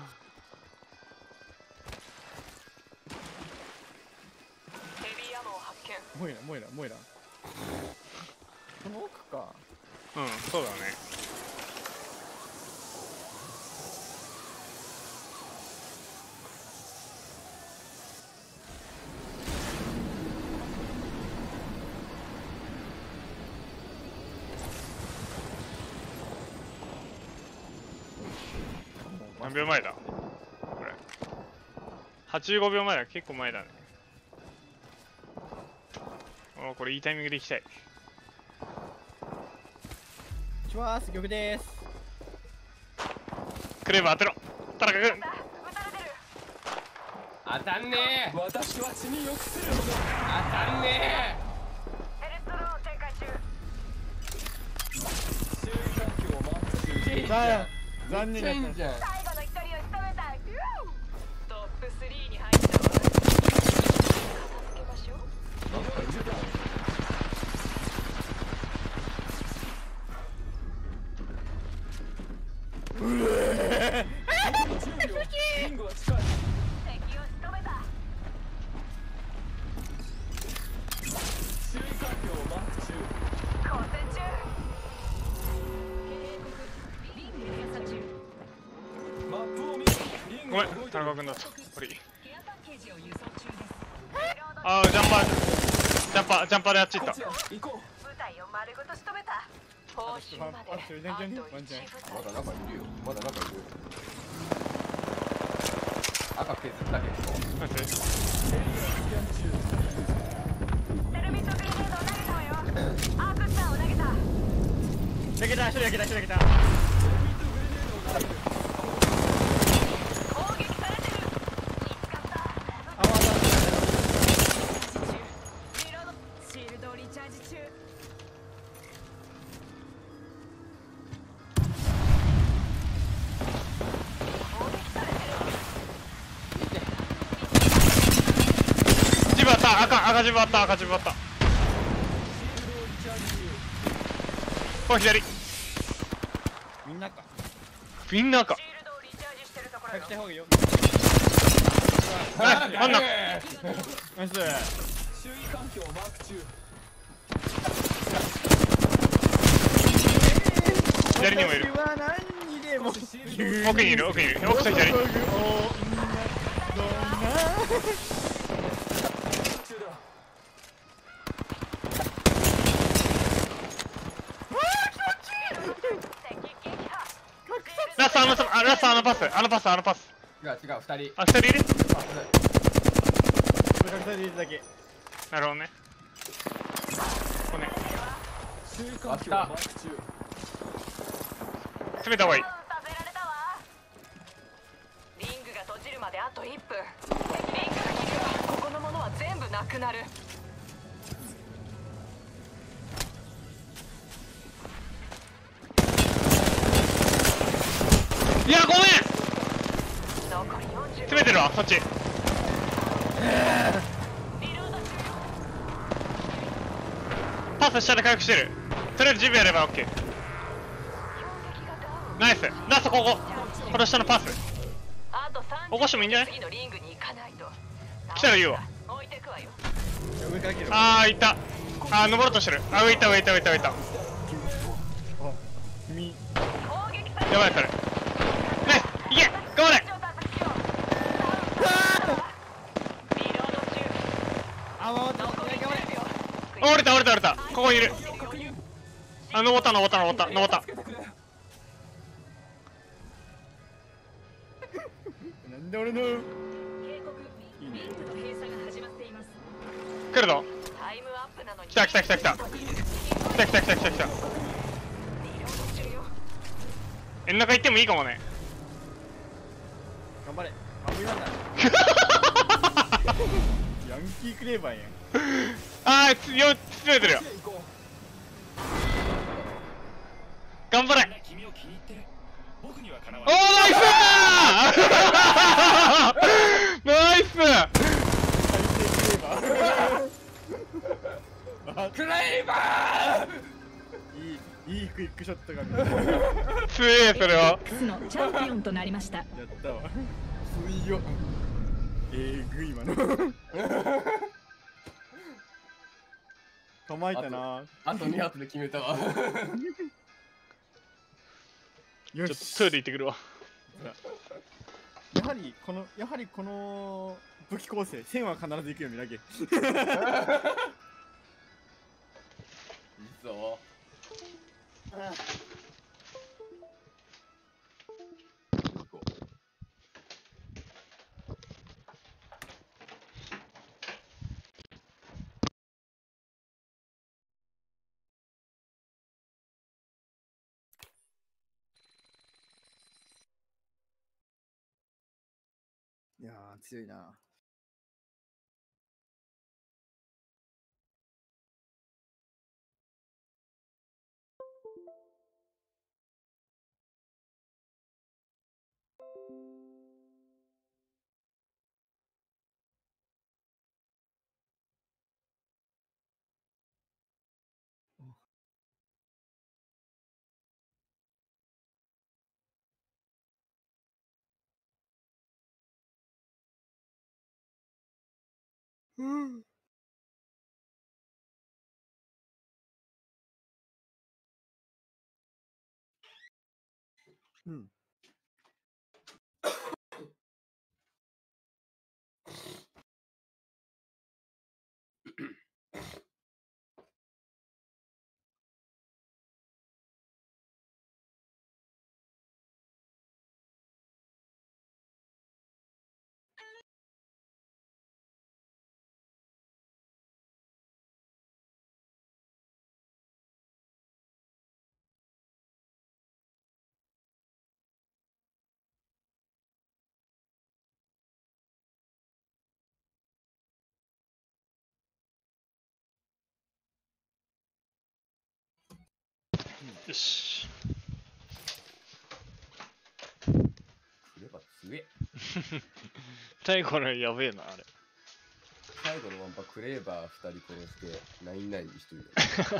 ヘビーアモを発見。 モイラ、モイラ、モイラ。この奥か。 うん、そうだね。何秒前だこれ。はちじゅうごびょうまえだ。結構前だね。お、これいいタイミングでいきたい。 します、玉です。 クレーバー当てろ。田中君。 当たんねえ。 私は血に良くするのだ。 当たんねヘルスドローン展開中。 周囲環境をマーク中。 え。 だよ。残念だった。 じゃん。 最後の一人を仕留めた。トップスリーに入ったわ。片付けましょう。 リングは近い。 敵を仕留めた。 周囲環境をマーク中。 交戦中。 マップを見る。リングごめん、 が動いてる。 田中君だった。悪い。あー、ジャンパー、ジャンパー、ジャンパーであっち行った。 こっちだ行こう。 部隊を丸ごと仕留めた。報酬まであと一部まだ中いるよ。まだ中いるよ。赤削ったけど。 待って。 テルミットグレネードを投げたわよ。アークスターを投げた。 焼けた、一人焼けた、一人焼けた。 攻撃されてる。見つかった。 あ、まだ。 リロード。シールドをリチャージ中。 ジブあった、赤、赤ジブあった、赤ジブあった。これ左。 みんなか。 みんな赤。 シールドをリチャージしてるところよ。 早くした方がいいよ。 あ、あんな。 ナイス。 周囲環境をマーク中。 左にもいる。 私は何にでも。 奥にいる、奥にいる。奥と左。 中だ。 ラストあの、あラストあのパス、あのパス、あのパス。 違う違う、二人。 あ、二人いる。 これ隠されているだけ。 なるほどね。ここね。 周囲環境をマーク中。 詰めた方がいい。 させられたわ。リングが閉じるまであといっぷん。リングが切ればここのものは全部なくなる。 いや、ごめん。 残りよんじゅう。 詰めてるわ、そっち。 リロード中よ。 パス下で回復してる。とりあえずじゅうびょうやれば OK。 ナイス。ラストここ、この下のパス起こしてもいいんじゃない？来たら言うわ。あーいった。あー登ろうとしてる。あ上いった上いった上いった上いった。やばいそれ。ナイスいけ頑張れ。あ折れた折れた折れた。ここにいる。あ登った登った登った登った。 なんで俺の来るぞ。来た来た来た来た来た来た来た来た来た来た。円の中行ってもいいかもね。 頑張れ。あ無理なんだ。ヤンキークレーバーやん。 あーつよ詰めてるよ。頑張れ。おーナイスーナイスクレイバー。 いいいいクイックショットが強えそれは。 のチャンピオンとなりました。 やったわ。強いよ。えぐい今の。構えたな。 あとに発で決めたわ。 ちょっとトイレ行ってくるわ。 やはりこのやはりこの武器構成線は必ず行くよみだけ。いいぞ。 いやー強いな。うん。うん。 よし。 クレバ強え。 最後のやべえなあれ。 最後のワンパクレーバーふたり殺してナインナインに一人だ。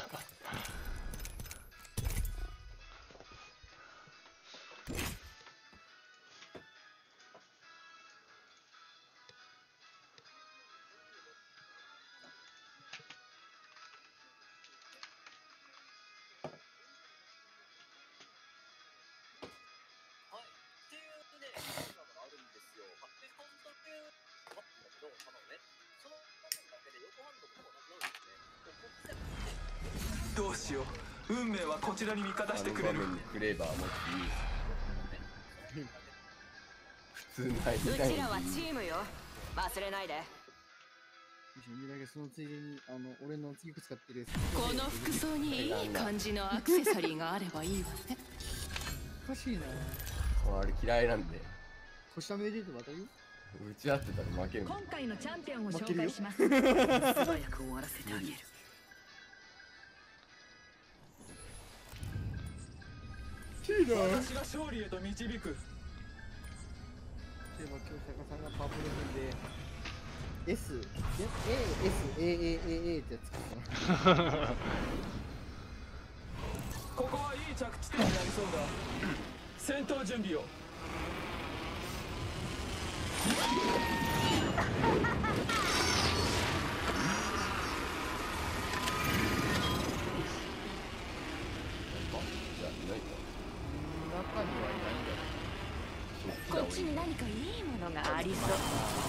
どうしよう、運命はこちらに味方してくれる。 クレーバーもっていい。普通ない。 うちらはチームよ。忘れないで。 そのついでにあの俺の次使ってるこの服装にいい感じのアクセサリーがあればいいわね。 おかしいな。 あれ嫌いなんで。 腰ためでと当たるよ。 打ち合ってたら負ける。 今回のチャンピオンを紹介します。 素早く終わらせてあげる。 私が勝利へと導く。 でも今日坂さんがパープル分で S、A、S、A、A、A、A ってやつかな。 ここはいい着地点になりそうだ。戦闘準備を。 中にはいないんだよ。 こっちに何かいいものがありそう。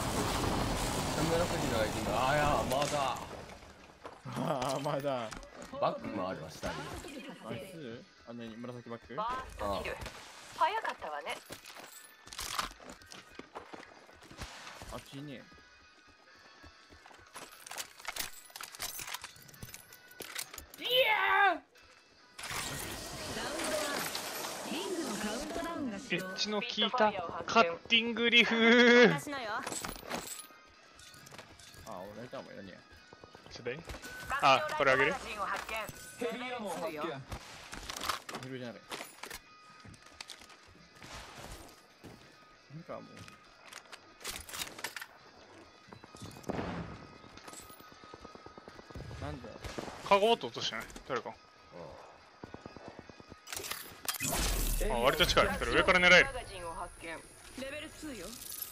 紫のがいるんだ。あーや、まだ。 ああ、まだ。 バッグもあるわ、下に。 あれすあの紫バッグ。 バーストキル早かったわね。 あっちにね。いやエッジの効いたカッティングリフ。 私のよ。 あ、俺ライターもいらねえや。 ちょっといい？あ、これあげる？ ヘビーアモ発見。 ヘビじゃない。なんかもう。なんだ。 カゴボット落としてない？誰か。あ、割と近い。それ上から狙える。 レベルツーよ。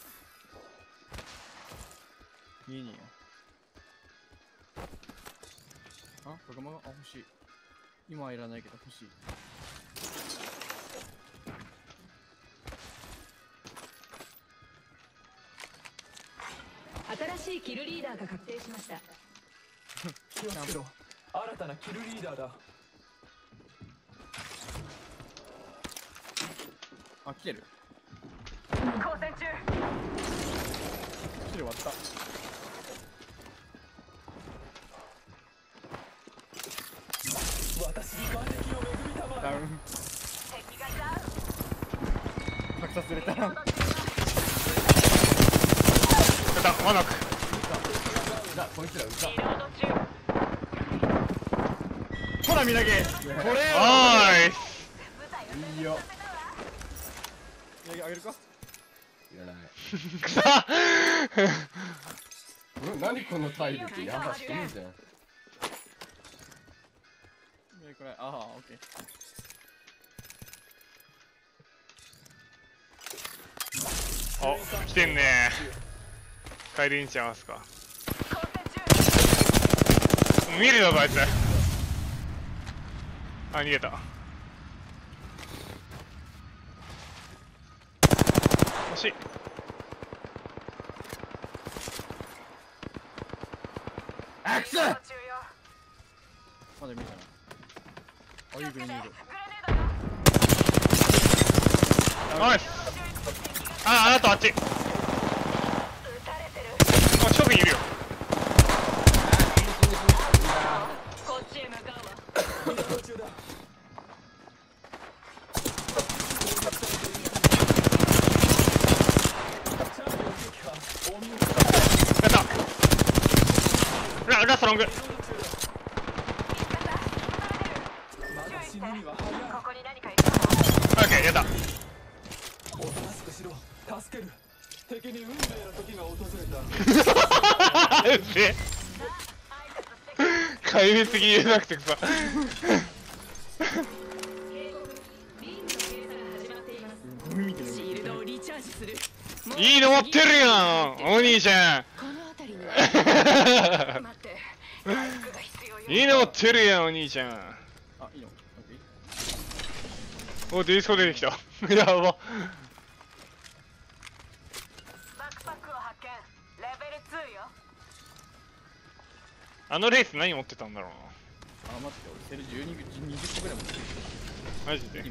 いいね。あ、これもあ欲しい。今はいらないけど欲しい。 新しいキルリーダーが確定しました。 気をつけろ。新たなキルリーダーだ。 あ、来てる。 交戦中。 来てる、終わった。 私に万力を恵みたまえ。 ダウン。 敵がダウン。 格殺された。 やった、ワナク。 だ、こいつら歌。 リロード中。 ほら、見投げ。これよ。 ナイいいよ。 見投げあげるか。 いらない。 ス。くさ。 うん、何この体力やばしてんじゃん。 これ、ああ、オッケー。 お、来てんね。帰りにちゃいますか。見るよ、こいつ。あ、逃げた。惜しい。 アクス。 まだ見えたな。あ、いいグレネード。 ナイス。あ、あなたあっち。あ、近くにいるよ。 こっちへ向かうわ。 途中だ。 やった。ラ、ラストロング。 ここに何かいる。 オッケー、やった。 おとなしくしろ。助ける。敵に運命の時が訪れた。 うぜえ。帰りすぎ言えなくてさ。 シールドをリチャージする。 いいの持ってるやん、お兄ちゃん。 この辺りに。 待って。回復が必要よ。 いいの持ってるやん、お兄ちゃん。 あ、いいの。 お、ディスコ出てきた。やば。 バックパックを発見。レベルツーよ。 あのレース何持ってたんだろうあ、待って、俺セルじゅうに、にじゅっこぐらい持ってる。 な。マジで。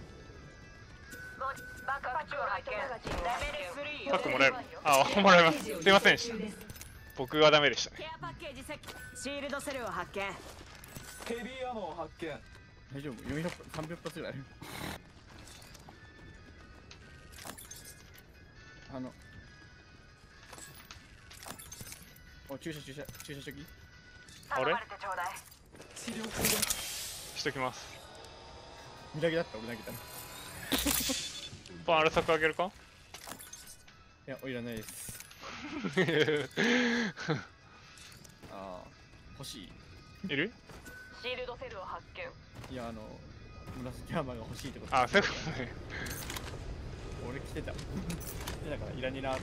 バックパックを発見。レベルスリーよ。 パックもらえる。あ、もらいます。すいませんでした。僕がダメでしたね。 ケアパッケージセット。シールドセルを発見。 ヘビーアモを発見。 大丈夫、よんひゃく、さんびゃく発ぐらいある。あの、お、注射注射、注射しとき。 あれ頼まれてちょうだい。 治療中だ。 しときます。 見投げだった、俺投げたの。 パン、あれ作あげるか？ いや、おいらないです。 ああ、欲しい。 いる？ シールドセルを発見。 いや、あの、紫ハンマーが欲しいってことあ、そういうことね。 俺来てた。来てたからいらねえな。あ、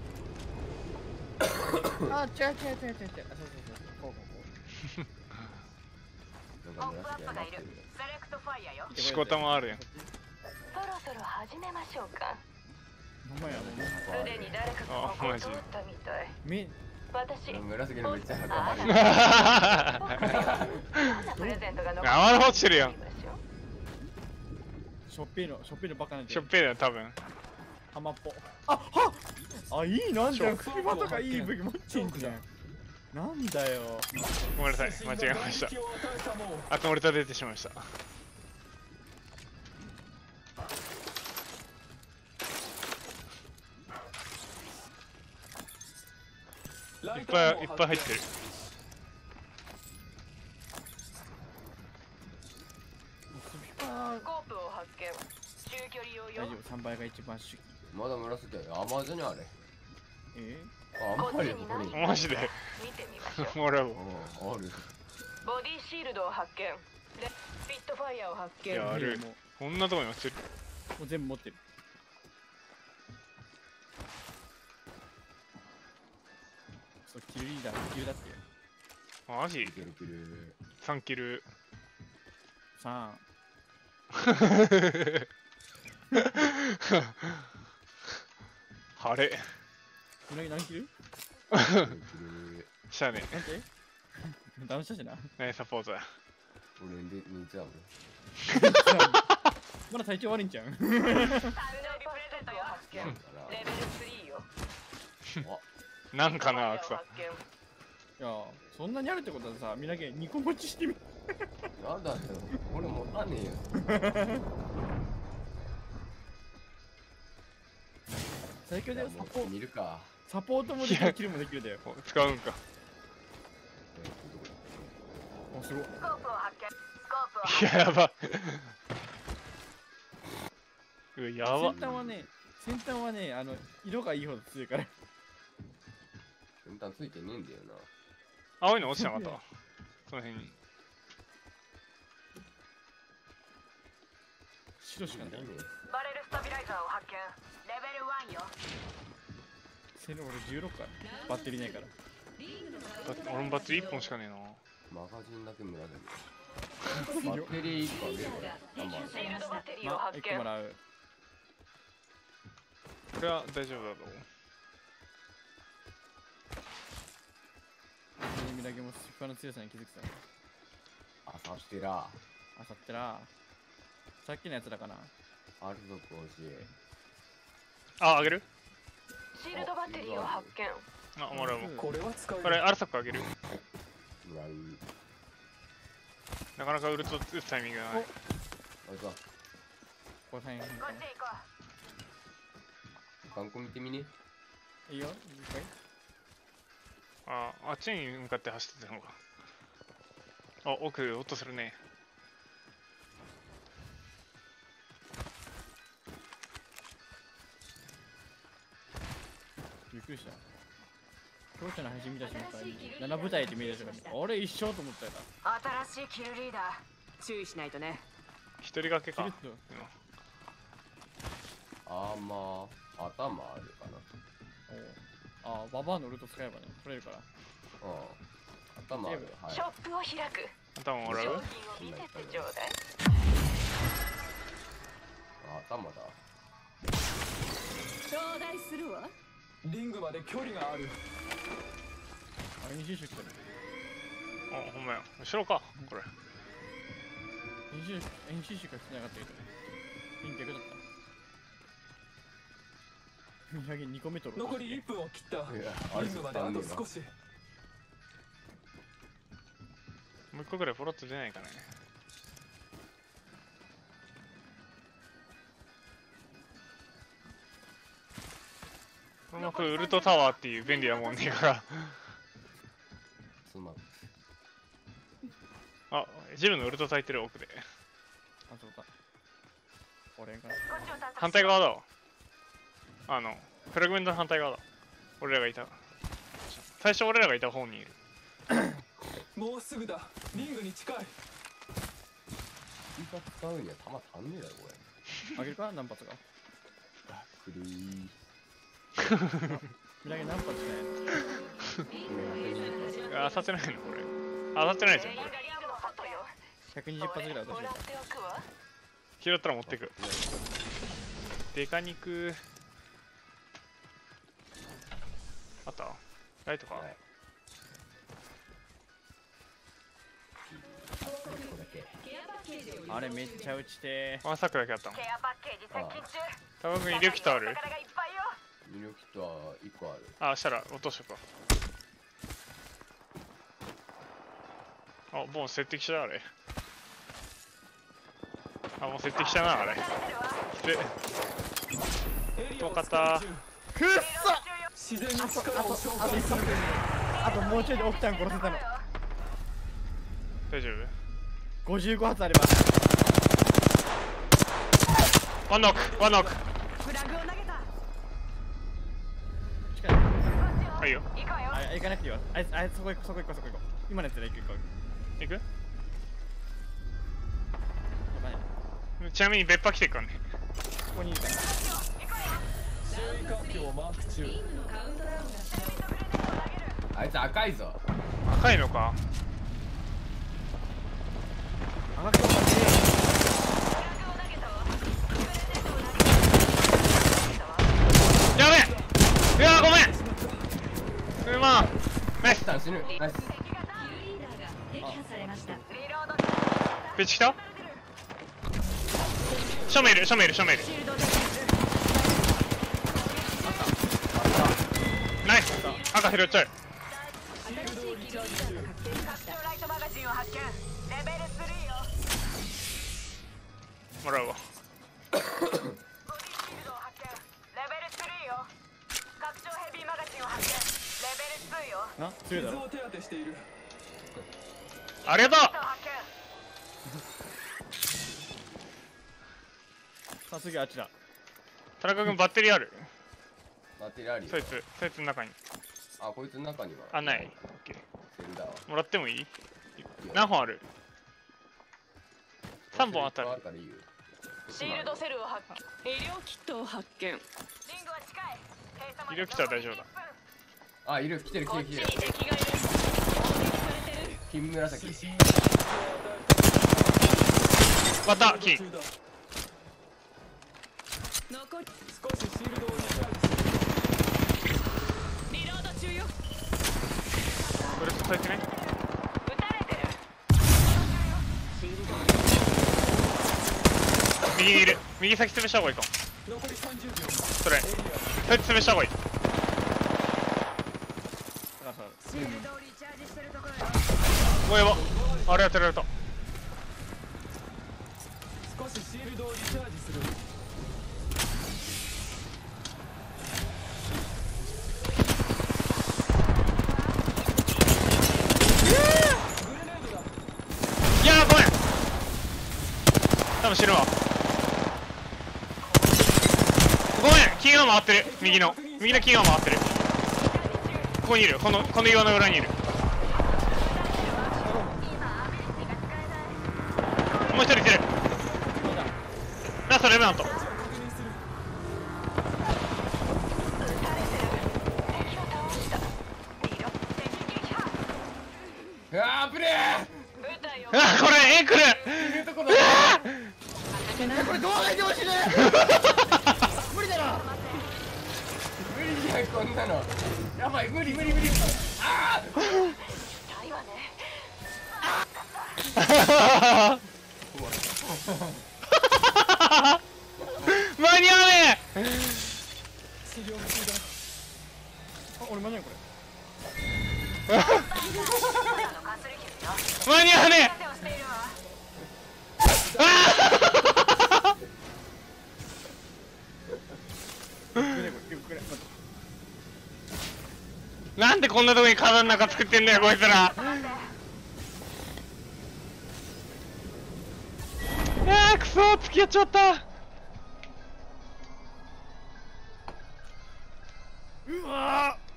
違う違う違う違う違う。あ、そうそうそう。こうこうこポップアップがいる。セレクトファイヤーよ。 しこたもあるやん。 そろそろ始めましょうか。 う。ほんまやもう。 すでに誰かがここを通ったみたい。 み、 私。 紫のめっちゃ仲間プレゼントが残あまだ落ちてるやん。 しょっぺいの、しょっぺいのバカなんで。 しょっぺいだよ、多分。 浜っぽ。あ、はっあ、いいなんだよ。車とかいい武器持ってんじゃん。なんだよ。 ごめんなさい、間違えました。あと俺と出てしまいました。いっぱいいっぱい入ってる。 スコープを発見。中距離用よ。 大丈夫、さんばいが一番主義。 まだ紫だよ。アマゾンにあれ。 えあ、あんまりここに。 マジで。 見てみましょう。 俺も。 ある。 ボディシールドを発見。で、スピットファイヤーを発見。 やる。こんなとこに落ちてる。 もう全部持ってる。そう、キルリーダー、キルだってよ。 マジ？ キルキル。 さんキル。 さん。 晴れ。 うなぎ何キル？ したね。 なんて？ダウンしたしな。 ナイスサポートだ。 俺で似ちゃう。 まだ体調悪いんちゃう？ 誕生日プレゼントを発見。レベルスリーよ。 なんかな、草。 いや、そんなにあるってことはさ、みなげにこ持ちしてみ。 なんだよ。俺持たねえよ。 最強だよ、サポート。 見るか。 サポートもできる、キルもできるだよ。 使うんか。 お、すごい。 スコープを発見。スコープを発見。 やば。うわ、やば。 先端はね、先端はね、あの、色がいいほど強いから。 先端ついてねえんだよな。 青いの落ちなかったその辺に。 白しかない。 バレルスタビライザーを発見。レベルワンよ。 セル俺じゅうろくか。バッテリーないから。 俺もバッテリーいっぽんしかねえな。 マガジンだけ村で。バッテリーいっこあげるから。 シールドバッテリーをまあ、 発見いっこも。らう。 これは大丈夫だと思う。 みなげもスピパの強さに気づくさ。 あさってら。 あさってら。さっきのやつだかな。 アルドコ欲しい。 あ、あげる？ シールドバッテリーを発見。 あ、もらうもん。 これは使える。 これ、アルサックあげる。 もらう。 なかなかウルト打つタイミングがない。 あいつは。 これ大変。 こっち行こ観光見てみね。 いいよ、いっぱい。 あ、あっちに向かって走ってたのか。あ、奥、音するね。 びっくりした。当初の配信見た瞬間になな部隊で見えた瞬間にあれ一緒と思ったよな。 う。新しいキルリーダー。注意しないとね。 一人掛けか。 キルッとあーまあ、頭あるかな。 おああ、ババアのウルト使えばね、取れるから。 うん。頭ある。はい。 ショップを開く。 頭もらう？ 商品を見せてちょうだい。 あ、頭だ。 頂戴するわ。 リングまで距離がある。 あれに収集来たね。 あ、ほんまや。後ろか、これ。 編集編集しかしてなかったけどね。ピン逆だった。見上げにこめ取る。 残りいっぷんを切った。 いや、 リングまであと少し。 もう一個ぐらいポロッと出ないかね。このウルトタワーっていう便利なもんねえから。 すまん。 あ、ジルのウルト焚いてる奥で。 あ、そうか。俺かな。 反対側だわ。あの、フラグメントの反対側だ。 俺らがいた。最初俺らがいた方にいる。 もうすぐだ。リングに近い。 一発使うには弾足んねえだろこれ。 あげるか何発か。 くるー。 みなげ何発かやあ、当たってないのこれ。当たってないじゃんこれ。 ひゃくにじゅっ発ぐらい落としてる。 拾ったら持ってく。デカ肉。あったライトか、はい、 あれめっちゃ打ちてー。ワンサックだけあったもん。 ケアパッケージ接近中。 タバ君医療キットある？ 医療キットはいっこある。 あ、したら落としとくか。あ、もう接敵したあれ。あ、もう接敵したなあれ。きつ。遠かった。 くっ自然の力を召あと喚する。 あともうちょいで奥ちゃん殺せたの。 大丈夫？ ごじゅうご発あれば。 ワンノック、ワンノック。 フラグを投げた。 近い。 はいよ。 行くわよ。 あ、行かなくていいわ。あいつ、あいつそこ行こう、そこ行こう、そこ行こう。今のやつで行く行こう。 行く？ やばいね。 ちなみに別派来てっからね。 ここにいるから。 周囲環境をマーク中。 あいつ赤いぞ。 赤いのか。 赤くても待ってやべえ。うわごめん。うまーナイス。 死ぬ。ナイス。 ペッチ来た？正面いる、正面いる、正面いる。ナイス。赤拾っちゃう。もらうわ。 な、強いだろ。 傷を手当てしている。 ありがとう。 さあ次あっちだ。 田中君バッテリーある？ バッテリーあるよ。 そいつ、そいつの中に。 あ、こいつの中には。 あ、ない。オッケー。 セルだわ。 もらってもいい？何本ある？さんぼんあったら。 シールドセルを発見。医療キットを発見。 医療キットは大丈夫だ。 あ、いる、来てる来てる来てる。金紫。 また金。 残り少しシールドをリチャージする。 リロード中よ。 これ使えてない？右にいる。右先潰した方がいいかも。 残りさんじゅうびょう。 それ。そいつ潰した方がいい。もうやば。あれ当てられた。 少しシールドをリチャージする。 いやーごめん。多分死ぬわ。ごめん。金が回ってる。右の右の金が回ってる。ここにいる。このこの岩の裏にいる。もう一人いてる。ラストレベナント。 うわープレー。 うわこれえ来る。 これどうがいてほしいね。無理だな。 無理じゃんこんなの。やばい無理無理無理。ああ。間に合わねえ。 あ、俺間に合うこれ。 間に合わねえ。あなんでこんなとこに体の中作ってんだよこいつら。あーくそー付き合っちゃった。 うわー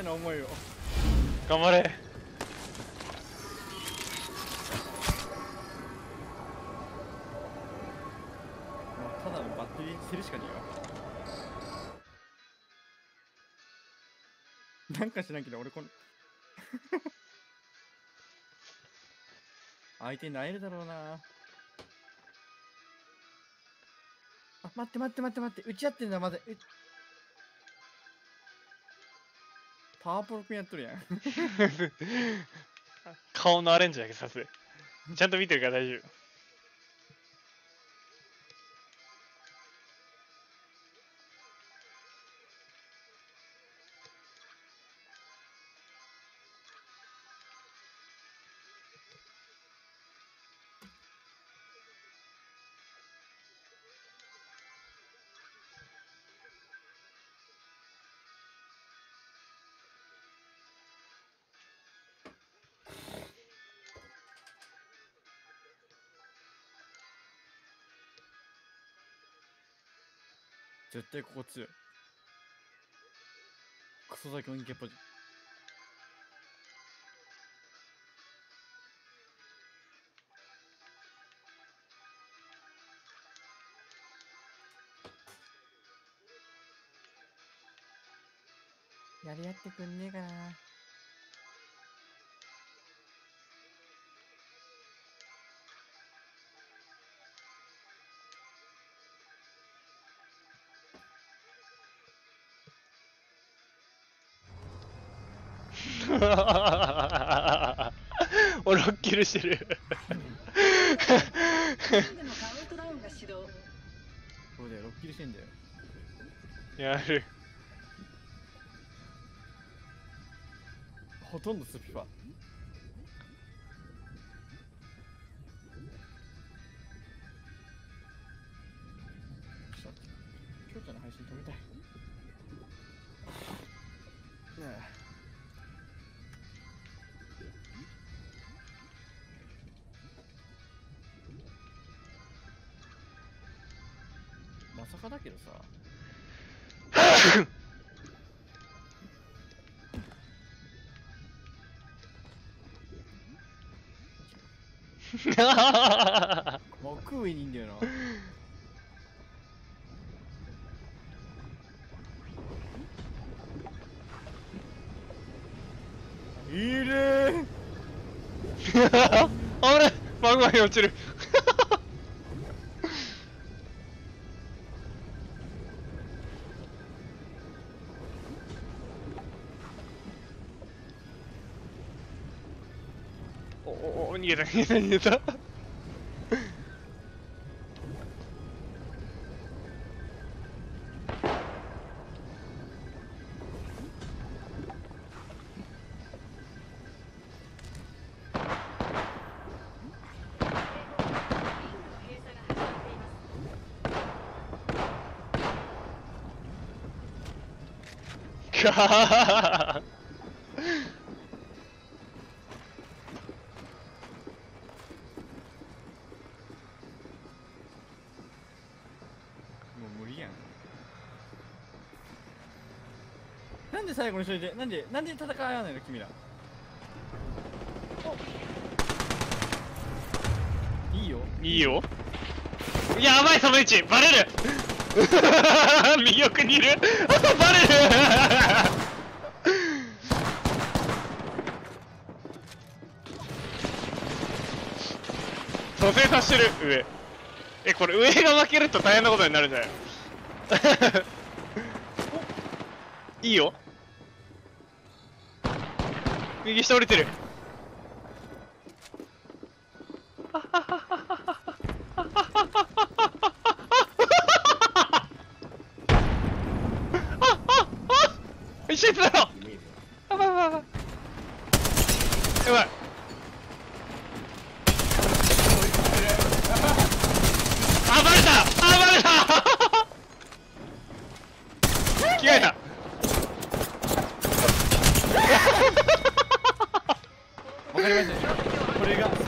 な思いを。 頑張れ。 ただのバッテリー捨てるしかねえよ。なんか知らんけど俺この相手になえるだろうな。あ、待って待って待って待って、打ち合ってんだまだ。うパワープロ君やっとるやん。 顔のアレンジだけさす。ちゃんと見てるから大丈夫。 絶対ここ強い。クソだけ音系ポジ。やり合ってくんねえかな。 おロッキルしてる。 でもカウントダウンが始動。 そうだよ、ロッキルしてんだよ。 やる。 ほとんどスピファ。今日ちゃんの配信止めたい。ねえ。まさかだけどさ。奥上にいいんだよな。いるー。 あれ、マグマに落ちる。おおお、逃げた逃げた逃げた。かーもう無理やん。なんで最後にしといて、なんでなんで戦わないの君ら。いいよいいよ。やばい、その位置バレる。右奥にいる。バレる。蘇生させてる。上え、これ上が負けると大変なことになるんじゃない？いいよ。右下降りてる。一緒につながろう。やばいやばいやばい。やばい。あ、バレた。あ、バレた。着替えた。 わかりました。これが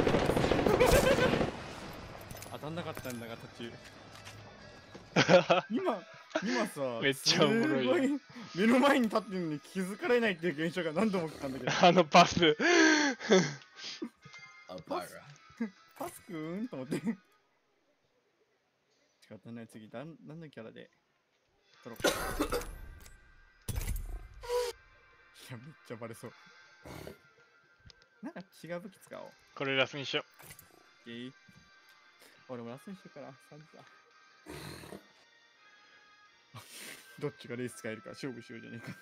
当たんなかったんだが途中。今今さ、 めっちゃおもろいよすご目の前に立ってるのに気づかれないっていう現象が何度も起きたんだけど。 あのパス。 あ、バカ。 パスくーんと思って。仕方ない、次、だん何のキャラで取ろうか。いや、めっちゃバレそう。なんか違う武器使おう。 これラスにしよえー、俺もラストにしようかな。さんじだ。どっちがレース使えるか勝負しようじゃね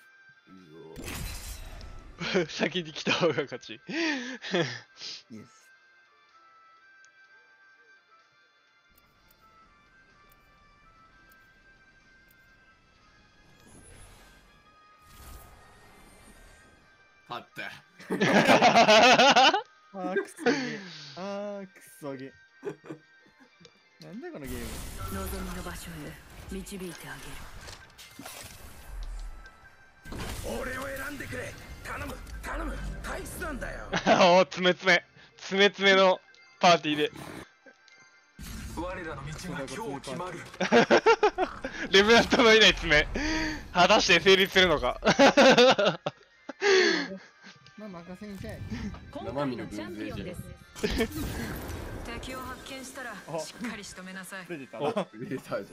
えか。 う。先に来た方が勝ち。 イエス。 勝った。 あーくそげ。あーくそげ。なんだこのゲーム。 望みの場所へ導いてあげる。 俺を選んでくれ。頼む頼む。大切なんだよ。 おお、つめつめつめつめのパーティーで。 我らの道が今日決まる。 レブナントのいない爪、果たして成立するのか。 まあ任せんかい。 生身の軍勢じゃん。 敵を発見したらしっかり仕留めなさい。 出てたお、出たじゃん。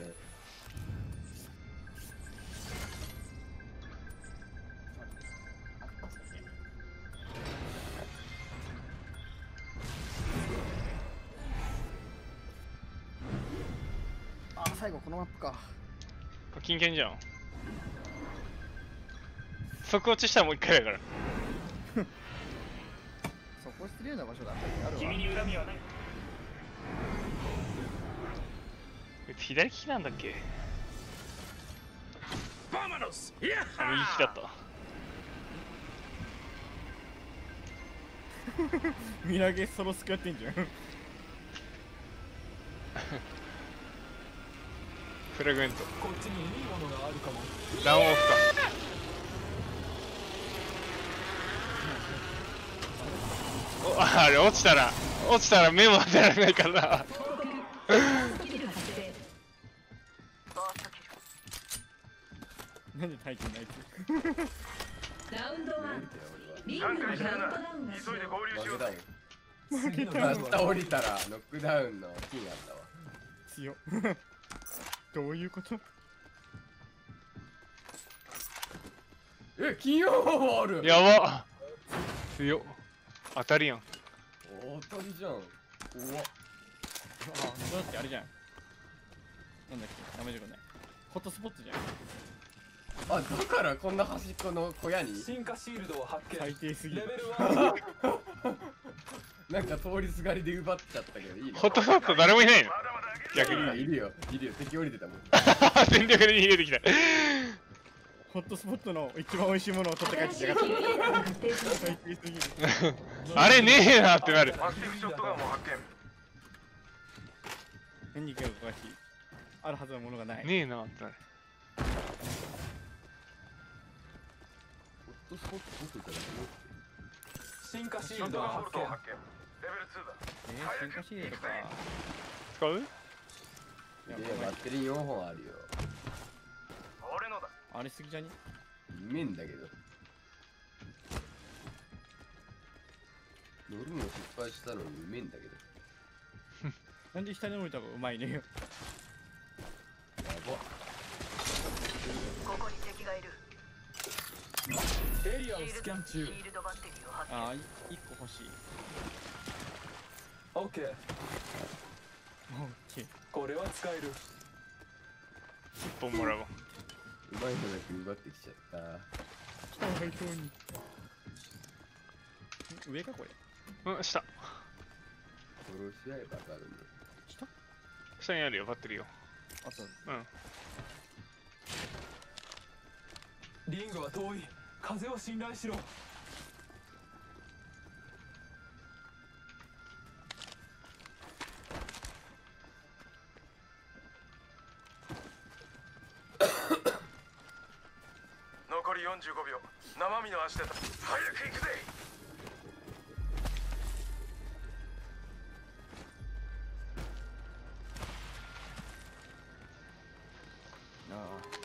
あ、最後このマップか。 金券じゃん。即落ちしたらもう一回だから。 そこしてるような場所だったらあるわ。 君に恨みはない。 左利きなんだっけ。 バマノス。いやあ、右利きだった。 ミラゲソロスクやってんじゃん。 フラグメント。 こっちにいいものがあるかも。 ダウンオフか。お、あれ落ちたら落ちたら目も当てられないからな。 なんでタイトルないつ。 ラウンドワン。リン何グの回するならカウントダウンが急いで合流しようぜ。 負けた明日降りたらノックダウンの金あったわ。 強っ。どういうこと？ え、金曜もある。 やば。強っ。当たりやん。 当たりじゃん。怖っ。 あ、だってあれじゃん。なんだっけ、名前じゃない。ホットスポットじゃん。 あ、だからこんな端っこの小屋に進化シールドを発見。 最低すぎる。 レベルワン。 なんか通りすがりで奪っちゃったけどいいね。 ホットスポット誰もいないの。逆に。 いるよ、いるよ、敵降りてたもん。 全力で逃げてきた。 ホットスポットの一番美味しいものを取って帰ってきやがった。最低すぎる。 あれねえなってなる。 マスティフショットガンを発見。 何かがおかしい。あるはずのものがない。 ねえなってなる。 ホットスポットどこじゃない進化シショットールドを発見ガンボルトを。発見。レベルツーだ。 えー、進化シールドか。 使う？ いやいや、バッテリーよんほんあるよ。 俺のだ。 あれすぎじゃに？ うめえんだけど。乗るの失敗したのにうめえんだけど。 なんで下に降りた方がうまいねよ。 やば。 ここに敵がいる。 エリアをスキャン中。 シールドバッテリーを発見。 ああ、いっこ欲しい。 オッケー。 オッケー。 これは使える。 一本もらおう。 うまいのだけ奪ってきちゃった。 かわいそうに。上かこれ。 うん、下。 殺し合えば当たるね。 下？ 下にあるよ、バッテリーを。 あと。 うん。 リングは遠い。風を信頼しろ。 残りよんじゅうごびょう。生身の足で早く行くぜ。 ああ。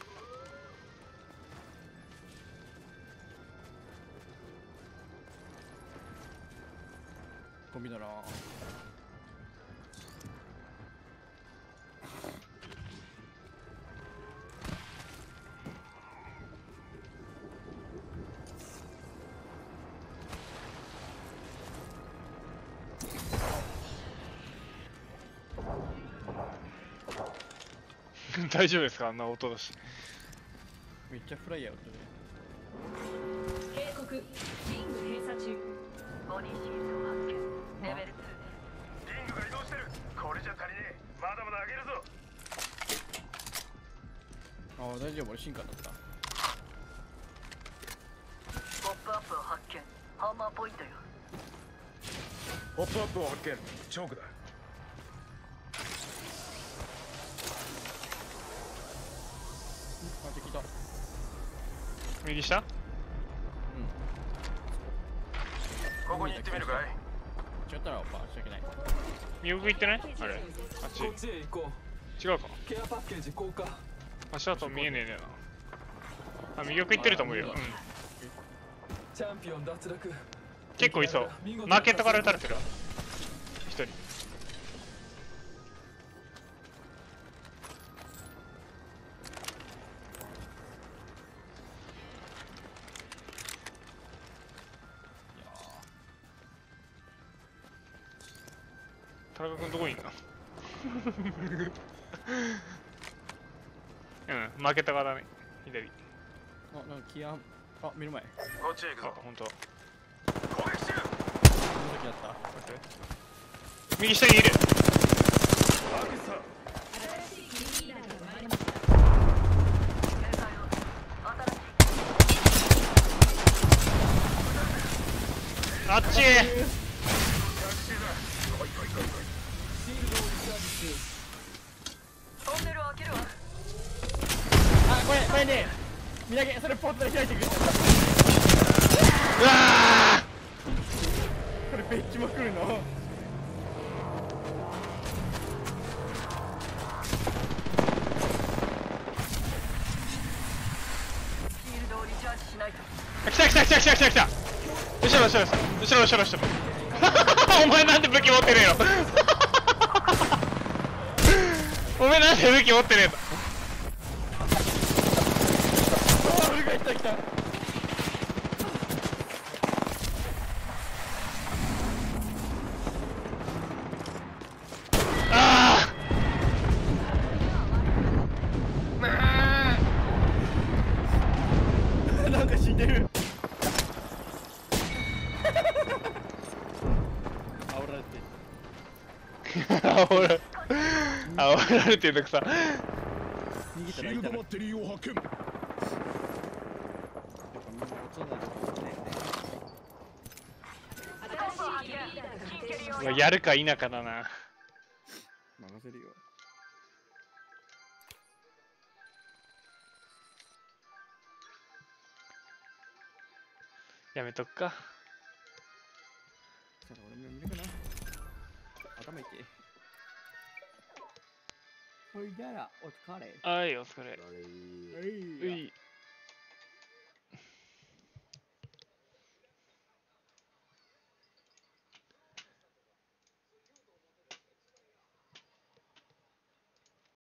コンビだな。 大丈夫ですか、あんな音だし。 めっちゃフライヤー打ってる。 警告、リング閉鎖中。ボディシールドを発見。レベルツー。 リングが移動してる。これじゃ足りねえ。まだまだ上げるぞ。 ああ、大丈夫、俺進化だった。 ポップアップを発見。ハンマーポイントよ。 ポップアップを発見。チョークだ。 あ、敵だ。 右下？ ここに行ってみるかい。 違ったらおば申し訳ない。 右奥行ってない？あれ、あっち。 こっちへ行こ違うか。 う。ケアパッケージ交換。 足跡見えねえねえな。あ、右奥行ってると思うよ。うん。 チャンピオン脱落。 結構いそう。マーケットから撃たれてるわ。一人。田中君どこにいんの？うん、マーケット側だね。左。 あ、なんかキアン、あ、目の前。 こっちへ行くぞ。 あ、ほんと。 攻撃中。 この時だった。 右下にいる。あっち。 トンネルを開けるわ。 あ、これ、これね、見上げ、それポッと開いてくる。 うわー。 これベッチも来るの。 シールドをリチャージしないと。 来た来た来た来た来た来た。後ろ後ろ後ろ後ろ後ろ後ろ。お前なんで武器持ってねえの？お前なんで武器持ってねえの？ 来た来た。 ああ。なんか死んでる。煽られて。 煽られ、煽られてるのくさ。 逃げたらいたら。 バッテリーを発見。 うわ、やるか否かだな。 任せるよ。 やめとくか。 じゃあ俺も見るかな。頭いて。ほいだらお疲れ。 はい、お疲れ。 はい。 うい。